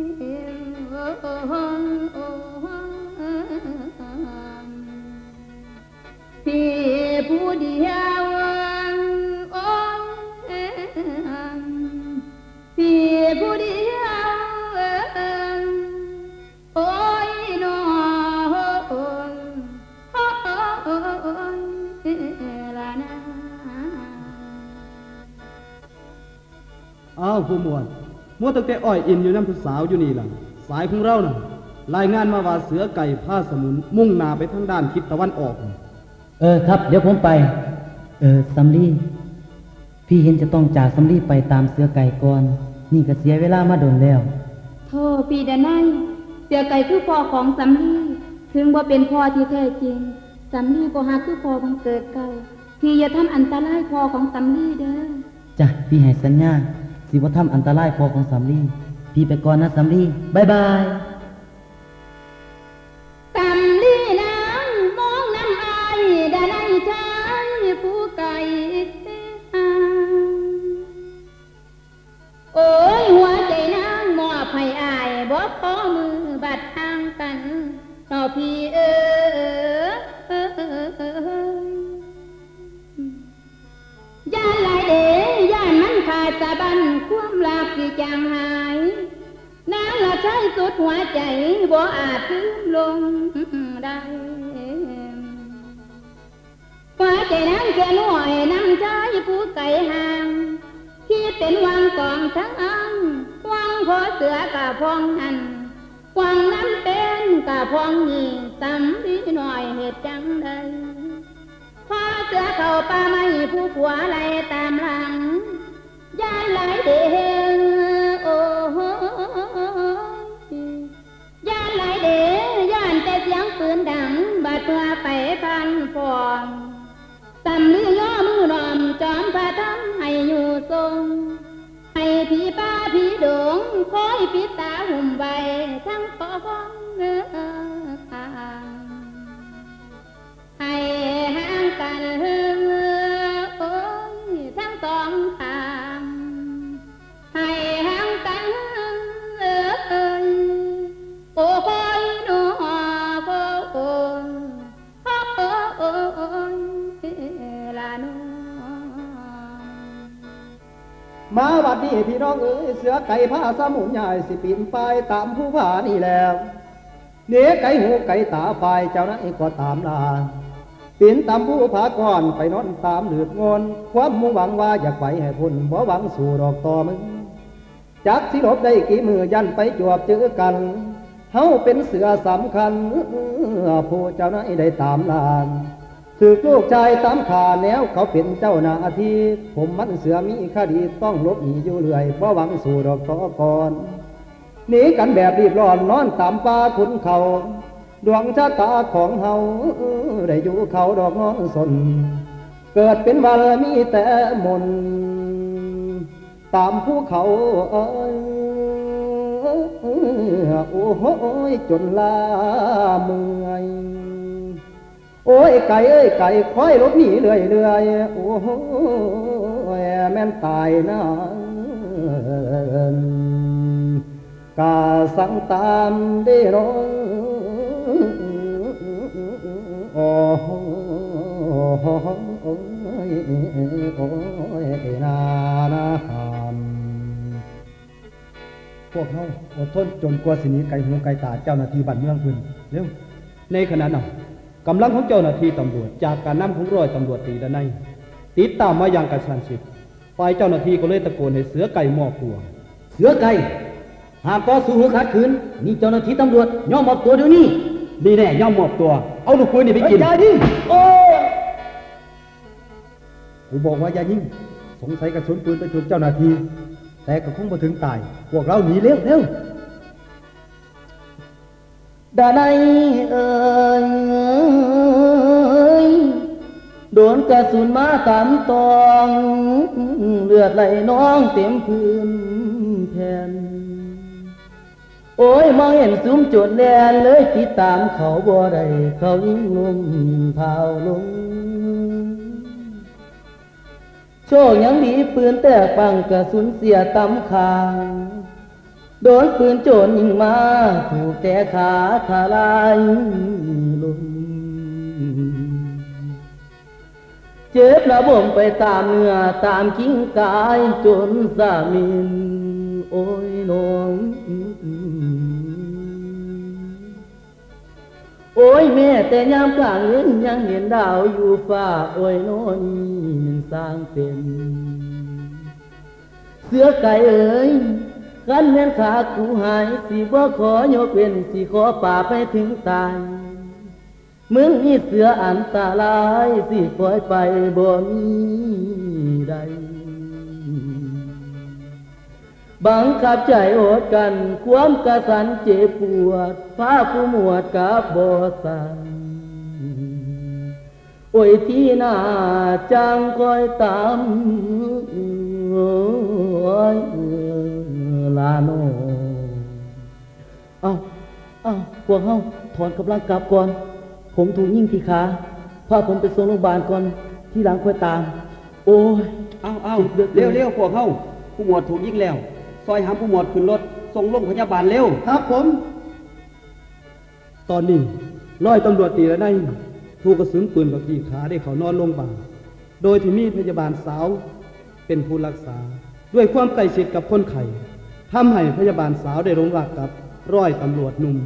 พี่ผู้เดียวโอ้พี่ผู้เดียวโอ้ยน้องลานาอ้าวผู้หมวดมัวตั้งแต่อ้อยอินอยู่น้ำผู้สาวอยู่นี่ล่ะสายของเราน่ะรายงานมาว่าเสือไก่ผ้าสมุนมุ่งหน้าไปทางด้านทิศตะวันออกเออครับเดี๋ยวผมไปเออซัมลี่พี่เห็นจะต้องจากซัมลี่ไปตามเสือไก่ก่อนนี่ก็เสียเวลามาโดนแล้วโธ่พี่ดานัยเสือไก่คือพ่อของซัมลี่ถึงว่าเป็นพ่อที่แท้จริงซัมลี่ก็หาคือพ่อบังเกิดเก่าพี่อย่าทำอันตรายพ่อของซัมลี่เด้อจ้ะพี่ให้สัญญาสิว่าทำอันตรายพ่อของซัมลี่พี่ไปก่อนนะซัมลี่บ๊ายบายซัมลี่นางมองน้ำอายดานัยชายผู้ไก่โอ้ยหัวใจนางมอบให้อายบ่พอมือบัดทางกันต่อพี่เอ๋ย่านหลายเดย่านมันขาดสะบันความรักที่จางหายนางละใช้สุดหัวใจบ่อาจลืมลงได้หัวใจนางแค่หน่อยน้ำใจผู้ไก่ห่างคิดเป็นวังกองทั้งอังวังพอเสือกะพองหันวังน้ำเป็นกะพองยิงสำลีหน่อยเหตุจังใดพอเสือเข้าป่าไม่ผู้ผัวไล่ตามหลังย่านหลายเดือนโอ้ย่านหลายเดือนย่านแต่เสียงปืนดังบาดเมื่อไปพันฟองสำลีย่อมือนอมจอมพระทั้งให้อยู่ทรงให้พี่ป้าพี่ดงคอยปิดตาหุ่มใบทั้งปองให้ห่างกันโอ้ยทั้งสองทางให้ห่างกันเอ้ยโอ้ยน้อโอ้โอ้โอ้ลาโนมาวัดนี้พี่น้องเอ๋ยเสือไก่ผ้าสมุนใหญ่สิปีนไปตามผู้ผานี่แล้วเนื้อไก่หูไก่ตาไฟเจ้านั้นก็ตามลาปีนตามผู้ผาก่อนไปนอนตามหลืดงอนความมุ่งหวังว่าอยากไปให้พ้นบ่หวังสู่ดอกต่อมึงจักสิลบได้กี่มือยันไปจวบเจอกันเฮาเป็นเสือสำคัญผู้เจ้านายได้ตามลานถือลูกชายตามขาแนวเขาเป็นเจ้าหน้าที่ผมมันเสือมีคดีต้องลบหนีอยู่เรื่อยเพราะหวังสู่ดอกต่อก่อนหนีกันแบบรีบร้อนนอนตามป่าขุนเขาดวงชะตาของเฮาได้อยู่เขาดอกนอนสนเกิดเป็นวันมีแต่มนตามภูเขาเอ้ยโอ้โหจนลาเมื่อยโอ้ยไก่เอ้ยไก่คอยลบหนีเรื่อยเรื่อยโอ้โหแม่นตายนะกาสังตามได้ร้องโอ้โหโอ้ยโอ้ยนานาพวกเขาอดทนจนกว่าสินี้ไก่หูไก่ตาเจ้าหน้าที่บ้านเมืองคุณเร็วในขณะนั้นกำลังของเจ้าหน้าที่ตำรวจจากการนำของร้อยตำรวจตีด้านในติดตามมาอย่างกระชั้นชิดฝ่ายเจ้าหน้าที่ก็เลยตะโกนให้เสือไก่มอบตัวเสือไก่หากต่อสู้หัวขาดขืนนี่เจ้าหน้าที่ตำรวจย่อมมอบตัวเดี๋ยวนี้ดีแน่ย่อมมอบตัวเอาลูกปืนนี่ไปกินอย่ายิงโอ้กูบอกว่าอย่ายิงสงสัยกระสุนปืนไปถูกเจ้าหน้าที่แต่ก็คงมาถึงตายพวกเราหนีเร็วเร็วดาไนเอ่ยโดนกระสุนมาตามตองเลือดไหลน้องเต็มพื้นแผ่นโอ้ยมองเห็นซุ้มโจรแดนเลยติดตามเขาบ่ได้เขายิงลมเท้าลงโชคยังดีปืนแตกปังกระสุนเสียตำคางโดนปืนโจรยิงมาถูกแต่ขาทลายลงเจ็บระบมไปตามเนื้อตามกิ้งกายจนสามินโอ้ยน้องโอ้ยแม่แต่ยามกลางเย็นยังเห็นดาวอยู่ฟ้าโอ้ยน้องนี่มันสร้างเป็นเสือไก่เอ๋ยขันแม่นขากูหายสิบ่ขอยกเว้นสิขอป่าไปถึงตายมึงนี่เสืออันตรายสิปล่อยไปบ่มีใดบังคับใจอดกันความกระสันเจ็บปวดพาผู้หมวดกับบ่สันโอ้ยที่หน้าจังคอยตามลาโนเอาเอาพวกเขาถอนกำลังกลับก่อนผมถูกยิงที่ขาพาผมไปส่งโรงพยาบาลก่อนที่หลังค่อยตามโอ้ยเอาเอาเร็วเร็วพวกเขาผู้หมวดถูกยิงแล้วซอยหามผู้หมวดขึ้นรถส่งโรงพยาบาลเร็วครับผมตอนนี้ร้อยตำรวจตีแล้วได้ถูกกระสุนปืนกับที่ขาได้เขานอนโรงพยาบาลโดยที่มีพยาบาลสาวเป็นผู้รักษาด้วยความใกล้ชิดกับคนไข้ทำให้พยาบาลสาวได้ลงรักกับร้อยตำรวจหนุ่ม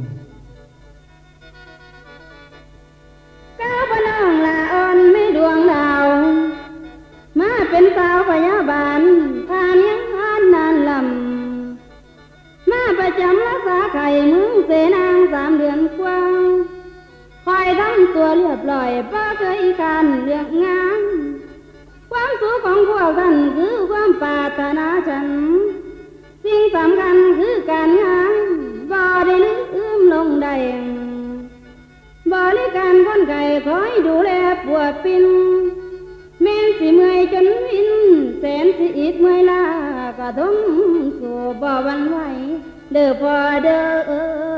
ก้าวน้องละอ่อนไม่ดวงดาวมาเป็นสาวพยาบาลทานยังทานนานลำมาประจำรักษาไข่มึงเสนางสามเดือนกว่าคอยทำตัวเรียบร้อยป้าเคยการเลือกงานความสุขของพวกท่านคือความปรารถนาฉันสิ่งสำคัญคือการงานบ่ได้ลืมลงได้บริการคนไข้คอยดูแลปวดปินแม่สิเมื่อยจนวินแสนสิอิดเมื่อยลากระทมสู่บ่หวั่นไหวเด้อพ่อเด้อ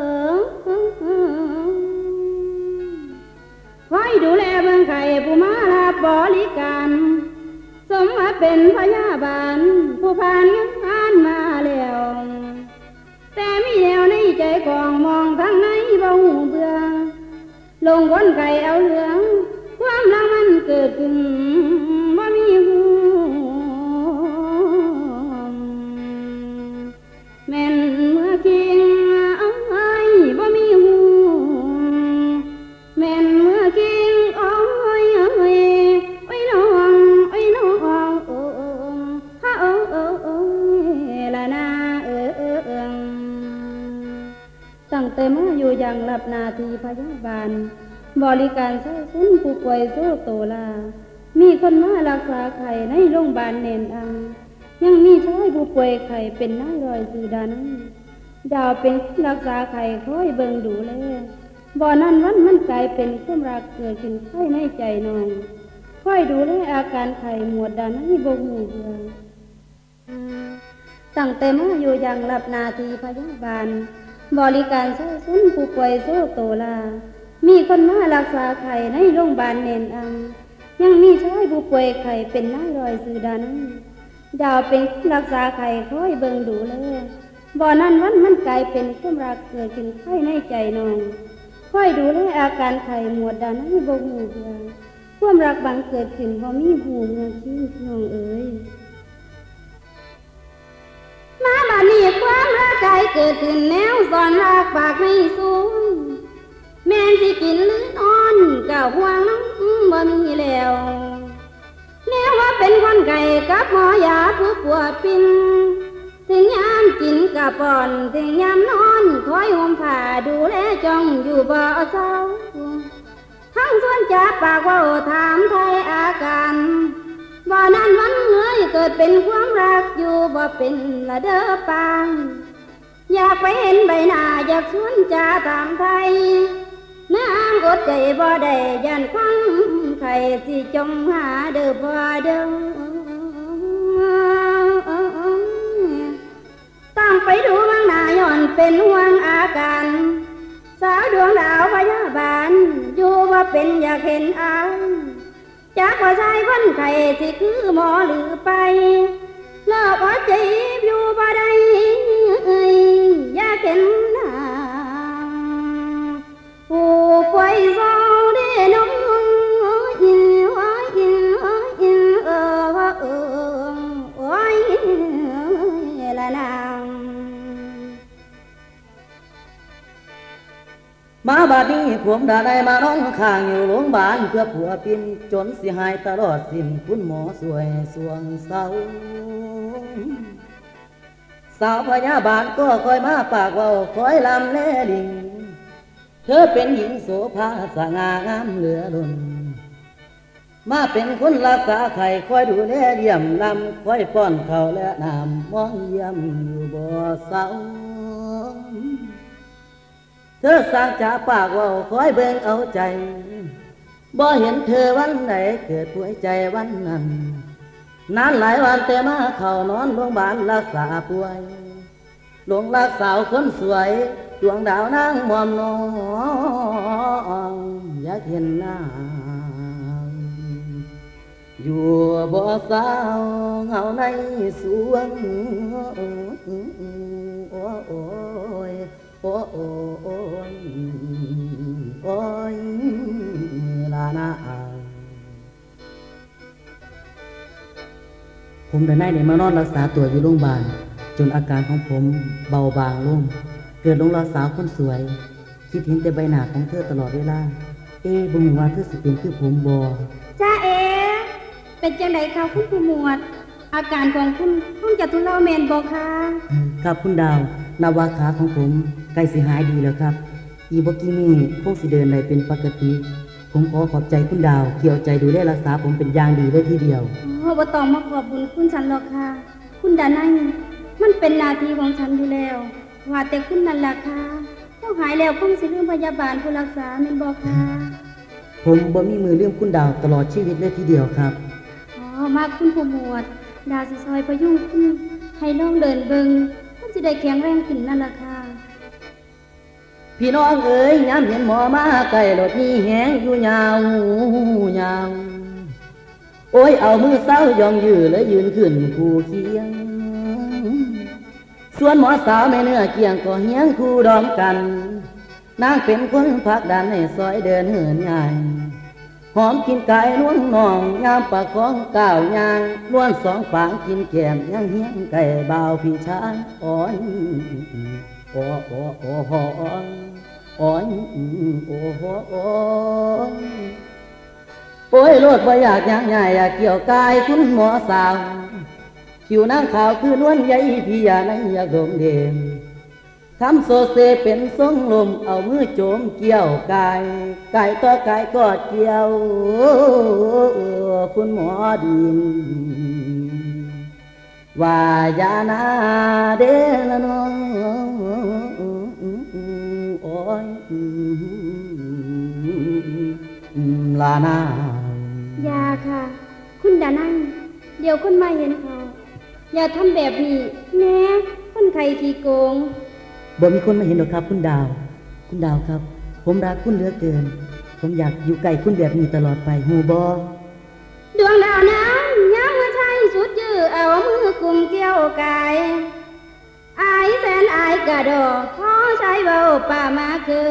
คอยดูแลเบิ่งไข้ผู้มารับบริการสมมาเป็นพยาบาลผู้ผ่านงานมาแล้วแต่มีแนวในใจของมองทางไหนบ่หูเบื่อลงคนไก่เอาเหลืองความรักมันเกิดขึ้นบ่มีหูแม่นเมื่อคิงเอาไว้บ่มีหูแม่นเมื่อคิงเอาไว้ตั้งแต่มาอยู่อย่างรับหน้าที่พยาบาลบริการใช้ซุ้นผู้ป่วยโซโตลามีคนมารักษาไข้ในโรงพยาบาลเนนอังยังมีชายผู้ป่วยไข้เป็นนายรอยสือดานั้นดาวเป็นรักษาไข้คอยเบิ่งดูแลบ่อนั้นวันมันกลายเป็นความรักเกิดขึ้นภายในใจน้องคอยดูแลอาการไข้หมวดดานั้นบ่หูเบื่อตั้งแต่มาอยู่อย่างรับหน้าที่พยาบาลบริการใช้ซุ้นผู้ป่วยโซโตลามีคนมารักษาไข้ในโรงพยาบาลเนนอังยังมีชายผู้ป่วยไข้เป็นนายรอยสือดานั้นดาวเป็นรักษาไข้คอยเบิ่งดูแลบ่อนั้นวันมันกลายเป็นความรักเกิดขึ้นภายในใจน้องคอยดูแลอาการไข้หมวดดานั้นบ่หูเบื่อความรักบังเกิดขึ้นบ่มีหูเมื่อกี้น้องเอ๋ยมาบัดนี้ความรักใจเกิดขึ้นแนวสอนรักปากไม่สูงแม่นสิกินหรือนอนก็ห่วงน้ำบ่มีแล้วแนวว่าเป็นคนไก่กับหมอยาผู้ปวดปิ่นถึงยามกินกะป่อนถึงยามนอนคอยห่มผ้าดูแลจ้องอยู่บ่เศร้าทั้งส่วนจากปากว่าถามไทยอาการบ่นั้นวันเงยเกิดเป็นความรักอยู่บ่เป็นละเด้อปางอยากไปเห็นใบหน้าอยากชวนจะถามไทยนางอดใจบ่ได้ยันควังไข่สิจงหาเด้อบ่เด้อต้องไปดูบางหน้าย้อนเป็นห่วงอาการสาวดวงดาวพยาบาลอยู่ว่าเป็นอยากเห็นอายจากว่าชายคนไข้สิคือหมอหรือไปเลิกอดใจอยู่บ่ได้อยากเห็นหน้าผู้ป่วยเศร้าเด้น้องอินโอ้ยอินโอ้ยอินเออเออโอ้ยละนางมาบัดนี้ผมได้ได้มานอนข้างอยู่โรงพยาบาลเพื่อผัวปินจนสิหายตลอดสิ้นคุณหมอสวยสวงเศร้าสาวพยาบาลก็คอยมาปากเว้าคอยลำแลดิ่งเธอเป็นหญิงโสภาสง่างามเหลือล้นมาเป็นคนรักษาไข้คอยดูแลเยี่ยมลำคอยป้อนข้าวและน้ำมองเยี่ยมอยู่บ่เศร้าเธอสร้างจากปากว่าคอยเบิ่งเอาใจบ่เห็นเธอวันไหนเกิดป่วยใจวันนั้นนานหลายวันแต่มาเข้านอนโรงพยาบาลรักษาป่วยหลงรักสาวคนสวยดวงดาวนางมอมน้องอยากเห็นหน้าอยู่บ่สาวเงาในสวงโอ้โอ้ยโอ้โอ้ยโอ้ยลานาผมได้ได้มานอนรักษาตัวอยู่โรงพยาบาลจนอาการของผมเบาบางลงเกิดลงรักษาคนสวยคิดเห็นแต่ใบหน้าของเธอตลอดเวลาเอ๊ะบ่ฮู้ว่าเธอสิเป็นคือผมบ่จ้าเอ๋เป็นจังไดคะคุณผู้หมวดอาการของคุณคงจะทุเลาแม่นบ่คะครับคุณดาวนาวาขาของผมใกล้สิหายดีแล้วครับอีบ่กี่มื้อคงสิเดินได้เป็นปกติผมขอขอบใจคุณดาวเกี่ยวใจดูแลรักษาผมเป็นอย่างดีเลยทีเดียวโอ้บ่ต้องมาขอบบุญคุณฉันหรอกค่ะคุณดานัยมันเป็นหน้าที่ของฉันอยู่แล้วว่าแต่คุณนั่นล่ะค่ะต้องหายแล้วคงสิลืมพยาบาลผู้รักษาแม่นบ่คะผมบ่มีมือลืมคุณดาวตลอดชีวิตเลยทีเดียวครับอ๋อมาคุณผู้หมวดดาวสิซอยพยุงคุณให้ลองเดินเบิ่งมันสิได้แข็งแรงขึ้นนั่นล่ะค่ะพี่น้องเอ๋ยยามเห็นหมอมาใกล้รถมีแหงอยู่ยาวยาวโอ้ยเอามือเศร้ายองยื้อและยืนขึ้นคู่เคียงส่วนหมอสาวแม่เนื้อเกียงก็เฮียงคู่ดอมกันนางเป็นคนพักดันให้ซอยเดินเหินง่ายหอมกินกายล้วนนองงามปากของก้าวยางล้วนสองปางกินแก้มยังเฮียงไก่เบาพี่ชายอ่อนโอ้โอ้โอ้โอ้อ่อนโอ้โอ้โอ้โอ้ยโลดบ่อยากยังใหญ่อยากเกี่ยวกายคุณหมอสาวผิวนางขาวคือล้วนใหญ่พี่ยาในอยากดมเดมทำโซเซเป็นทรงลมเอามือโจมเกี่ยวกายกายต่อกายกอดเกี่ยวคุณหมอดินว่ายานาเดละน้องโอ้ยลานายาค่ะคุณดานั่งเดี๋ยวคนมาเห็นเขาอย่าทำแบบนี้แม่คนไข้ขี้โกงบ่มีคนมาเห็นหรอกครับคุณดาวคุณดาวครับผมรักคุณเหลือเกินผมอยากอยู่ใกล้คุณแบบนี้ตลอดไปหูบ่ดวงดาวนั้นย้ำว่าใช่สุดยื้อเอามือกุมเกี่ยวกายอายแสนอายกระดอกขอใช้เบาป่ามาคือ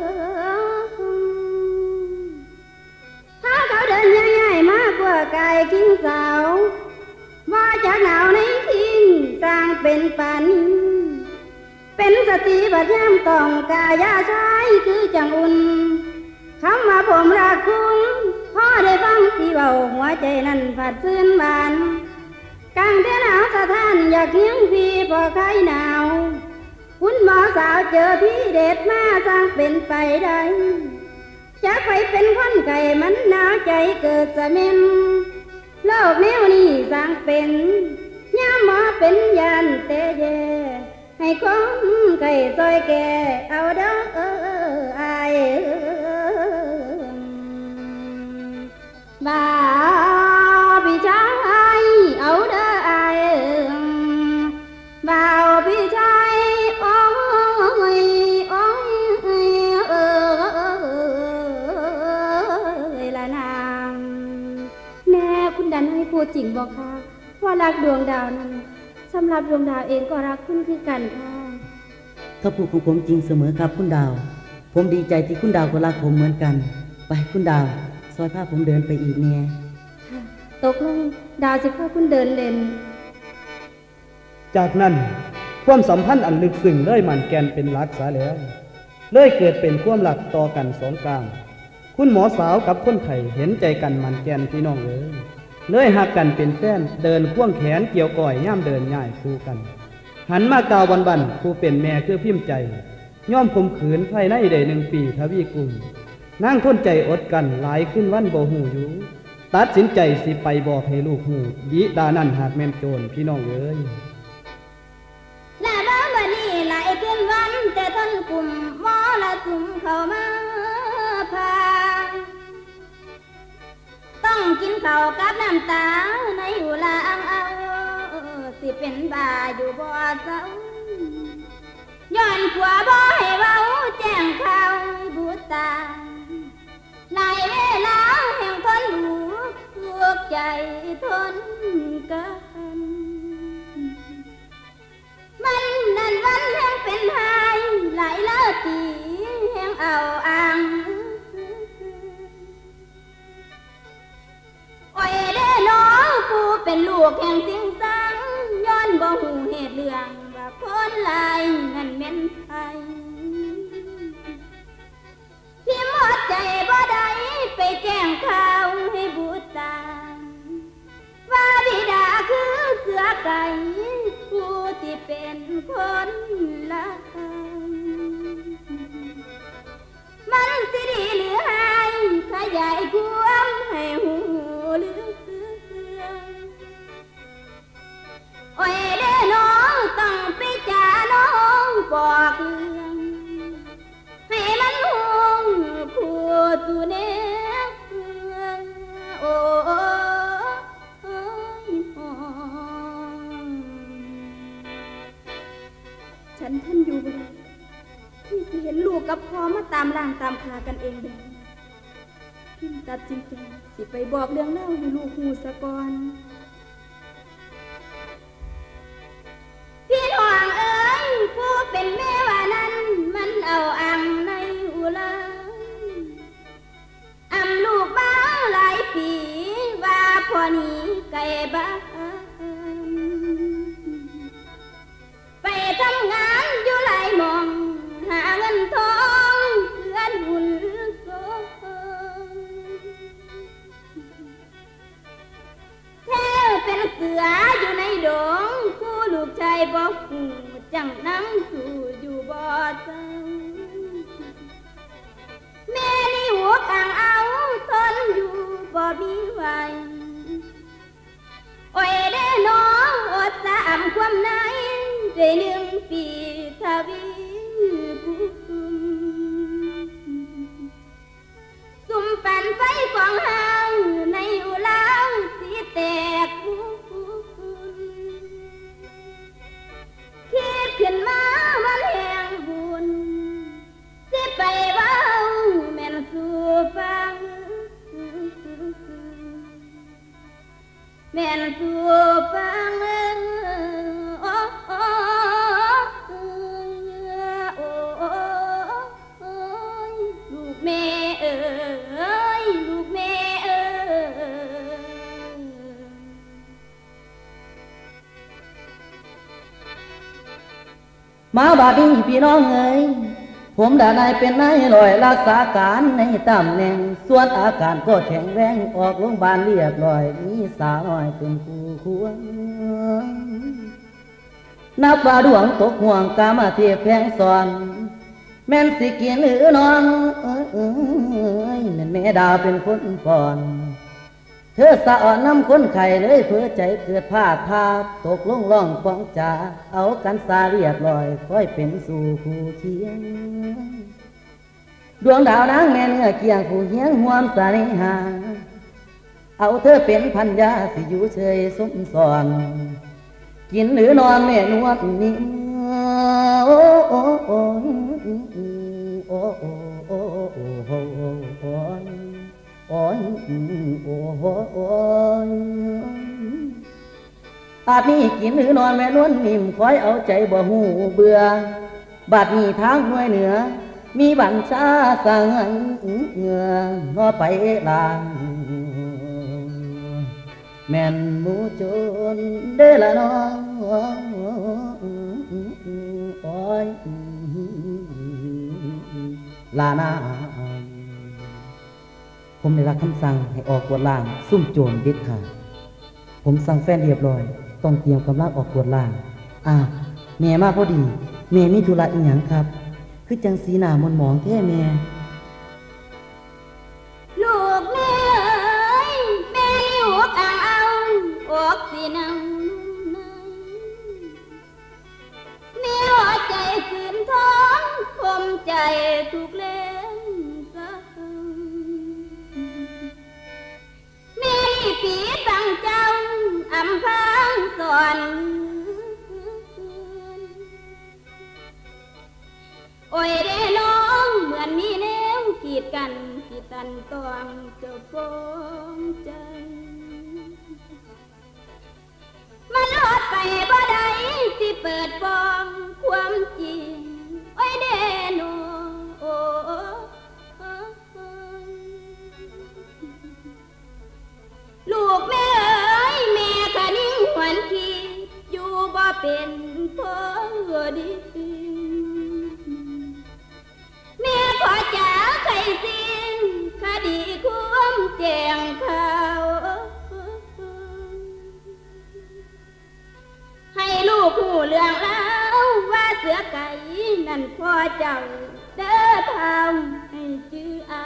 ถ้าเขาเดินง่ายๆมากกว่ากายกิ้งสาวว่าจากหนาวในทิ้งสร้างเป็นปันเป็นสติปัญญามต้องกายาใช้คือจังอุ่นคำว่าผมรักคุณพ่อได้ฟังที่เบาหัวใจนั้นผัดซื่นบานกลางเดือนหนาวสะท้านอยากเลี้ยงพี่พอใครหนาวคุณหมอสาวเจอพี่เด็ดมาสร้างเป็นไปได้จะไปเป็นคนไก่มันหนาวใจเกิดสะเม็นโลกแนวนี้สร้างเป็นย่าหมอเป็นยานเตเยให้คนไก่ซอยแก่เอาเด้ออายบ่าพี่ชายเอาเด้ออายบ่าวพี่ชายโอ้ยโอ้ยเออละนางแน่คุณดันให้พูดจริงบอกค่ะว่ารักดวงดาวนั้นสำหรับดวงดาวเองก็รักคุณคือกันค่ะถ้าพูดของผมจริงเสมอครับคุณดาวผมดีใจที่คุณดาวก็รักผมเหมือนกันไปคุณดาวซอยผ้าผมเดินไปอีกเนี่ยตกลงดาวจะพาคุณเดินเล่นจากนั้นความสัมพันธ์อันลึกซึ้งเลยมันแกนเป็นหลักษาแล้วเลยเกิดเป็นความหลักต่อกันสองกลางคุณหมอสาวกับคนไข้เห็นใจกันมันแกนพี่น้องเลยเลยหักกันเป็นแฟนเดินพ่วงแขนเกี่ยวก่อยย่ำเดินง่ายคู่กันหันมากาววันบันผู้เป็นแม่คือพิมพ์ใจย่อมข่มขืนภายในได้หนึ่งปีทวีกุมนั่งทนใจอดกันหลายขึ้นวันบ่หูอยู่ตัดสินใจสิไปบอกให้ลูกหูบิดานั่นหากแม่นโจรพี่น้องเอ้ยและบ้าวันนี้หลายขึ้นวันแต่ทนกลุ่มมอละจุ่มเข้ามาพาต้องกินข้าวกับน้ำตาในหูลาอังเอาสิเป็นบาอยู่บ่เศร้าย้อนผัวบ่ให้เว้าแจ้งข่าวบุตาในเวลาแห่งทนหูทุกใจทนกันมันนั่นวันแห่งเป็นหายไหลเลิศตีแห่งเอาอ่างโอ้ยเด้อน้องผู้เป็นลูกแห่งสิ่งสังย้อนบ่หูเหตุเรื่องว่าคนหลายนั่นแม่นไผที่หมดใจบ่ได้ไปแจ้งข่าวให้บุตรว่าบิดาคือเสือไก่ผู้ที่เป็นคนละมันสิดีหรือหายขยายความให้หูเรื่องโอ้ยเด้อน้องต้องไปจ่าน้องบอกเรื่องให้มันหงคู่ตูเนื้อโอ้ยฉันท่านอยู่บ่ที่สิเห็นลูกกับพ่อมาตามร่างตามคากันเองเด้อพิมตัดสินใจสิไปบอกเรื่องเล่าให้ลูกหูซะก่อนพี่น้องเอ๋ยผู้เป็นแม่ว่านั้นมันเอาอังในอุลาอำลูกบ้าหลายปีว่าพ่อนี้ไก่บ้านไปทำงานอยู่หลายมองหาเงินทองเพื่อนบุญโซแท้เป็นเสืออยู่ในดงคู่ลูกชบ่หูจังนั่งสู่อยู่บ่เจ้าแม่นี่หัวกลางเอาทนอยู่บ่มีไหวโอ้ยเด้อน้องอดสามความในได้หนึ่งปีทวีภูมิสุ่มปั่นไฟฟองหางในอุลาวสีแตกบุญคิดขึ้นมาวันแห่งบุญสิไปเว้าแม่นสู่ฟังแม่นสู่ฟังโอ้โอ้โอ้โอ้ลูกแม่เอ้ยลูกแม่เอ้ยมาบาดนี้พี่น้องเอ้ยผมด่านายเป็นนายลอยรักษาการในตำแหน่งส่วนอาการก็แข็งแรงออกโรงพยาบาลเรียบร้อยมีสาวน้อยเป็นผู้ควงนับว่าดวงตกห่วงกามาเทียบแพงสอนแม่นสิกินหรือนอนเอ้ยเอ้ยแม่นแม่ดาวเป็นคนก่อนเธอสะอ่อนน้ำคนไข่เลยเพื่อใจเกิดพลาดพาตกลงล่องฟองจ่าเอากันสาเรียบร้อยค่อยเป็นสู่คู่เคียงดวงดาวนางแม่เนื้อเคียงผู้เฮียงห่วมสานิหาเอาเธอเป็นพันยาสิอยู่เฉยสมสอนกินหรือนอนแม่นวดนิ่มโอ้โอ้โอ้โอ้โอ้โอ้โอ้โอ้โอ้โอ้ยโอ้โหโอ้ยอาจนี้กินหรือนอนแม่นวลนิ่มคอยเอาใจบ่หูเบื่อบัดนี้ทางห้วยเหนือมีบัญชาสั่งเหงื่อนอไปลางแม่นหมูจนเด้อละน้องโอ้ยลานาผมได้รับคำสั่งให้ออกกวดล้างซุ่มโจรเด็ดขาดผมสั่งแฟนเรียบร้อยต้องเตรียมกำลังออกกวดล้างอ่าแม่มาพอดีแม่มีธุระอีหยังครับคือจังสีหน้ามนหมองแท้แม่ลูกแม่เอ้ยแม่หัวกลางเอาออกสินังแม่หัวใจคืนท้องคมใจถูกเล่นแม่ผีตั้งเจ้าอำพังสอนโอ้ยเด้น้องเหมือนมีแนวขีดกันขีดตันตวงเจ้าฟองใจมันลดไปบ่ได้สิเปิดฟองความจริงโอ้ยเด้น้องโอ้ลูกแม่เอ้ยแม่กะนิ่งหวนคิดอยู่บ่เป็นพอดีแม่ขอจ๋าใครสิ้นคดีคุ้มแจงข่าวให้ลูกหูเรื่องแล้วว่าเสือไก่นั่นพ่อเจ้าเด้อทำให้จื้อเอา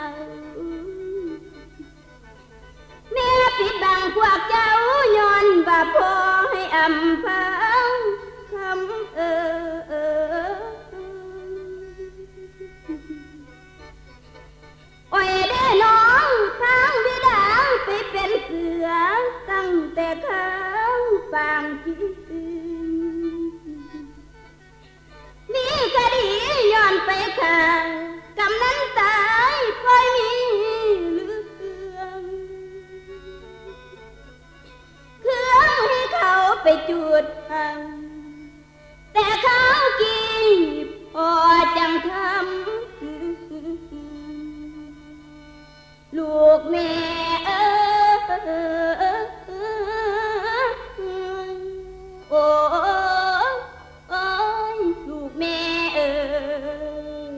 แม่ปิดบังพวกเจ้าย้อนบาพอให้อำพังคำเออเออโอ้ยเด้อน้องทางวิดาไปเป็นเสือตั้งแต่ข้างฟางที่มีคดีย้อนไปข้างกำนั้นตายค่อยมีเรื่องเครื่องให้เขาไปจุดพังแต่เขากีบพอจังทำลูกแม่เอ้ยโอ้โอ้ยลูกแม่เอ้ย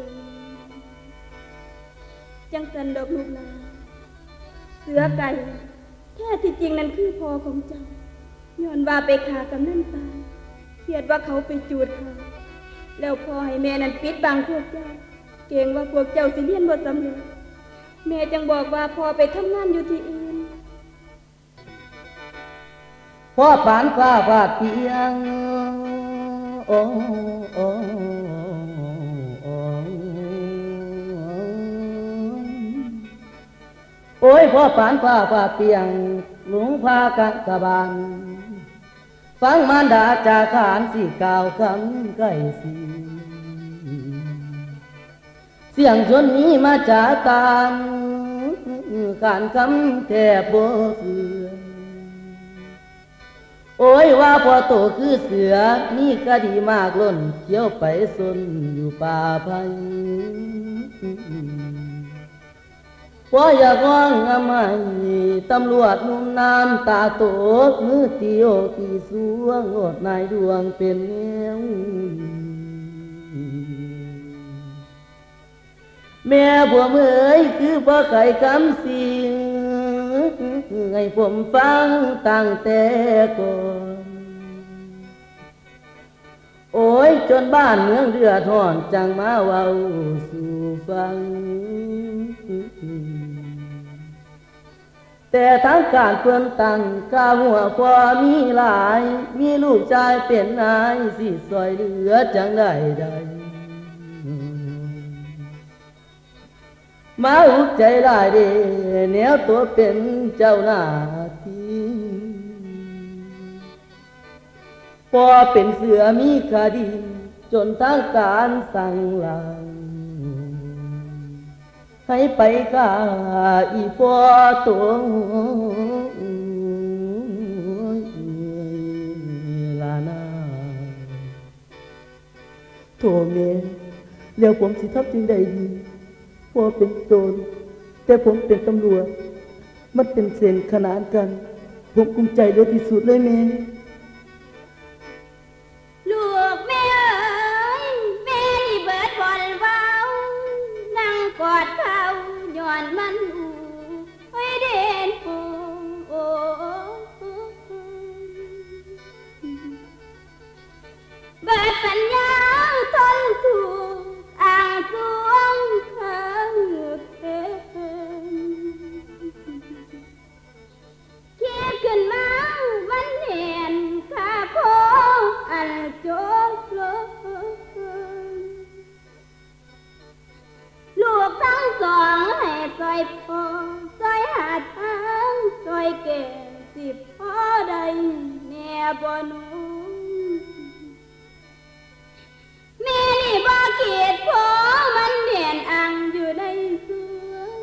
จังสันดอกลูกหลานเสือไก่แท้ที่จริงนั้นคือพ่อของเจ้าย้อนว่าไปฆ่ากำนันตายเครียดว่าเขาไปจูดเขาแล้วพอให้แม่นั้นปิดบังพวกเจ้าเกรงว่าพวกเจ้าสิเรียนบ่สำเร็จแม่จังบอกว่าพอไปทำงานอยู่ที่อื่นพ่อปานฟ้าฟาดเปียงโอ้โอ้โอ้โอ้ยพ่อปานฟ้าฟาดเปียงหลวงพากันสะบานฟังมารดาจาขานสี่กล่าวคำใกล้สีเสียงชนนี้มาจากการการคำแทบบ่เสื่อโอ้ยว่าพอโตคือเสือนี่ก็ดีมากล้นเขียวไปสนอยู่ป่าไผ่พออยากร้องอำไมตำรวจนุ่มน้ำตาโตกมือตีโอตีสวงโอดนายดวงเป็นแนวแม่บัวเมยคือพ่อไข่คำสิงให้ผมฟังตั้งแต่ก่อนโอ้ยจนบ้านเมืองเดือดร้อนจังมาเว้าสู่ฟังแต่ทางการเพื่อนตั้งกาหัวพอมีหลายมีลูกชายเป็นนายสิซอยเหลือจังได้ได้มาอุกใจได้เด้แนวตัวเป็นเจ้าหน้าที่พอเป็นเสือมีคดีจนทางการสั่งลาให้ไปฆ่าอีพ่อตัวลานาโทเมแล้วผมสิทำจึงได้ดีพ่อเป็นโจรแต่ผมเป็นตำรวจมันเป็นเส้นขนานกันผมภูมิใจเลยที่สุดเลยแม่ลูกแม่เอ้ยแม่นี่เบิดบ่อนเว้านั่งกอดเขาย้อนมันอูไว้เด่นปูโอ้เบิดปัญญาทนถูกอ่างสวงข้างเธอคิดขึ้นมามันเห็นข้าพ่ออันโจกลงลูกทั้งสองให้ซอยพ่อซอยหาทางซอยเก่สิพ่อใดแน่บ่หนูแม่นี่บ่เกียดพ่อมันเด่นอังอยู่ในสวน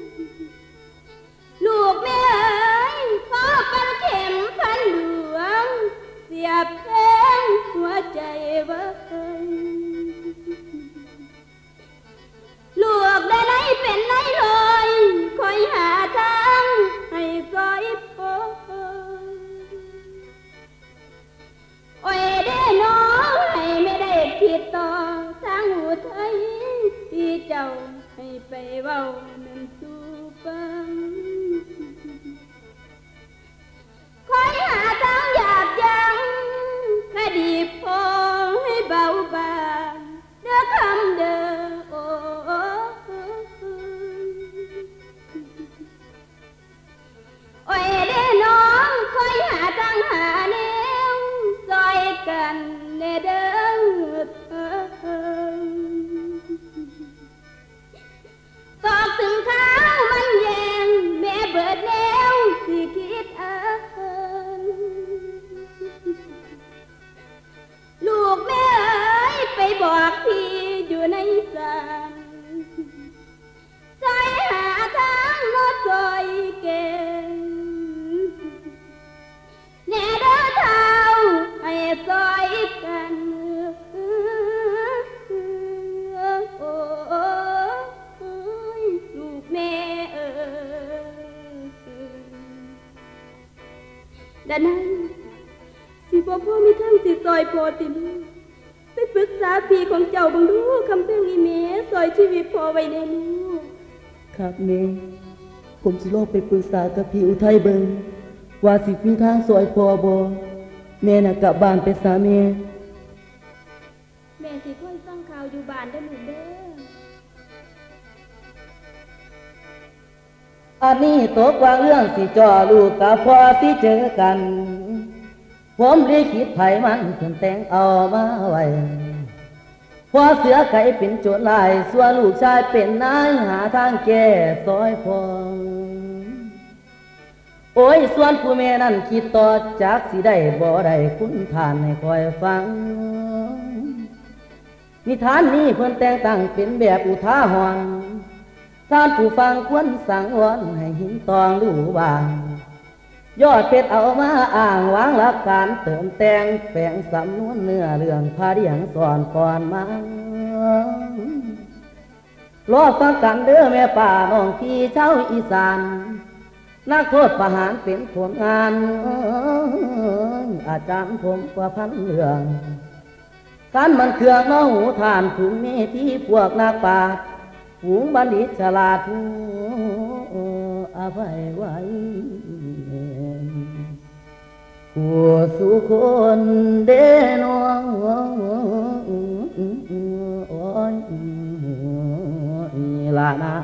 ลูกแม่เอ้ยพ่อเป็นเข็มพันหลวงเสียบแทงหัวใจไว้ลูกได้ไหนเป็นไหนเลยคอยหาทางให้ซอยพ่อโอ้ยเด้น้องให้ไม่ได้คิดต่อทางหูไทยที่เจ้าให้ไปเว้านั่นสู่ฟังคอยหาทางหยาบยังคดีพอให้เบาบางเด้อคำเด้อโอ้โอ้ยเด้น้องคอยหาทางหาแนวซอยกันแน่เด้อตอบถึงข้าวมันแยงแม่เบิดแล้วสิคิดเอาลูกแม่เอ้ยไปบอกพี่อยู่ในศาลซอยหาทางโน้ตซอยเก่งแน่เด้อเท่าให้ซอยกันโอ้ยลูกแม่เอ้ยดังนั้นสิบ่พ่อมีทางสิซอยพอติลูกไปปรึกษาพี่ของเจ้าบังดูคำเพิ่งอีเมซอยชีวิตพอไว้แน่ลูกครับแม่ผมสิลองไปปรึกษากับพี่อุทัยเบิ่งว่าสิมีทางซอยพอบ่แม่น่ะกลับบ้านไปซะแม่แม่สิค่อยฟังข่าวอยู่บ้านเด้อลูกเด้ออันนี้ตกว่าเรื่องสิจ่อลูกกับพ่อสิเจอกันผมได้คิดไผมันเพิ่นแต่งเอามาไว้พ่อเสือไก่เป็นโจรลายส่วนลูกชายเป็นนายหาทางแก้ซอยพองโอ้ยส่วนผู้แม่นั่นคิดต่อจากสิได้บ่ได้คุณทานให้คอยฟังนิทานนี้เพิ่นแต่งตั้งเป็นแบบอุทาหรณ์ท่านผู้ฟังควรสังวรให้หินตองรู้บ้างยอดเพชรเอามาอ้างวางหลักการเติมแต่งแปลงสำนวนเนื้อเรื่องพาเรียงสอนก่อนมารอฟังกันเด้อแม่ป่าน้องพี่เช้าอีสานนักโทษประหารเป็นผลงานอาจารย์ผมกว่าพันเรื่องการมันเครื่องน้องหูทานถึงมีที่พวกนักปราชญ์ฝูงบัณฑิตฉลาดผู้อภัยไว้ผู้สุคนเดนองโอ้ยลานา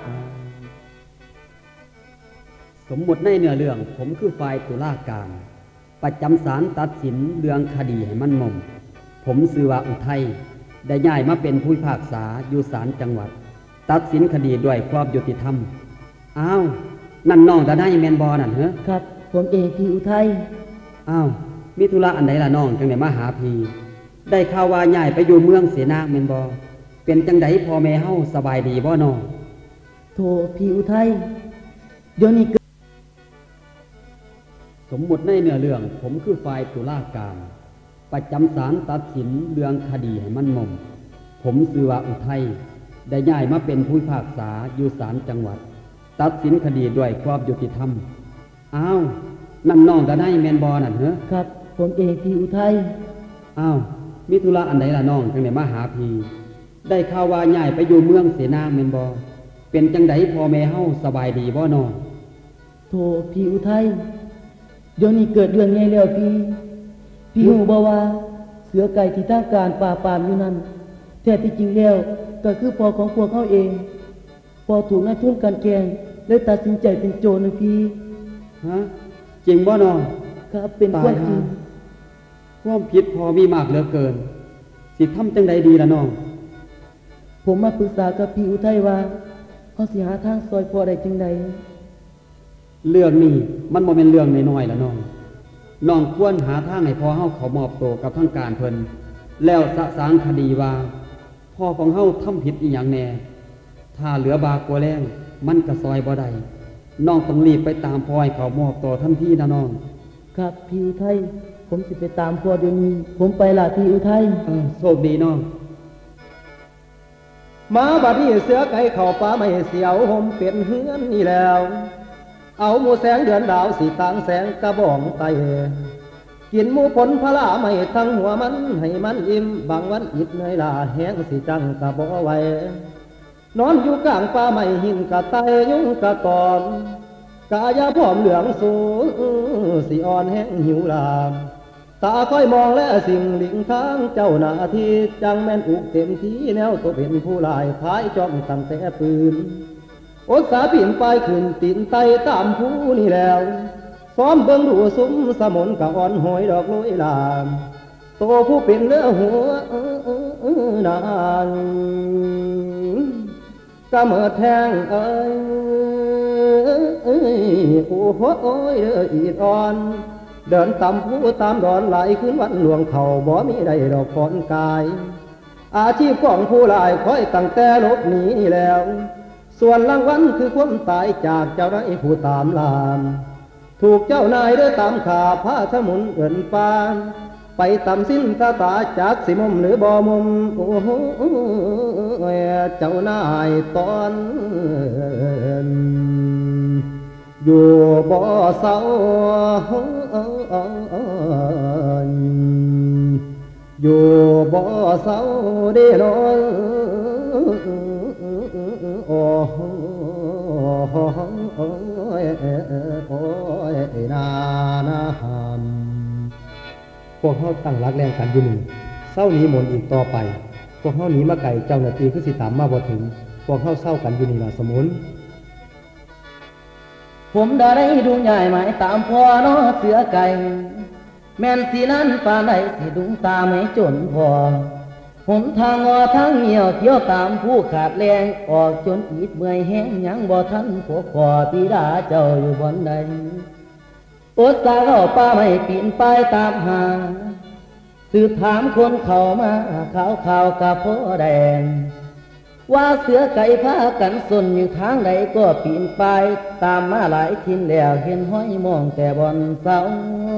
สมมุติในเนื้อเรื่องผมคือฝ่ายตุลาการประจำศาลตัดสินเรื่องคดีให้มันมมผมชื่อว่าอุทัยได้ย้ายมาเป็นผู้พิพากษาอยู่ศาลจังหวัดตัดสินคดีด้วยความยุติธรรมอ้าวนั่นน้องดาไนแมนบอนั่นเหรอครับผมเองพี่อุทัยอ้าวมีธุระอันใดล่ะน้องจังได๋มาหาพี่ได้ข่าวว่าย้ายไปอยู่เมืองเสนาแม่นบ่เป็นจังได๋พ่อแม่เฮาสบายดีบ่น้องโธ่พี่อุทัยเดี๋ยวนี้สมมุติในเนื้อเรื่องผมคือฝ่ายตุลาการประจำศาลตัดสินเรื่องคดีให้มันมมผมชื่อว่าอุทัยได้ย้ายมาเป็นผู้พิพากษาอยู่ศาลจังหวัดตัดสินคดีด้วยความยุติธรรมอ้าวนั่นน้องดาไนแมนบอนั่นเหรอครับผมเองพี่อุทัยอ้าวมีธุระอันใดล่ะน้องจังได๋มาหาพี่ได้ข่าวว่าย้ายไปอยู่เมืองเสนาแม่นบ่เป็นจังได๋พ่อแม่เฮาสบายดีบ่น้องโธ่พี่อุทัยเดี๋ยวนี้เกิดเรื่องใหญ่แล้วพี่พี่ฮู้บ่ว่าเสือไก่ที่ทางการป่าปรามอยู่นั้นแท้ที่จริงแล้วก็คือพ่อของพวกเขาเองพอถูกนายทุนกันแกล้งเลยตัดสินใจเป็นโจรนะพี่ฮะจริงบ่น้องครับเป็นความจริงความผิดพอมีมากเหลือเกินสิทำจังใดดีล่ะน้องผมมาปรึกษากับพี่อุทัยว่าเขาสิหาทางซอยพ่อได้จังใดเรื่องนี้มันบ่แม่นเรื่องน้อยๆล่ะน้องน้องควรหาทางให้พ่อเฮาเขามอบตัวกับทางการเพิ่นแล้วสะสางคดีว่าพ่อของเฮาทำผิดอีหยังแน่ถ้าเหลือบากกว่าแรงมันก็ซอยบ่ได้น้องต้องรีบไปตามพ่อให้เขามอบตัวทันทีนะน้องครับพี่อุทัยผมสิไปตามพ่อเดี๋ยวนี้ผมไปล่ะพี่อุทัยเออโชคดีน้องมาบัดนี้เสือไก่เข้าป่าไม่เสียวห่มเป็นเฮือนนี่แล้วเอาหมูแสงเดือนดาวสีต่างแสงกระบองไตกินหมูผลพลาไม่ทั้งหัวมันให้มันอิ่มบางวันอิดเหนื่อยลาแห้งสิจังกะบ่ไหวนอนอยู่กลางป่าไม่หินกะไตยุ่งกะตอนกะยาพร้อมเหลืองสูงสีอ่อนแห้งหิวลามตาค่อยมองและสิ่งหลิงทางเจ้าหน้าที่จังแม่นอุกเต็มที่แนวตัวเป็นผู้ลายพายจ้องตั้งแต่ปืนอดสาปีนไปขึ้นตีนไตตามผู้นี่แล้วซ้อมเบิ่งดูซุ้มสมนกะอ่อนหอยดอกลอยลามโตผู้เป็นเนื้อหัวนานกะเมื่อแทงเอ้ยโอ้โหโอ้ยเด้ออีดอ่อนเดินตามผู้ตามดอนไหลขึ้นวันหลวงเขาบ่มีใดดอกผ่อนกายอาชีพของผู้ลายคอยตั้งแต่ลบหนีแล้วส่วนรางวัลคือความตายจากเจ้านายผู้ตามลามถูกเจ้านายเด้อตามขาพาสมุนเอินปานไปตามสิ้นตาตาจากสิมุมหรือบ่มุมโอ้โหเจ้านายตอนอยู่บ่เศร้าอยู่บ่เศร้าเด้อนอนโอ้โหโอ้ยโอ้ยนานาฮัมพวกเขาตั้งรักแรงกันอยู่หนึ่งเศร้านี้หมนอีกต่อไปพวกเฮาหนีมาไก่เจ้าหน้าที่คือสิตามมาบ่ถึงพวกเฮาเศร้ากันอยู่นี่ล่ะสมุนผมได้ดูใหญ่หมายตามพ่อน้อเสือไก่แม่นสีนั้นป่าไหนสิดุงตาไม่จนพอผมทางงอทางเหี่ยวเที่ยวตามผู้ขาดแรงออกจนอีดเมื่อยแห้งยังบ่ทันพวกก่อปีดาเจ้าอยู่บนใดอดตาเข้าป่าไม่ปีนไปตามหาสืบถามคนเข้ามาข่าวข่าวกับพ่อแดงว่าเสือไก่พากันสนอยู่ทางใดก็ปีนไปตามมาหลายทินแล้วเห็นห้อยมองแต่บนเสา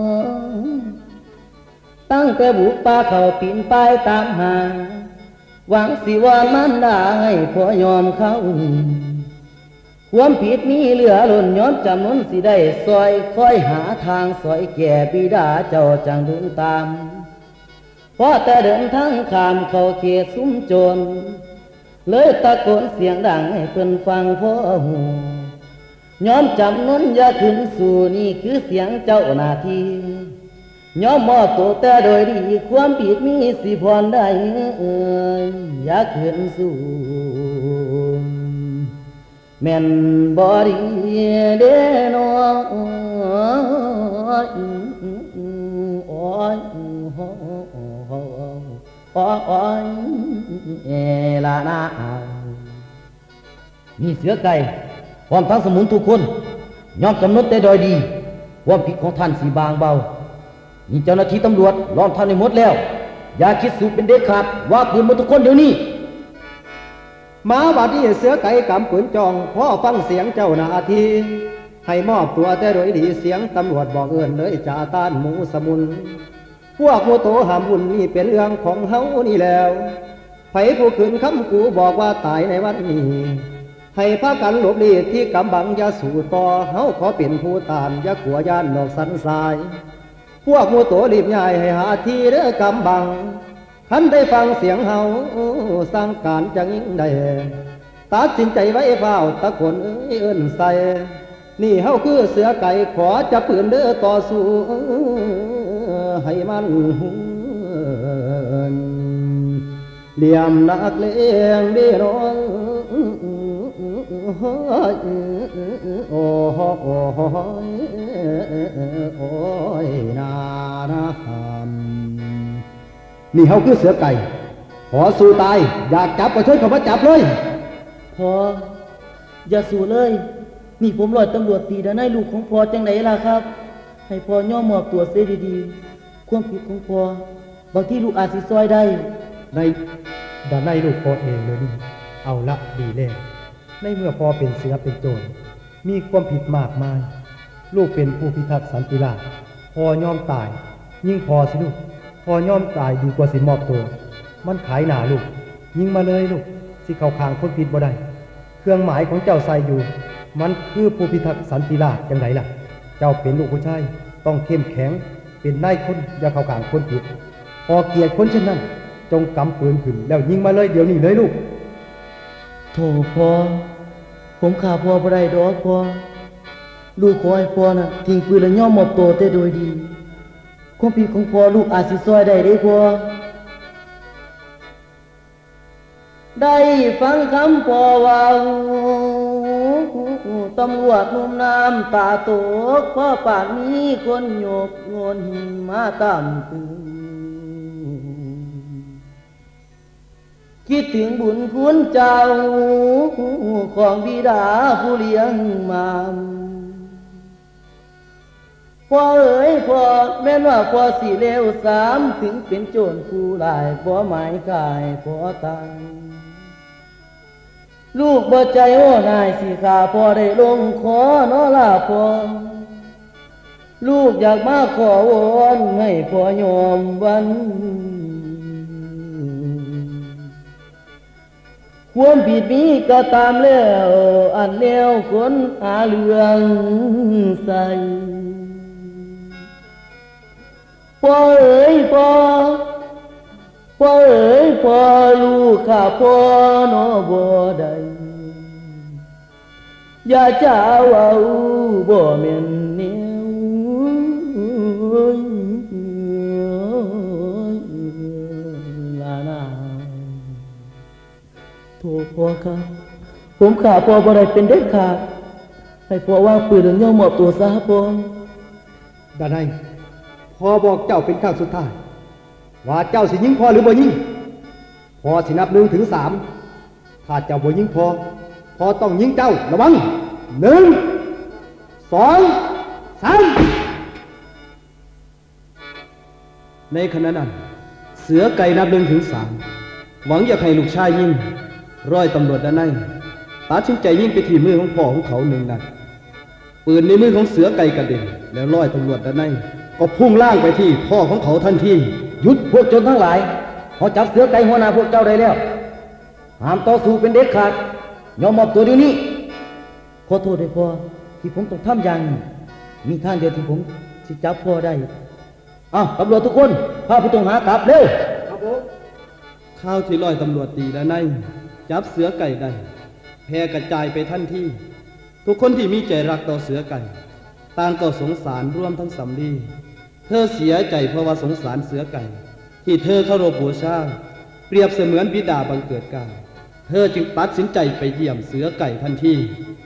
ตั้งแต่บุกป่าเขาปีนไปตามหาหวังสิว่ามันได้พอยอมเขาความผิดนี้เหลือล้นย้อนจำนวนสิได้ซอยคอยหาทางซอยแก่บิดาเจ้าจังดุงตามพอแต่เดินทางข้ามเขาเขตซุ้มโจรเลยตะโกนเสียงดังให้เพิ่นฟังพ่อหูย้อนจำนวนอย่าขึ้นสู่นี่คือเสียงเจ้าหน้าที่ย้อมมอบตัวแต่โดยดีความผิดมีสิพรได้เอ่ยอย่าขึ้นสู่แม่นบ่ดีเด้อน้องโอ้ยโอ้ยโอ้ยเอลานานี่เสือไก่พร้อมทั้งสมุนทุกคนยอมกำหนดแต่โดยดีความผิดของท่านสีบางเบานี่เจ้าหน้าที่ตำรวจล้อมท่านในหมดแล้วอย่าคิดสูบเป็นเด็ดขาดว่าปืนมาทุกคนเดี๋ยวนี้มาบัดนี้เสือไก่กำปืนจองพ่อฟังเสียงเจ้าหน้าที่ให้มอบตัวแต่โดยดีเสียงตำรวจบอกเอิ้นเลยจ่าต้านหมูสมุนพวกโมโตหามบุญนี่เป็นเรื่องของเฮานี่แล้วไผผู้ขืนคำกูบอกว่าตายในวันนี้ให้พากันหลบหลีกที่กำบังอย่าสู่ต่อเฮาขอเป็นผู้ตานอย่ากลัวย่านนอกสันทรายพวกโมโตรีบย้ายให้หาที่เด้อกำบังคันได้ฟังเสียงเฮาสร้างการจังยิ่งได้ตัดสินใจไว้เฝ้าตะโกนเอ้ยเอิ้นใส่นี่เฮาคือเสือไก่ขอจะปืนเด้อต่อสู้ให้มันหุ่นเหลี่ยมนักเลงดีน้องโอ้โอ้โอ้ยนานาคำนี่เฮาคือเสือไก่ขอสู้ตายอยากจับก็ช่วยเขามาจับเลยพออย่าสู้เลยนี่ผมรอยตำรวจตีด้านในลูกของพอจังไหนล่ะครับให้พอย่อมมอบตัวเสียดีๆความผิดของพอบางที่ลูกอาจสิซอยได้ในด้านในลูกพอเองเลยนี่เอาละดีแล้วในเมื่อพอเป็นเสือเป็นโจรมีความผิดมากมายลูกเป็นผู้พิทักษ์สันติราษฎร์พอยอมตายยิ่งพอสิลูกพอยอมตายดีกว่าสิมอบตัวมันขายหนาลูกยิงมาเลยลูกสิเข้าข้างคนผิดบ่ได้เครื่องหมายของเจ้าใส่อยู่มันคือผู้พิทักษ์สันติราษฎร์จังไหนล่ะเจ้าเป็นลูกผู้ชายต้องเข้มแข็งเป็นนายคนอย่าเข้าข้างคนผิดพอเกียรติคนเช่นนั้นจงกำปืนขึ้นแล้วยิงมาเลยเดี๋ยวนี้เลยลูกโถพ่อผมฆ่าพ่อบ่ได้ดอกพ่อลูกขอให้พ่อน่ะทิ้งปืนแล้วยอมมอบตัวแต่โดยดีความผิดของพ่อลูกอาจสิซอยได้เด้พ่อได้ฟังคำพ่อว่าตำรวจนุ่มน้ำตาตกเพราะป่านนี้คนโยกโงนหินมาตามตื่นคิดถึงบุญคุณเจ้าของบิดาผู้เลี้ยงมาพ่อเอ๋ยพ่อแม่นว่าพ่อสิเลวสามถึงเป็นโจรผู้ลายพ่อหมายกายพ่อตายลูกบ่ใจโอ้นายสิขาพ่อได้ลงขอน้อลาพ่อลูกอยากมาขอวอนให้พ่อยอมวันความผิดนี้ก็ตามแล้วอันแนวคนหาเรื่องใส่พ่อเอ๋ยพ่อพ่อเอ๋ยพ่อลูกข้าพ่อน้อบ่ได้อย่าจ้าว่าบ่แม่นแนวลานาโทษพ่อครับผมขาพ่อบ่ได้เป็นเด็ดขาดให้พ่อวางปืนแล้วย่อมมอบตัวซะพ่อดานัยพ่อบอกเจ้าเป็นครั้งสุดท้ายว่าเจ้าสิยิงพ่อหรือบ่ยิงพ่อสินับหนึ่งถึงสามถ้าเจ้าบ่ยิงพ่อพ่อต้องยิงเจ้าระวังหนึ่งสองสามในขณะนั้นเสือไก่นับหนึ่งถึงสามหวังอยากให้ลูกชายยิงร้อยตำรวจด้านในตัดสินใจยิงไปที่มือของพ่อของเขาหนึ่งนัดปืนในมือของเสือไก่กระเด็นแล้วร้อยตำรวจด้านในก็พุ่งล่างไปที่พ่อของเขาทันทีหยุดพวกโจรทั้งหลายเขาจับเสือไก่หัวหน้าพวกเจ้าได้แล้วห้ามต่อสู้เป็นเด็ดขาดยอมมอบตัวเดี๋ยวนี้ขอโทษด้วยพ่อที่ผมต้องทำอย่างนี้มีทางเดียวที่ผมสิจับพ่อได้อ้าวตำรวจทุกคนพาผู้ต้องหากลับเร็วครับผมข้าวที่ร้อยตำรวจตีด้านในจับเสือไก่ได้แพร่กระจายไปทันทีทุกคนที่มีใจรักต่อเสือไก่ต่างก็สงสารร่วมทั้งสำลีเธอเสียใจเพราะว่าสงสารเสือไก่ที่เธอเคารพบูชาเปรียบเสมือนบิดาบังเกิดกาลเธอจึงตัดสินใจไปเยี่ยมเสือไก่ทันที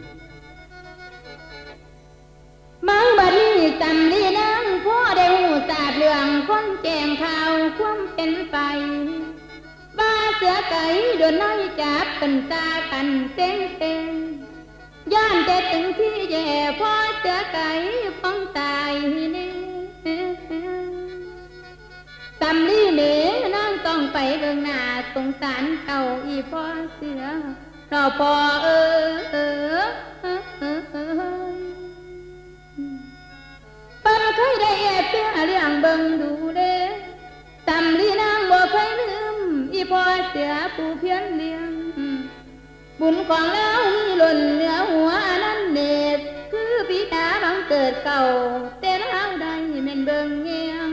มังบัดนี้จำดีนังพ่อได้หูทราบเรื่องคนแจ้งข่าวความเป็นไปว่าเสือไก่โดนน้อยจับเป็นตากันเต็งเต็งย่านแต่ถึงที่แย่พ่อเสือไก่ป้องตายนี่จำดีเมนั่งต้องไปเบื้องหน้าสงสารเขาอีพ่อเสือเราพ่อเออเออปันเคยได้แอบเพื่อเรื่องเบิ่งดูเด้จำลีนางบ่เคยลืมอีพ่อเสือผู้เพียรเลี้ยงบุญของเรามีหล่นเหลือหัวนั้นเด็ดคือบิดาบังเกิดเก่าแต่เราได้แม่นเบิ่งเงียง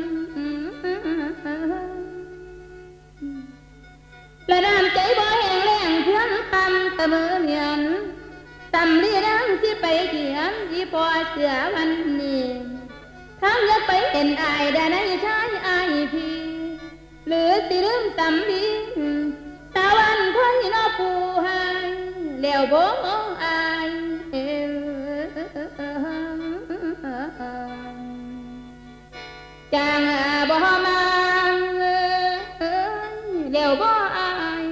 และน้ำใจบ่แห้งแล้งเพื่อนคำตะมือเมียนจำลีนางที่ไปเขียนอีพ่อเสือวันนี้ทางอย่าไปเห็นอายได้ในชายอายพี่หรือสิลืมตำบีตะวันพ่อยนอผู้หายแล้วบ่อายจางบ่มาแล้วบ่อาย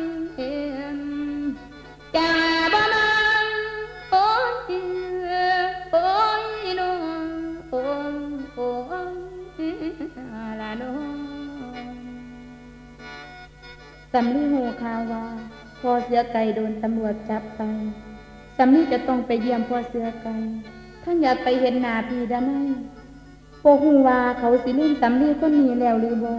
จางบ่มาโอ้ยโอ้ยน้องโอ้ยโอ้ยลาน้องสำลีหูข่าวว่าพ่อเสือไก่โดนตำรวจจับไปสำลีจะต้องไปเยี่ยมพ่อเสือไก่ท่านอยากไปเห็นหน้าพี่ด้านในโปหูว่าเขาสิลืมสำลีคนนี้แล้วหรือบ่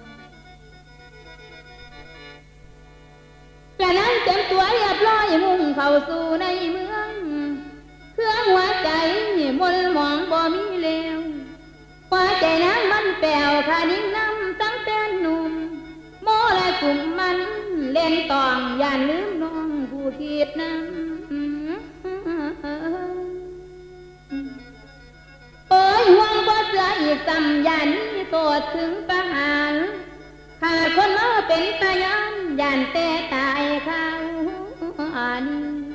กระนั้นเต็มตัวเรียบร้อยมุ่งเข้าสู่ในเมืองเครื่องหัวใจมนหมองบ่มีแล้วหัวใจนางมันแป้วขานิ่งน้ำตั้งแต่หนุ่มโมและกลุ่มมันเล่นตองย่านลืมน้องผู้คิดน้ำโอ้ยห่วงบ่เสืออีกซ้ำย่านนี้โทษถึงประหารขาดคนมาเป็นตายันย่านแต่ตายเขาอัน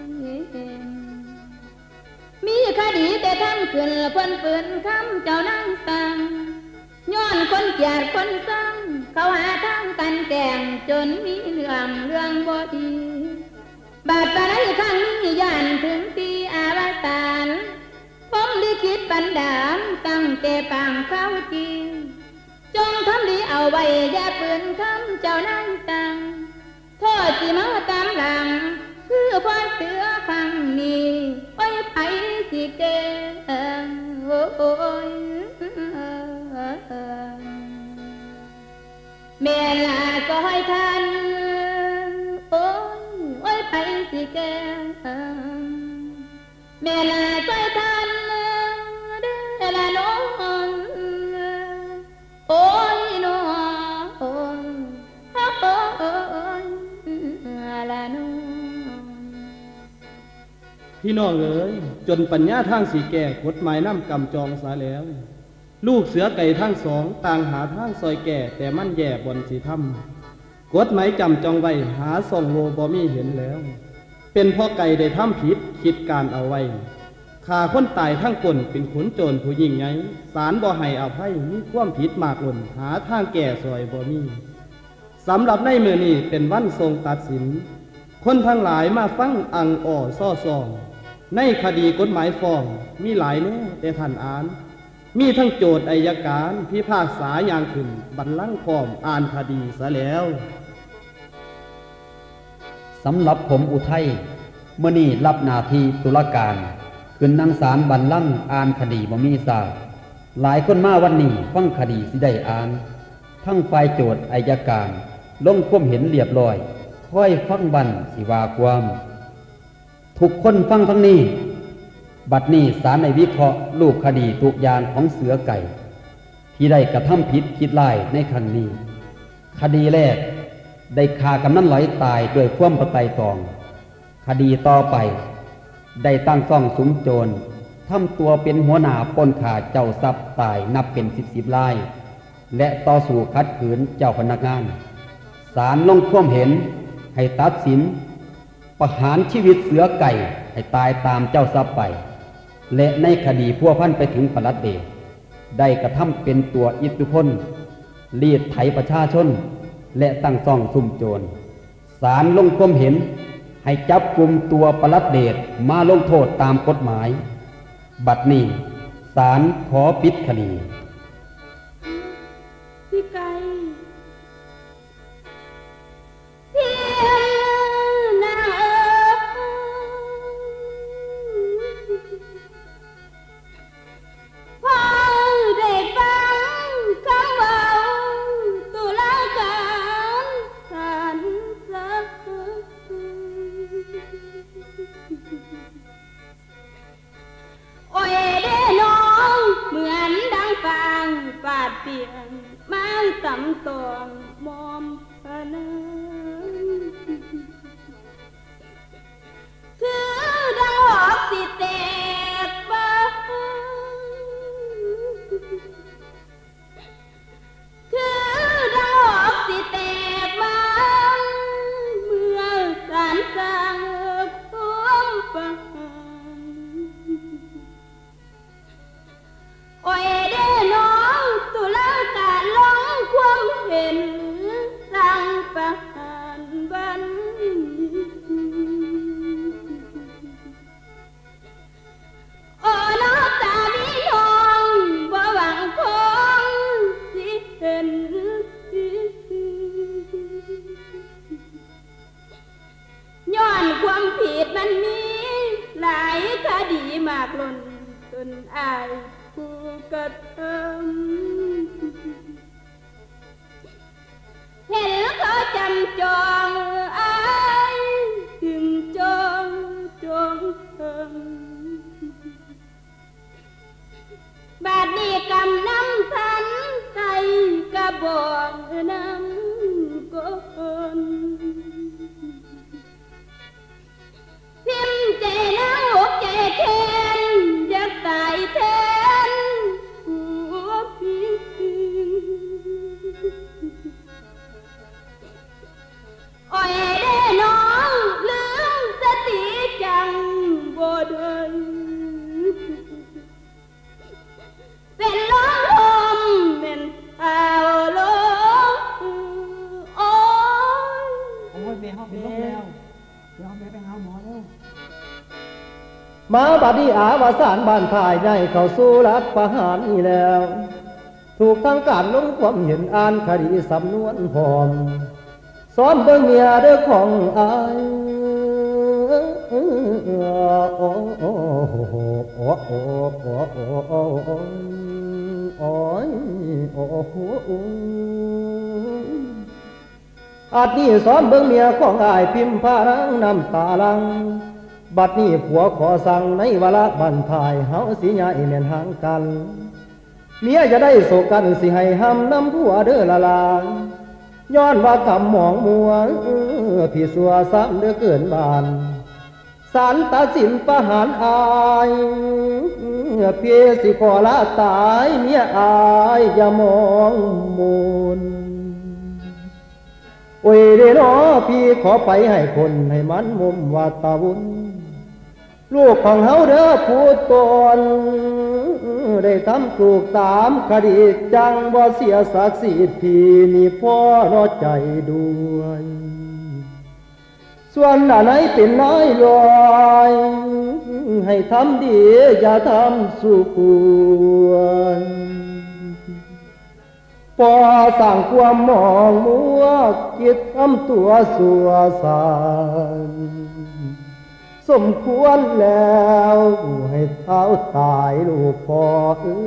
มีคดีแต่ทำขึ้นคนปืนคำเจ้านั่งตังย้อนคนเกลียดคนซ้ำเขาหาทางกันแกล้งจนมีเรื่องเรื่องบ่ดีบาดตาในครั้งนี้ย่านถึงตีอาวสานผมลิขิตบันดาลตั้งแต่ปางเข้าจีจงทำดีเอาไว้อย่าปืนคำเจ้านั่งตังโทษที่มาตามหลังคือพ่อเสือครั้งนี้โอ้ยไผสิเก่งโอ้ยแม่ลาก็ให้ทันโอ้ยโอ้ยไปสิแกแม่ลาก็ให้ทันเด้อละน้องโอ้ยน้องโอ้ยโอ้ยละน้องพี่น้องเอ๋ยจนปัญญาทางสีแก่กฎหมายน้ำกำจองสาแล้วลูกเสือไก่ทั้งสองต่างหาทางซอยแก่แต่มันแย่บนสีถ้ำกฎหมายจำจองไว้หาส่องโลบ่มีเห็นแล้วเป็นพ่อไก่ได้ทำผิดคิดการเอาไว้ฆ่าคนตายทั้งคนเป็นขุนโจรผู้ยิ่งใหญ่ศาลบ่ให้อภัยมีความผิดมากล้นหาทางแก้ซอยบ่มีสำหรับในมื้อนี้เป็นวันทรงตัดสินคนทั้งหลายมาฟังอังอ่อซ่อซองในคดีกฎหมายฟ้องมีหลายแน่แต่ท่านอ่านมีทั้งโจทย์อัยการพิพากษาอย่างขึ้นบัลลังก์พร้อมอ่านคดีซะแล้วสำหรับผมอุทัยเมื่อนี้รับหน้าที่ตุลาการขึ้นนั่งศาลบัลลังก์อ่านคดีบ่มีซาหลายคนมาวันนี้ฟังคดีสิได้อ่านทั้งฝ่ายโจทย์อัยการลงความเห็นเรียบร้อยค่อยฟังบันสิว่าความทุกคนฟังทั้งนี้บัดนี้ศาลในวิเคราะห์รูปคดีทุกอย่างของเสือไก่ที่ได้กระทำผิดคิดร้ายในครั้งนี้คดีแรกได้ฆ่ากำนันไหลตายด้วยความประไตรตรองคดีต่อไปได้ตั้งซ่องสุมโจรทำตัวเป็นหัวหน้าปล้นฆ่าเจ้าทรัพย์ตายนับเป็นสิบสิบรายและต่อสู้ขัดขืนเจ้าพนักงานศาลลงความเห็นให้ตัดสินประหารชีวิตเสือไก่ให้ตายตามเจ้าทรัพย์ไปและในคดีพัวพันไปถึงปลัดเดชได้กระทำเป็นตัวอิทธิพลรีดไถประชาชนและตั้งซ่องซุ่มโจรศาลลงความเห็นให้จับกุมตัวปลัดเดชมาลงโทษตามกฎหมายบัดนี้ศาลขอปิดคดีพี่ไก่พี่นางเอ๋ยพอได้ฟังคำเว้าตุลาการศาลสักโอ้ยเด้น้องเหมือนดังฟางฟาดเปียงไม้ตำตองมอมพะนันคือดังหอกสิแตกบ้าคือดังหอกสิแตกบ้าเมื่อสารสร้างความฝันโอ้ยเด้น้องตุลาการลงความเห็นสั่งประหารบัดนี้โอ้น้อตาพี่น้องบ่หวังคงสิเห็นย้อนความผิดมันมีหลายคดีมากล้นจนอายผู้กระทำเห็นเขาจำจองอายถึงจองจองเพิ่มบาดนี้กำน้ำทันใจกระบอกน้ำก้นพิมพ์ใจน้ำอกใจแทนอยากตายแทนหัวพี่โอ้ยเด้น้องลืมสติจังบ่ได้เป็นลมเป็นเอาลมโอ้ยโอ้ยแม่ห้องเป็นลมแล้วเดี๋ยวแม่ไปหาหมอแล้วมาบัดนี้อาวสานบ้านถ่ายใหญ่เข้าสู่รัฐประหารนี่แล้วถูกทางการลงความเห็นอ่านคดีสำนวนพร้อมซ้อมเบิ่งเมียเด้อของอายโอ้โอ้โอ้โอ้โอ้โอ้โอ้โอ้โอ้โอ้อาจนี่ซ้อมเบิ่งเมียของอายพิมพ์พารังน้ำตาลังบัดนี้ผัวขอสั่งในเวลาบันทายเฮาสิย้ายแม่นห่างกันเมียจะได้โศกันสิให้ห้ำน้ำผัวเด้อละลางย้อนว่ากำหมองมัวพี่สัวซ้ำเด้อเกินบานศาลตัดสินประหารอายเพียสิขอละตายเมียอายอย่ามองมูลโอ้ยเดนอพี่ขอไปให้คนให้มันมุมว่าตาวุนลูกของเฮาเด้อผู้ตนได้ทำถูกตามคดีจังบ่เสียศักดิ์ศรีพี่นี่พ่อนอใจด้วยส่วนอันไหนเป็นน้อยลอยให้ทำดีอย่าทำสุกวนพอสั่งความมองมัวคิดทำตัวสัวสานสมควรแล้วให้เท้าตายลูกพ่อเอ้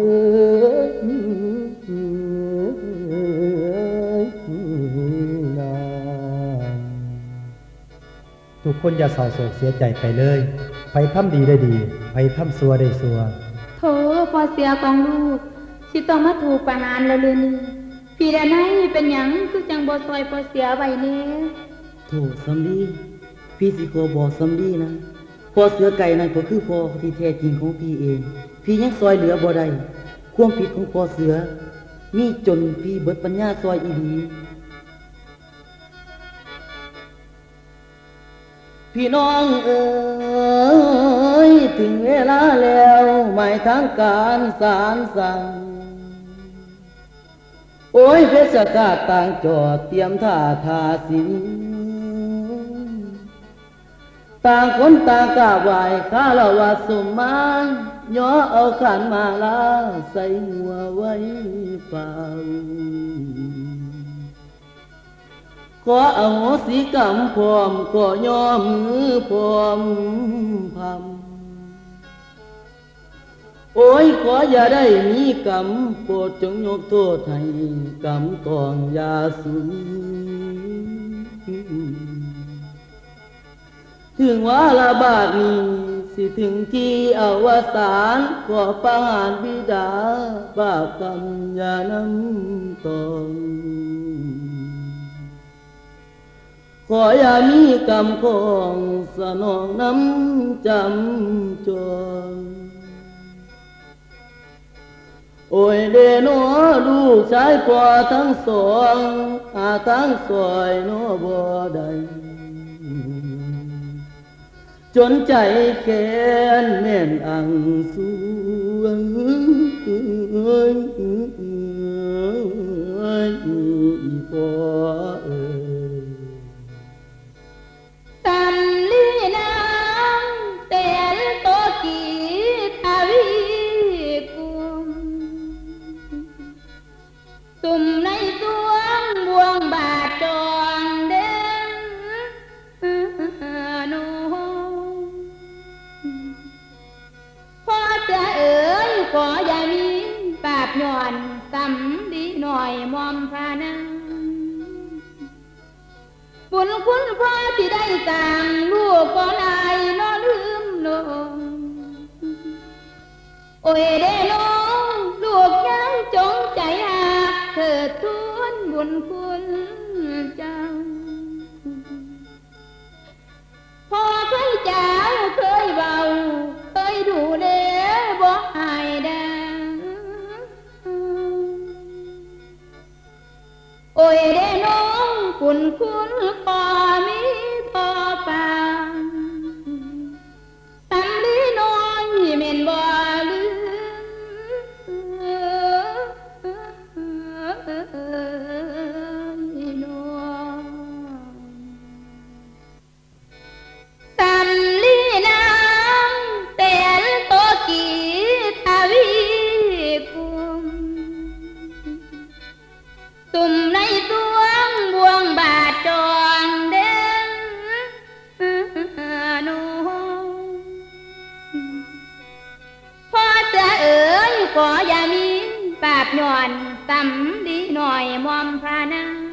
ยนะทุกคนอย่าเศร้าโศกเสียใจไปเลยไปทำดีได้ดีไปทำซัวได้ซัวโถพอเสียของลูกสิต้องมาถูกประหารแล้วเลยนี่พี่ดาไนเป็นหยังคือจังบ่ซอยพอเสียไว้แน่โถสำลีพี่สิขอบอกสำลีนะพอเสือไก่นั่นก็คือพ่อที่แท้จริงของพี่เองพี่ยังซอยเหลือบ่ได้ความผิดของพ่อเสือมีจนพี่เบิดปัญญาซอยอีหลีพี่น้องเอ๋ยถึงเวลาแล้วหมายทางการศาลสั่งโอ้ยเพชรกาต่างจอดเตรียมท่าทาสินต่างคนต่างกราบไหว้ข้าละว่าสมมาย่อเอาขันมาลาใส่หัวไว้เฝ้าขอเอาสีกรรมพร้อมก็ยอมมือพร้อมพำโอ้ยขออย่าได้มีกรรมโปรดจงยกโทษให้กรรมกองยาสุนถึงว่าละบาดนี้สิถึงที่อวสานขอประหารบิดาบาปกรรมอย่านำตองขออย่ามีกรรมของสนองน้ำจำจองโอ้ยเดโนลูกชายพ่อทั้งสองอาทั้งซอยโนบ่ได้จนใจแค้นแม่นอังสวงอีพ่อเอ๋ยตำลีน้ำเตลโตกีทาวีกุมตุ่มในสวงบวงบาดจองเด้อโนพ่อจะเอ๋ยขออย่ามีปาบหย่อนสำดีหน่อยมอมพานังบุญคุณพ่อที่ได้สั่งลูกก็ลายนอลืมลงโอ้ยเด้น้องลูกยังจงใจหักเถิดทวนบุญคุณเจ้าพ่อเคยเจ้าเคยเบาเคยดูแลบ่หายดังโอ้ยเด้น้องคุณคุณพ่อมีพ่อปางตำลีน้อยเม่นบ่ลืมน้องตำลีน้ำเตลโตกีทาวีกุมตุ่มในสวงบวงบาดจองเด้อโนพ่อจะเอ๋ยขออย่ามีปาบหย่อนสำดีหน่อยมอมพานัง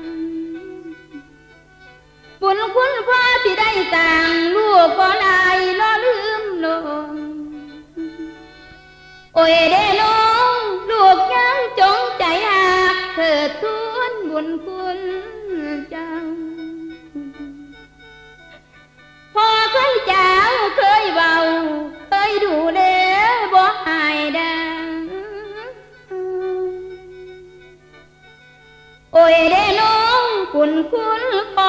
บุญคุณพ่อที่ได้สั่งลูกก็ลายล้อลืมลงโอ้ยเด้น้องลูกยังจงใจหักเถิดทวนบุญคุณเจ้าพ่อเคยเจ้าเคยเบาเคยดูแลบ่หายดังโอ้ยเด้น้องคุณคุณพ่อ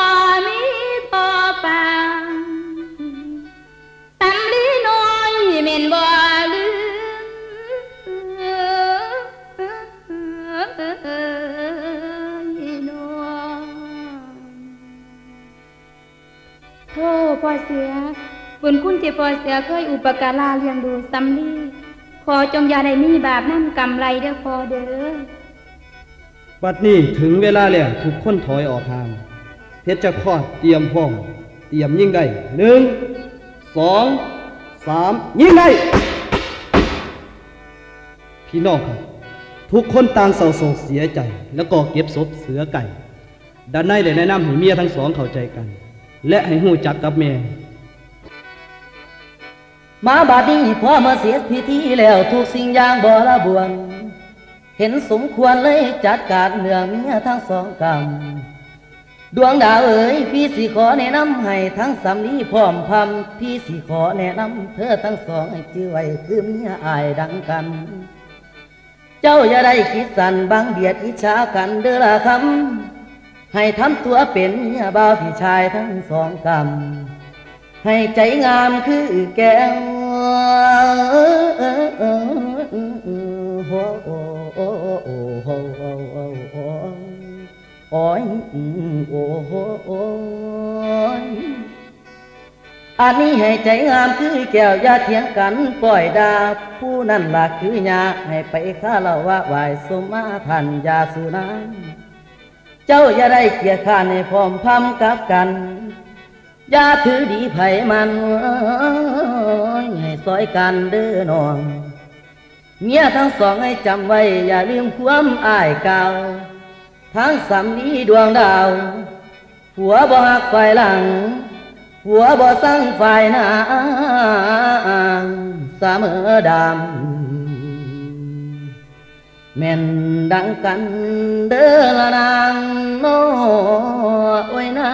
โธ่พ่อเสือบุญคุณที่พ่อเสือเคยอุปการะเลี้ยงดูสำลีขอจงอย่าได้มีบาปนำกรรมไรเด้อพ่อเด้อบัดนี้ถึงเวลาแล้วทุกคนถอยออกห่างเพชรจะคลอดเตรียมพร้อมเตรียมยิ่งได้หนึ่งสองสามยิ่งได้พี่น้องครับทุกคนต่างเศร้าโศกเสียใจแล้วก็เก็บศพเสือไก่ด้านในได้แนะนำให้เมียทั้งสองเข้าใจกันและให้หู้จักกับแม่มาบาดนี้พอมาเสียพิธีแล้วทุกสิ่งอย่างบ่ละบวนเห็นสมควรเลยจัดการเนื้อเมียทั้งสองกรรมดวงดาวเอ๋ยพี่สิขอแนะนำให้ทั้งสำลีพร้อมพำพี่สิขอแนะนำเธอทั้งสองให้ชื่อไว้คือเมียอายดังกันเจ้าอย่าได้คิดสั่นบังเบียดอิจฉากันเด้อละคำให้ทำตัวเป็นเมียบ่าวพี่ชายทั้งสองกรรมให้ใจงามคือแก้วโอ้ยโอ้โหอันนี้ให้ใจงามคือแก้วอย่าเถียงกันปล่อยดาผู้นั่นล่ะคือยาให้ไปข้าละวะไหวสมาทันยาสุนันเจ้าอย่าได้เกียรข้านให้พร้อมพำกับกันอย่าถือดีไผมันให้ซอยกันเด้อน้องเมียทั้งสองให้จำไว้อย่าลืมความอ้ายเก่าทั้งสำลีดวงดาวผัวบ่หักฝ่ายหลังผัวบ่สั่งฝ่ายหน้าเสมอดำแม่นดังกันเด้อละนางโน้โอ้ยนา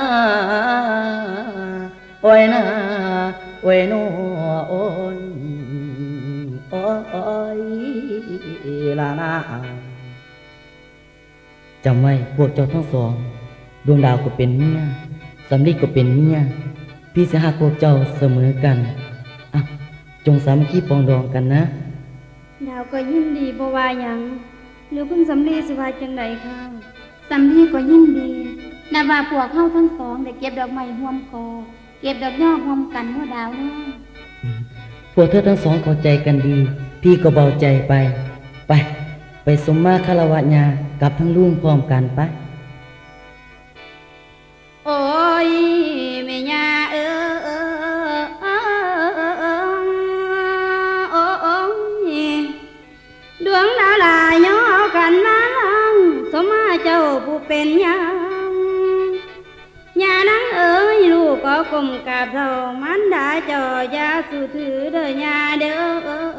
โอ้ยนาโอ้ยโน้โอ้ยโอ้ยละนาจำไว้พวกเจ้าทั้งสองดวงดาวก็เป็นเมียสำลีก็เป็นเมียพี่จะหักพวกเจ้าเสมอกันอ่ะจงสามัคคีปองดองกันนะดาวก็ยินดีบ่ว่าหยังหรือคุณสำลีสิว่าจังไดค่ะสำลีก็ยินดีนับว่าพวกเฮาทั้งสองได้เก็บดอกไม้ร่วมกอเก็บดอกย่อร่วมกันเมื่อดาวเนาะพวกเธอทั้งสองเข้าใจกันดีพี่ก็เบาใจไปไปไปสมมาคารวะญากับทั้งลุงพร้อมกันไปโอ้ยแม่ย่าเออโอ้ยดวงดาวลายย่อกันมาสมมาเจ้าผู้เป็นยามยานังเอ๋ยลูกก็กลมกราบเท่ามันได้เจ้ายาสู่ถือเด้อยาเด้อ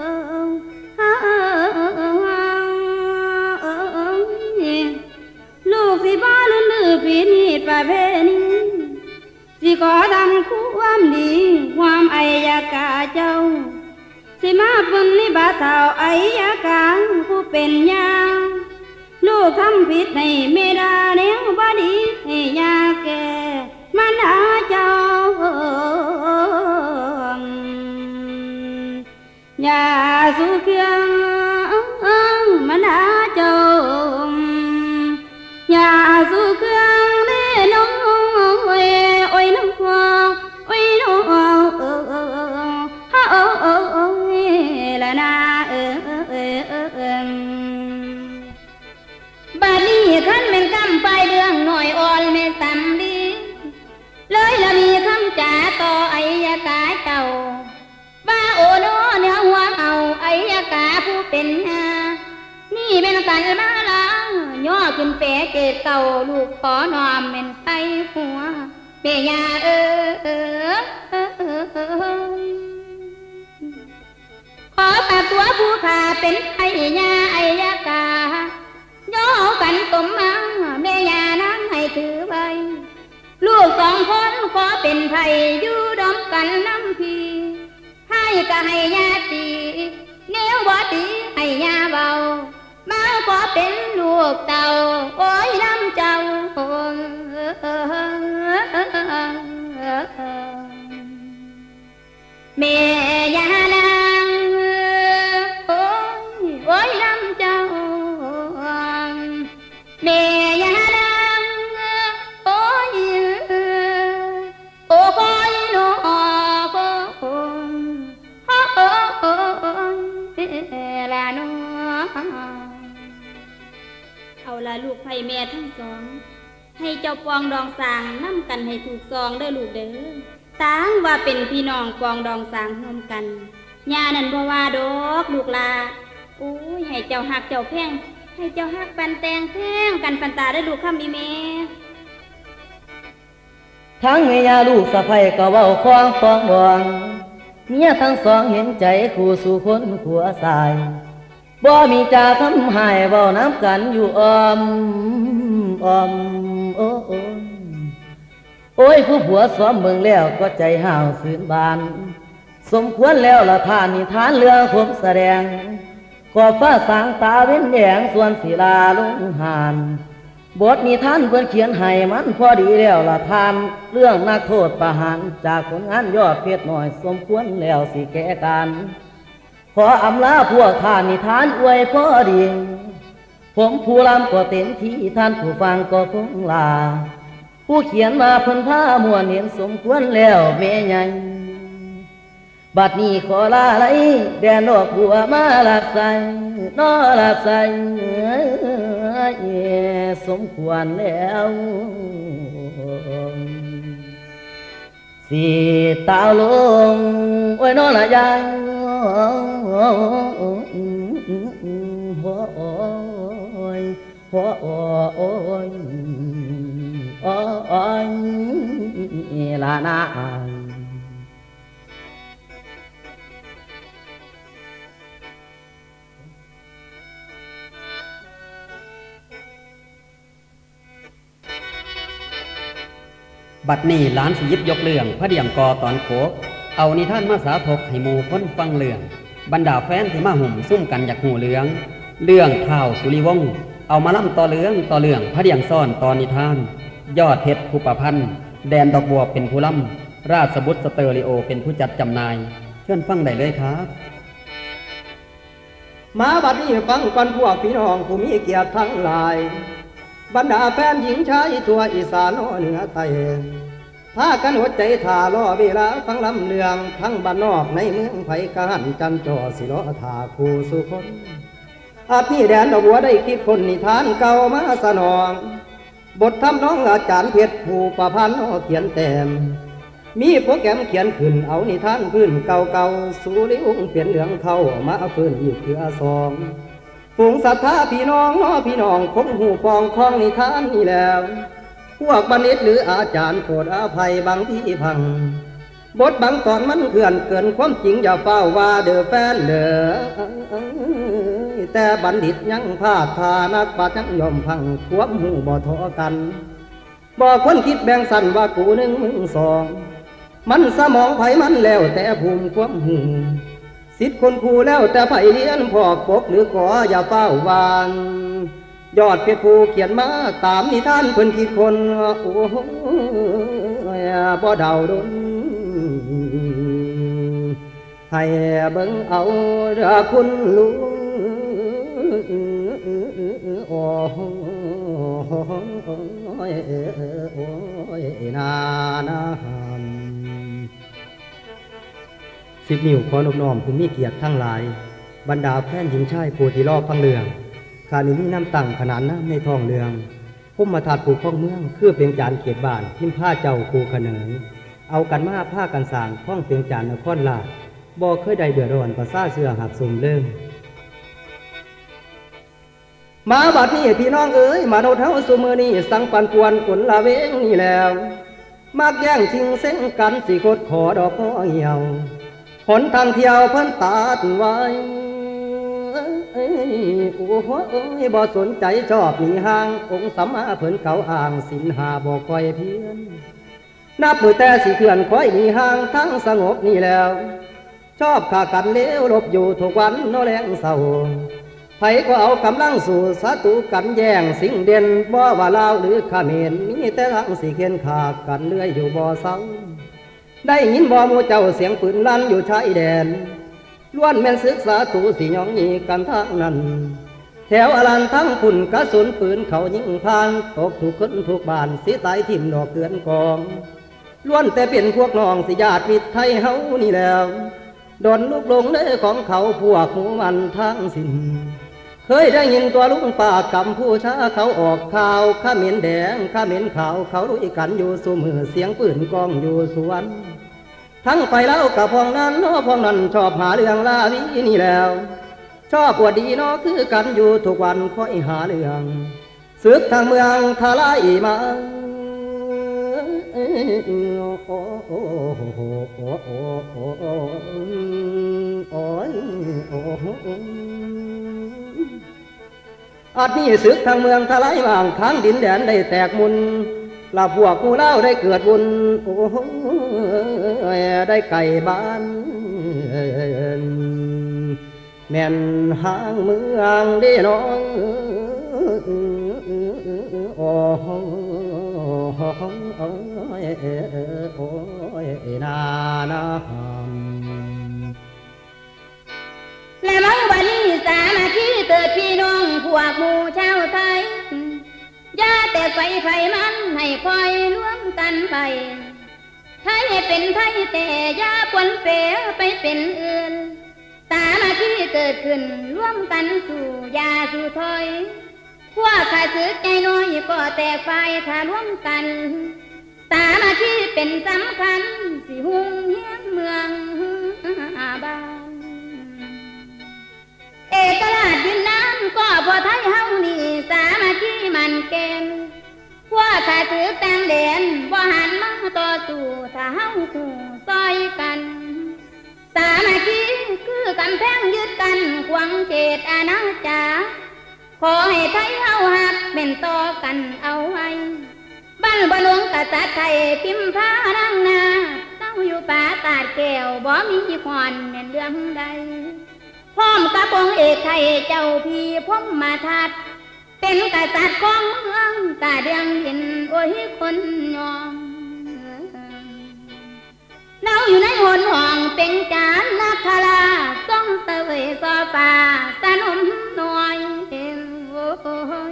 ลูกสิบ่ลืมลือผิดนิดประเพณีสิขอทำความดีความไอยากาเจ้าสิมาปุ่นนิบาเท่าไอยากาผู้เป็นยาลูกทำผิดให้เมดาเลี้ยงบ่ดีให้ยาแก่มันหาเจ้ายาสุเคียงมันหาเจ้ายาสุเคียงเล่น้องโอ้ยโอ้ยน้องโอ้ยน้องเออเออเออเออเออละนาเออเออเออเออบัดนี้ขันเป็นกำไปเรื่องหน่อยอ่อนไม่สำดีเลยละมีคำจ่าต่อไอยากาเจ้าบ้าโอโนเนื้อหัวเอาไอยากาผู้เป็นหานี่เป็นกันมาละย่อขึ้นเปเกตเก่าลูกขอนอมเป็นไตหัวเปียเออเออเออเออเออขอฝากตัวผู้ขาเป็นไอยาไอยากาย่อกันกลมมาแม่ยานั่งให้ถือไว้ลูกสองคนขอเป็นไผ่อยู่ดอมกันน้ำพีให้ก็ให้ยาตีเนี้ยบ่ตีให้ยาเบามาขอเป็นลูกเต่าโอ้ยน้ำเจ้าแม่ยานางโอ้ยโอ้ยน้ำเจ้าแม่ยานางโอ้ยโอ้ยภัยแม่ทั้งสองให้เจ้าปองดองสางนำกันให้ถูกซองเด้อลูกเด้อต่างว่าเป็นพี่น้องปองดองสางร่วมกันย่านั่นบ่ว่าดอกลูกลาโอ้ยให้เจ้าหักเจ้าแพงให้เจ้าหักปันแตงแพงกันปันตาได้ลูกคำอีแม่ทั้งแม่ยาลูกสะใภ้ก็เว้าคล้องปองดองเมียทั้งสองเห็นใจคู่สู่คนขัวสายบ่มีจาคำหายเว้าน้ำกันอยู่อ้อมอ้อมโอ้โอ้โอ้ยผู้ผัวสวมเมืองแล้วก็ใจห่าวสื่นบานสมควรแล้วละท่านนิทานเรื่องผมแสดงขอบฟ้าสางตาเว้นแดงส่วนศิลาลงหานบทนิทานเพิ่นเขียนให้มันพอดีแล้วละท่านเรื่องนักโทษประหารจากผลงานยอดเพชรหน่อยสมควรแล้วสิแก้กันขออำลาพวกท่านนิทานอวยพอดีผมผู้รำก็เต็มที่ท่านผู้ฟังก็คงลาผู้เขียนมาเพิ่นผ้ามวนเห็นสมควรแล้วแม่ใหญ่บัดนี้ขอลาไหลแดนดอกบัวมาหลับใส่นอหลับใส่สมควรแล้วสีตาลงโอ้ยนอละยังหัวโอ้ยหัวโอ้ยโอ้ยลานาบัดนี้หลานสิยิบยกเรื่องพระเดี่ยมกอตอนโขกเอานิทานมาสาธกให้หมู่คนฟังเรื่องบรรดาแฟนที่มาหุ่มซุ่มกันอยากหูเรื่องเรื่องท้าวสุริวงศ์เอามาล่ำต่อเรื่องต่อเรื่องพระเดี่ยมซ่อนตอนนิทานยอดเพชรผู้ประพันธ์แดนดอกบัวเป็นผู้ล่ำราชบุตรสเตอริโอเป็นผู้จัดจำหน่ายเชิญฟังได้เลยครับมาบัดนี้ฟังกันพวกพี่น้องผู้มีเกียรติทั้งหลายบรรดาแฟนหญิงชายตัวอีสานเหนือใต้พากันหัวใจท่ารอเวลาฟังลำเลืองทั้งบ้านนอกในเมืองไผ่กหันจันจ่อสิรอท่าคู่สุคนอาจนี่แดนดอกบัวได้คิดคนนิทานเก่ามาสนองบททำน้องอาจารย์เพชรผู้ประพันธ์เขียนแต้มมีโปรแกรมเขียนขึ้นเอานิทานพื้นเก่าๆสู่ลิอุ้งเปลี่ยนเหลืองเข้ามาฟื้นอีกคือสองฝูงศรัทธาพี่น้องน้อพี่น้องคงหูปองคล้องนิทานนี่แล้วพวกบัณฑิตหรืออาจารย์โปรดอภัยบางที่พังบทบางตอนมันเขื่อนเกินความจริงอย่าเฝ้าว่าเด้อแฟนเด้อแต่บัณฑิตยังพลาดทานักปราชญ์ยังยอมพังควบหูบ่ทอกันบ่คนคิดแบ่งสันว่ากูหนึ่งมึงสองมันสมองไผมันแล้วแต่ภูมิความหูสิทธิ์คนครูแล้วแต่ไผเลี้ยนพอกปกหรือขออย่าเฝ้าวางยอดเพชรผู้เขียนมาตามนิทานเพิ่นคิดคนโอ้ยบ่เดาดนให้เบิ่งเอาเด้อคุณลุงโอ้ยโอ้ยนานาสิบนิ้วขอนอบน้อมผู้มีเกียรติทั้งหลายบรรดาแฟนหญิงชายผู้ที่รอฟังเรื่องขานี้มีน้ำตั้งขนานน้ำในท้องเรืองพุ่มมาถาดผูกข้องเมืองคือเพียงจานเขียดบ้านพิมพ์ผ้าเจ้าคูขเนยเอากันมาผ้ากันสางข้องเพียงจานนครลาบ่เคยใดเดือดร้อนประสาเสื้อหักสุ่มเริ่มมาบัดนี้พี่น้องเอ๋ยมาโนเท้าสุมือนี่สังปันปวนขนละเวงนี่แล้วมักแย่งชิงเส้นกันสีโคตรขอดอกพ่อเหี่ยวหนทางเที่ยวเพิ่นตาดไว้โอ้โหบ่สนใจชอบหนีห่างองค์สัมมาเพิ่นเขาอ่างสินหาบ่ค่อยเพี้ยนนับมือแต่สิเขื่อนค่อยหนีห่างทั้งสงบนี่แล้วชอบขากันเลี้ยวลบอยู่ทุกวันโนแรงเศร้าไผก็เอากำลังสู่ศัตรูกันแย่งสิ่งเด่นบ่ว่าลาวหรือเขมรมีแต่ทั้งสิเขียนขากันเลื่อยอยู่บ่เศร้าได้ยินบ่หมู่เจ้าเสียงปืนลั่นอยู่ชายแดนล้วนแม่นศึกษาตูสิยองยีกันทางนั้นแถวอลันทั้งฝุ่นกระสุนปืนเขายิงพานตกถูกคนถูกบานสิตายทิ่มดอกเกลือนกองล้วนแต่เป็นพวกน้องสิญาติมิตรไทยเฮานี่แล้วดอนลูกลงเด้อของเขาพวกหมู่มันทั้งสิ้นเคยได้ยินตัวลุงป่ากัมพูชาเขาออกข่าวข้าเหม็นแดงข้าเหม็นขาวเขาลุยกันอยู่สู่มือเสียงปืนกองอยู่สวนทั้งไปแล้วกับพองนั้นน้อพองนั้นชอบหาเรื่องลาวินี่แล้วชอบอวดดีน้อคือกันอยู่ทุกวันคอยหาเรื่องศึกทางเมืองทลายมาอาจนี่ศึกทางเมืองทลายบางทางดินแดนได้แตกมุนลาพวกกูเล่าได้เกิดบุญโอ้ได้ไก่บ้านแม่นห้างเมืองดีน้องโอ้ยโอ้ยนานาและมังวันนี้สามัคคีเติดพี่น้องพวกหมู่ชาวไทยอย่าแต่ไฟไฟมันให้คอยร่วมกันไปไทยให้เป็นไทยแต่อย่าปนเปไปเป็นอื่นสามัคคีเกิดขึ้นร่วมกันสู่อย่าสู่ถอยพวกข้าศึกใจน้อยก็แตกไฟถ้าร่วมกันสามัคคีเป็นสำคัญสิหุ่งเฮียงเมืองบ้านเอกราชดินน้ำก็พอไทยเฮานี่สามัคคีมันเก่งพวกข้าศึกแต่งเด่นบ่หันมาต่อสู้ถ้าเฮาคู่ซอยกันสามัคคีคือกำแพงยึดกันขวางเขตอาณาจักรขอให้ไทยเฮาหักเป็นต่อกันเอาไว้บ้านบ่หลวงกษัตริย์ไทยพิมพานั่งนาเต้าอยู่ป่าตาดแก้วบ่มีขวานแม่นเรื่องใดพร้อมกับองค์เอกไทยเจ้าพี่พมมาทัดเป็นกษัตริย์ของเมืองกาเดียงหินโอ้ยคนยอมเน่าอยู่ในหนห้องเป็นจานนักคลาต้องเสวยซอฟ้าสนมน้อยโอ้ย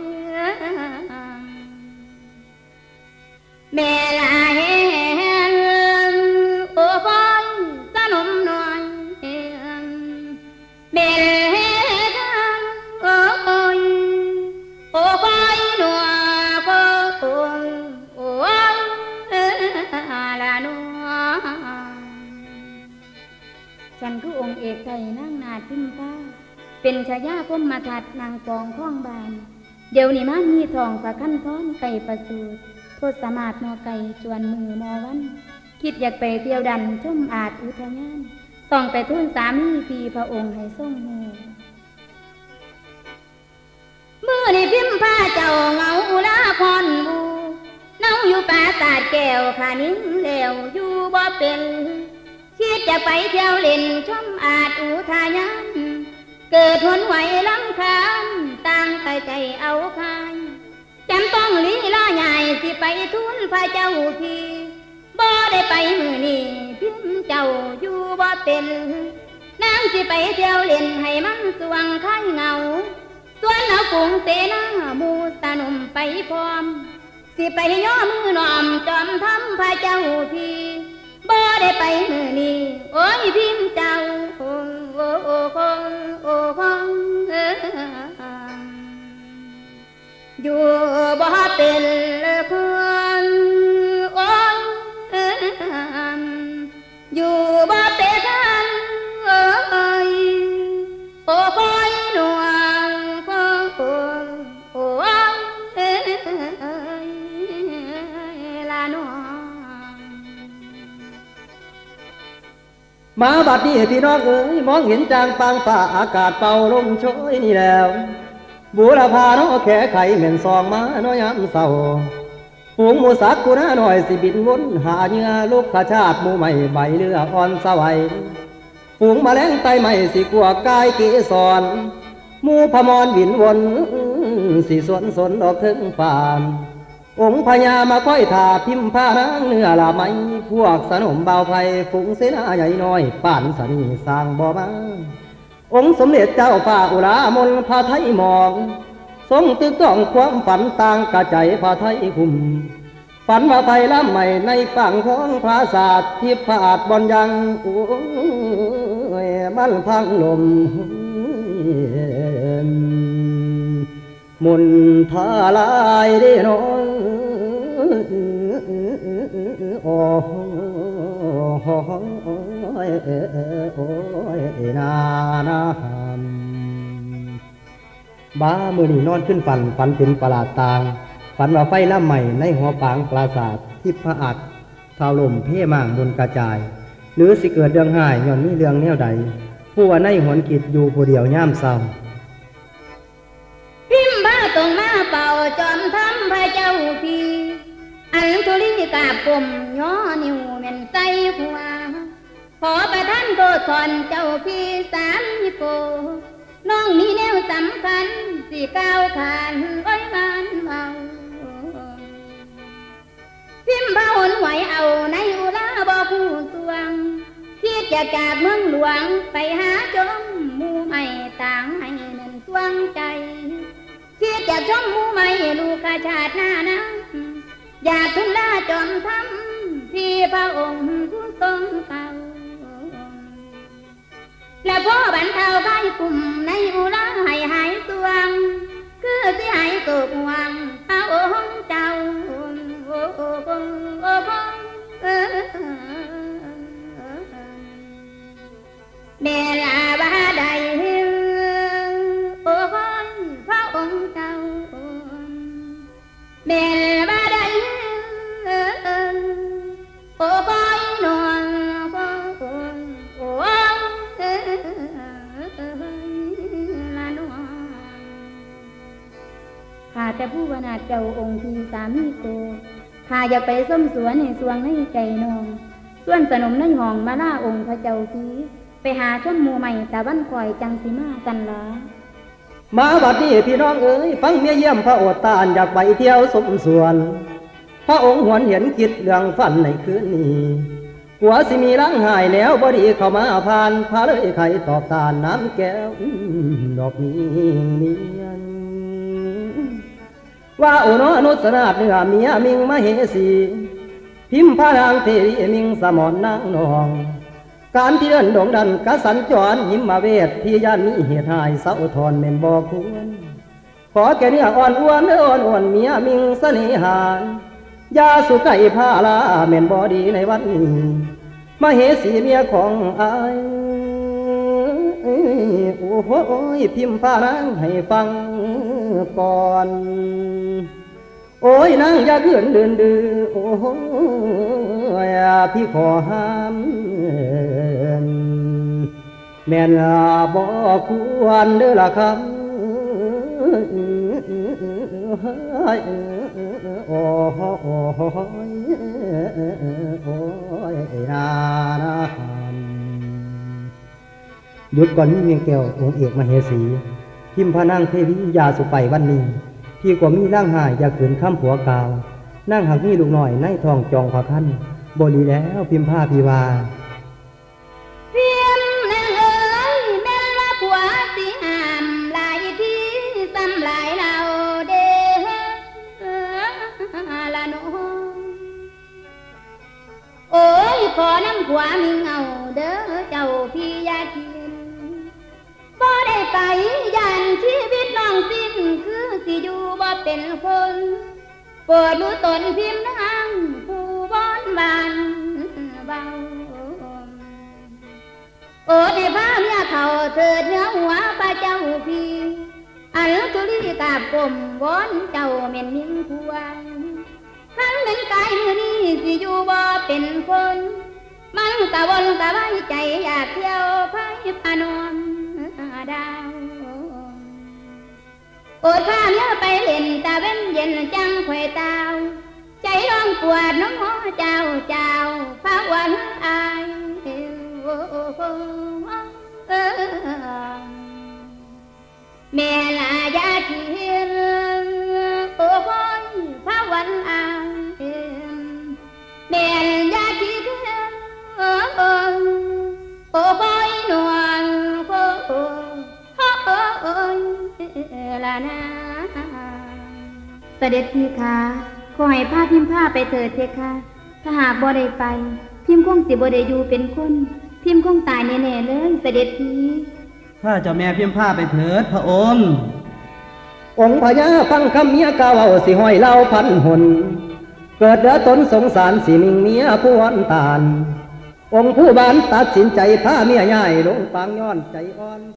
แม่ลาเห็นโอ้ยสนมน้อยแม่เห็นโอ้ยโอ้ยหนัวโอ้ยโอ้ยลาหนัวฉันคือองค์เอกไทยนั่งนาดพิมพาเป็นชายาพมมาทัดนางกองข้องบานเดี๋ยวนี้มันมีทองประคันท้อนไก่ประสูตรโทษสมาดมอไก่จวนมือมอวันคิดอยากไปเที่ยวดันชมอาจอุทยานต้องไปทูลสามีปีพระองค์ให้ทรงหูเมื่อในพิมพาเจ้าเงาอุลาพรบูเน่าอยู่ป่าตาดแก้วขานิ้งเหลวอยู่บ่เป็นคิดจะไปเที่ยวเล่นชมอาจอุทยานเกิดทนไหวลำคาญตั้งใจใจเอาคายจำต้องลีลาใหญ่สิไปทูลพระเจ้าพี่บ่ได้ไปมือนี่พิมเจ้าอยู่บ่เป็นนางสิไปเที่ยวเล่นให้มันสว่างคายเงาส่วนเอาฝูงเสนาหมู่สนุมไปพร้อมสิไปย่อมือน้อมจอมทำพระเจ้าพี่บ่ได้ไปมือนี่โอ้ยพิมเจ้าโอ้โอ้โอ้โอ้โอ้โอ้อยู่บ่เป็นคนโอ้ยอยู่บ่เป็นกันโอ้ยโอ้ยหนัวโอ้ยโอ้ยลาหนัวมาบัดนี้พี่น้องเอ๋ยมองเห็นจางปางป่าอากาศเป่าลมโชยนี่แล้วบูรพาน้อแขไข่เหม็นซองมาน้อยามเศร้าฝูงหมูสักกูน่าหน่อยสิบินวนหาเนื้อลูกขชาติหมูใหม่ใบเลืออ่อนสวัยฝูงแมลงไตใหม่สิกลัวกายเกสรหมูพมรบินวนสิสวนสนดอกถึงฟามองค์พญามาค่อยถาพิมพานางเนื้อละไม้พวกสนมเบาไผ่ฝูงเสนาใหญ่น้อยป่านสนีสร้างบ่อมาองค์สมเด็จเจ้าฝ่าอุรามนพาไทยมองทรงตึกต้องความฝันต่างกระใจพาไทยคุมฝันว่าไทยล้ำใหม่ในฝั่งของพระศาสตร์ที่ผาดบอนยังโอ้ยมันพังลมมุนทาลายได้น้อยโอ้ยโอ้ยนานาบ้ามือนี่นอนขึ้นฝันฝันเป็นประหลาดตางฝันว่าไฟล่ำใหม่ในหัวปางปราสาททิพอัดเท้าลมเพ่ม่างบนกระจายหรือสิเกิดเรื่องหายย้อนมีเรื่องแนวใดผู้ว่าในหวนกิจอยู่ผู้เดียวย่ามเศร้าพิมพ์บ้าตรงมาเป่าจอมทำพระเจ้าพีอันทุลีกาบกลมย่อนิ้วเม่นใจหัวขอประท่านโทษทอนเจ้าพี่สามโกน้องมีแนวสำคัญสิก้าวขานไว้มันเมาพิมพ์บ้าหนไหวเอาในอุลาบ่ผู้สวงคิดจะจากเมืองหลวงไปหาจมมูไม่ต่างให้เนินสวงใจคิดจะชมมูไม่ลูกชาติหน้านะอยากทุนลาจอมทำที่พระองค์ผู้ทรงเก่าและพ่อบรรเทาไข้กลุ่มในอุลาให้หายสวงคือสิหายตกหวังพระองค์เจ้าโอ้โอ้โอ้โอ้เมลาบาใดโอ้ยพระองค์เจ้าเมลบาใดโอ้ยนวลโอ้ยละนวลข้าแต่ผู้วนาเจ้าองค์ที่สามีโตข้าอยากไปส้มสวนให้สวงในใจน้องส่วนสนมในห้องมาล่าองค์พระเจ้าสีไปหาชมหมู่ใหม่ตะวันคอยจังสิมากันละมาบัดนี้พี่น้องเอ๋ยฟังเมียเยี่ยมพระโอษฐานอยากไปเที่ยวสมสวนพระองค์หวนเห็นคิดเรื่องฝันในคืนนี้หัวสิมีร่างหายแล้วบดีเข้ามาผ่านพาเลยไข่ตอบตาน้ำแก้วดอกนี้เนียนว่าโอโนนุสนาดเนื้อเมียมิงมาเหสีพิมพานางเทวีมิงสมอนนางนองการที่เดินดงดันกสัญจรหิมมาเวทที่ย่านมีเหตุหายเศร้าทอนเม่นบ่ควรขอแก่เนื้ออ่อนอ้วนเนื้ออ่อนอ้วนเมียมิงเสน่หายาสุไก่ผ้าลาเม่นบ่ดีในวันนี้มาเหสีเมียของอายโอ้โหพิมพานางให้ฟังก่อนโอ้ยนางอย่าเกินเดินดื้อโอ้ยพี่ขอห้ามแม่นบ่ควรเด้อล่ะครับโอ้โหโอ้โหโอ้ยนานาหยุดก่อนนี่เมียงแก้วองค์เอกมเหสีพิมพานางเทวียาสุไปวันนี้พี่กว่ามีร่างหายอยากขืนข้ามผัวกาวนั่งหักมีลูกหน่อยในทองจองพระคันบดีแล้วพิมพาพีวาเพียมนางเอ๋ยแม่ละผัวสิหามหลายที่ซ้ำหลายเราเด้ละน้องโอ้ยขอน้ำผัวมีเงาเด้อเจ้าพี่ยาทินบ่ได้ไปยันชีวิตน้องสิ้นคือสิอยู่บ่เป็นคนโปรดรู้ตนพิมพ์นางผู้บ้อนบานเบาโอดให้พาเมียเขาเถิดเนื้อหัวพระเจ้าพี่อันทุลีกาบกลมวอนเจ้าเม่นนิ่งควรขันเป็นกายมือนี้สิอยู่บ่เป็นคนมันกะวนกะไว้ใจอยากเที่ยวไผ่พานอนดาวโอดพาเมียไปเล่นตาเว้นเย็นจังไข่ตาวใจร้องปวดน้องหัวเจ้าเจ้าพระวันอายแม่ลายาเทียนโอ้ยพระวันอายแม่ยาเทียนโอ้โอ้ยนวลโอ้โอ้ยลานาเสด็จพี่คะขอให้พาพิมพ์ผ้าไปเถิดเถอะค่ะถ้าหากบ่ได้ไปพิมพ์คงสิบ่ได้อยู่เป็นคนพิมพ์คงตายแน่ๆเลยเสด็จพี่ถ้าเจ้าแม่พิมพ์ผ้าไปเถิดพระองค์องค์พญาฟังคำเมียกาวเอาสิห้อยเล่าพันหนเกิดเดือตนสงสารสิมิงเมียผู้วันตานองค์ผู้บานตัดสินใจพาเมียย่ายลงปางย้อนใจอ่อน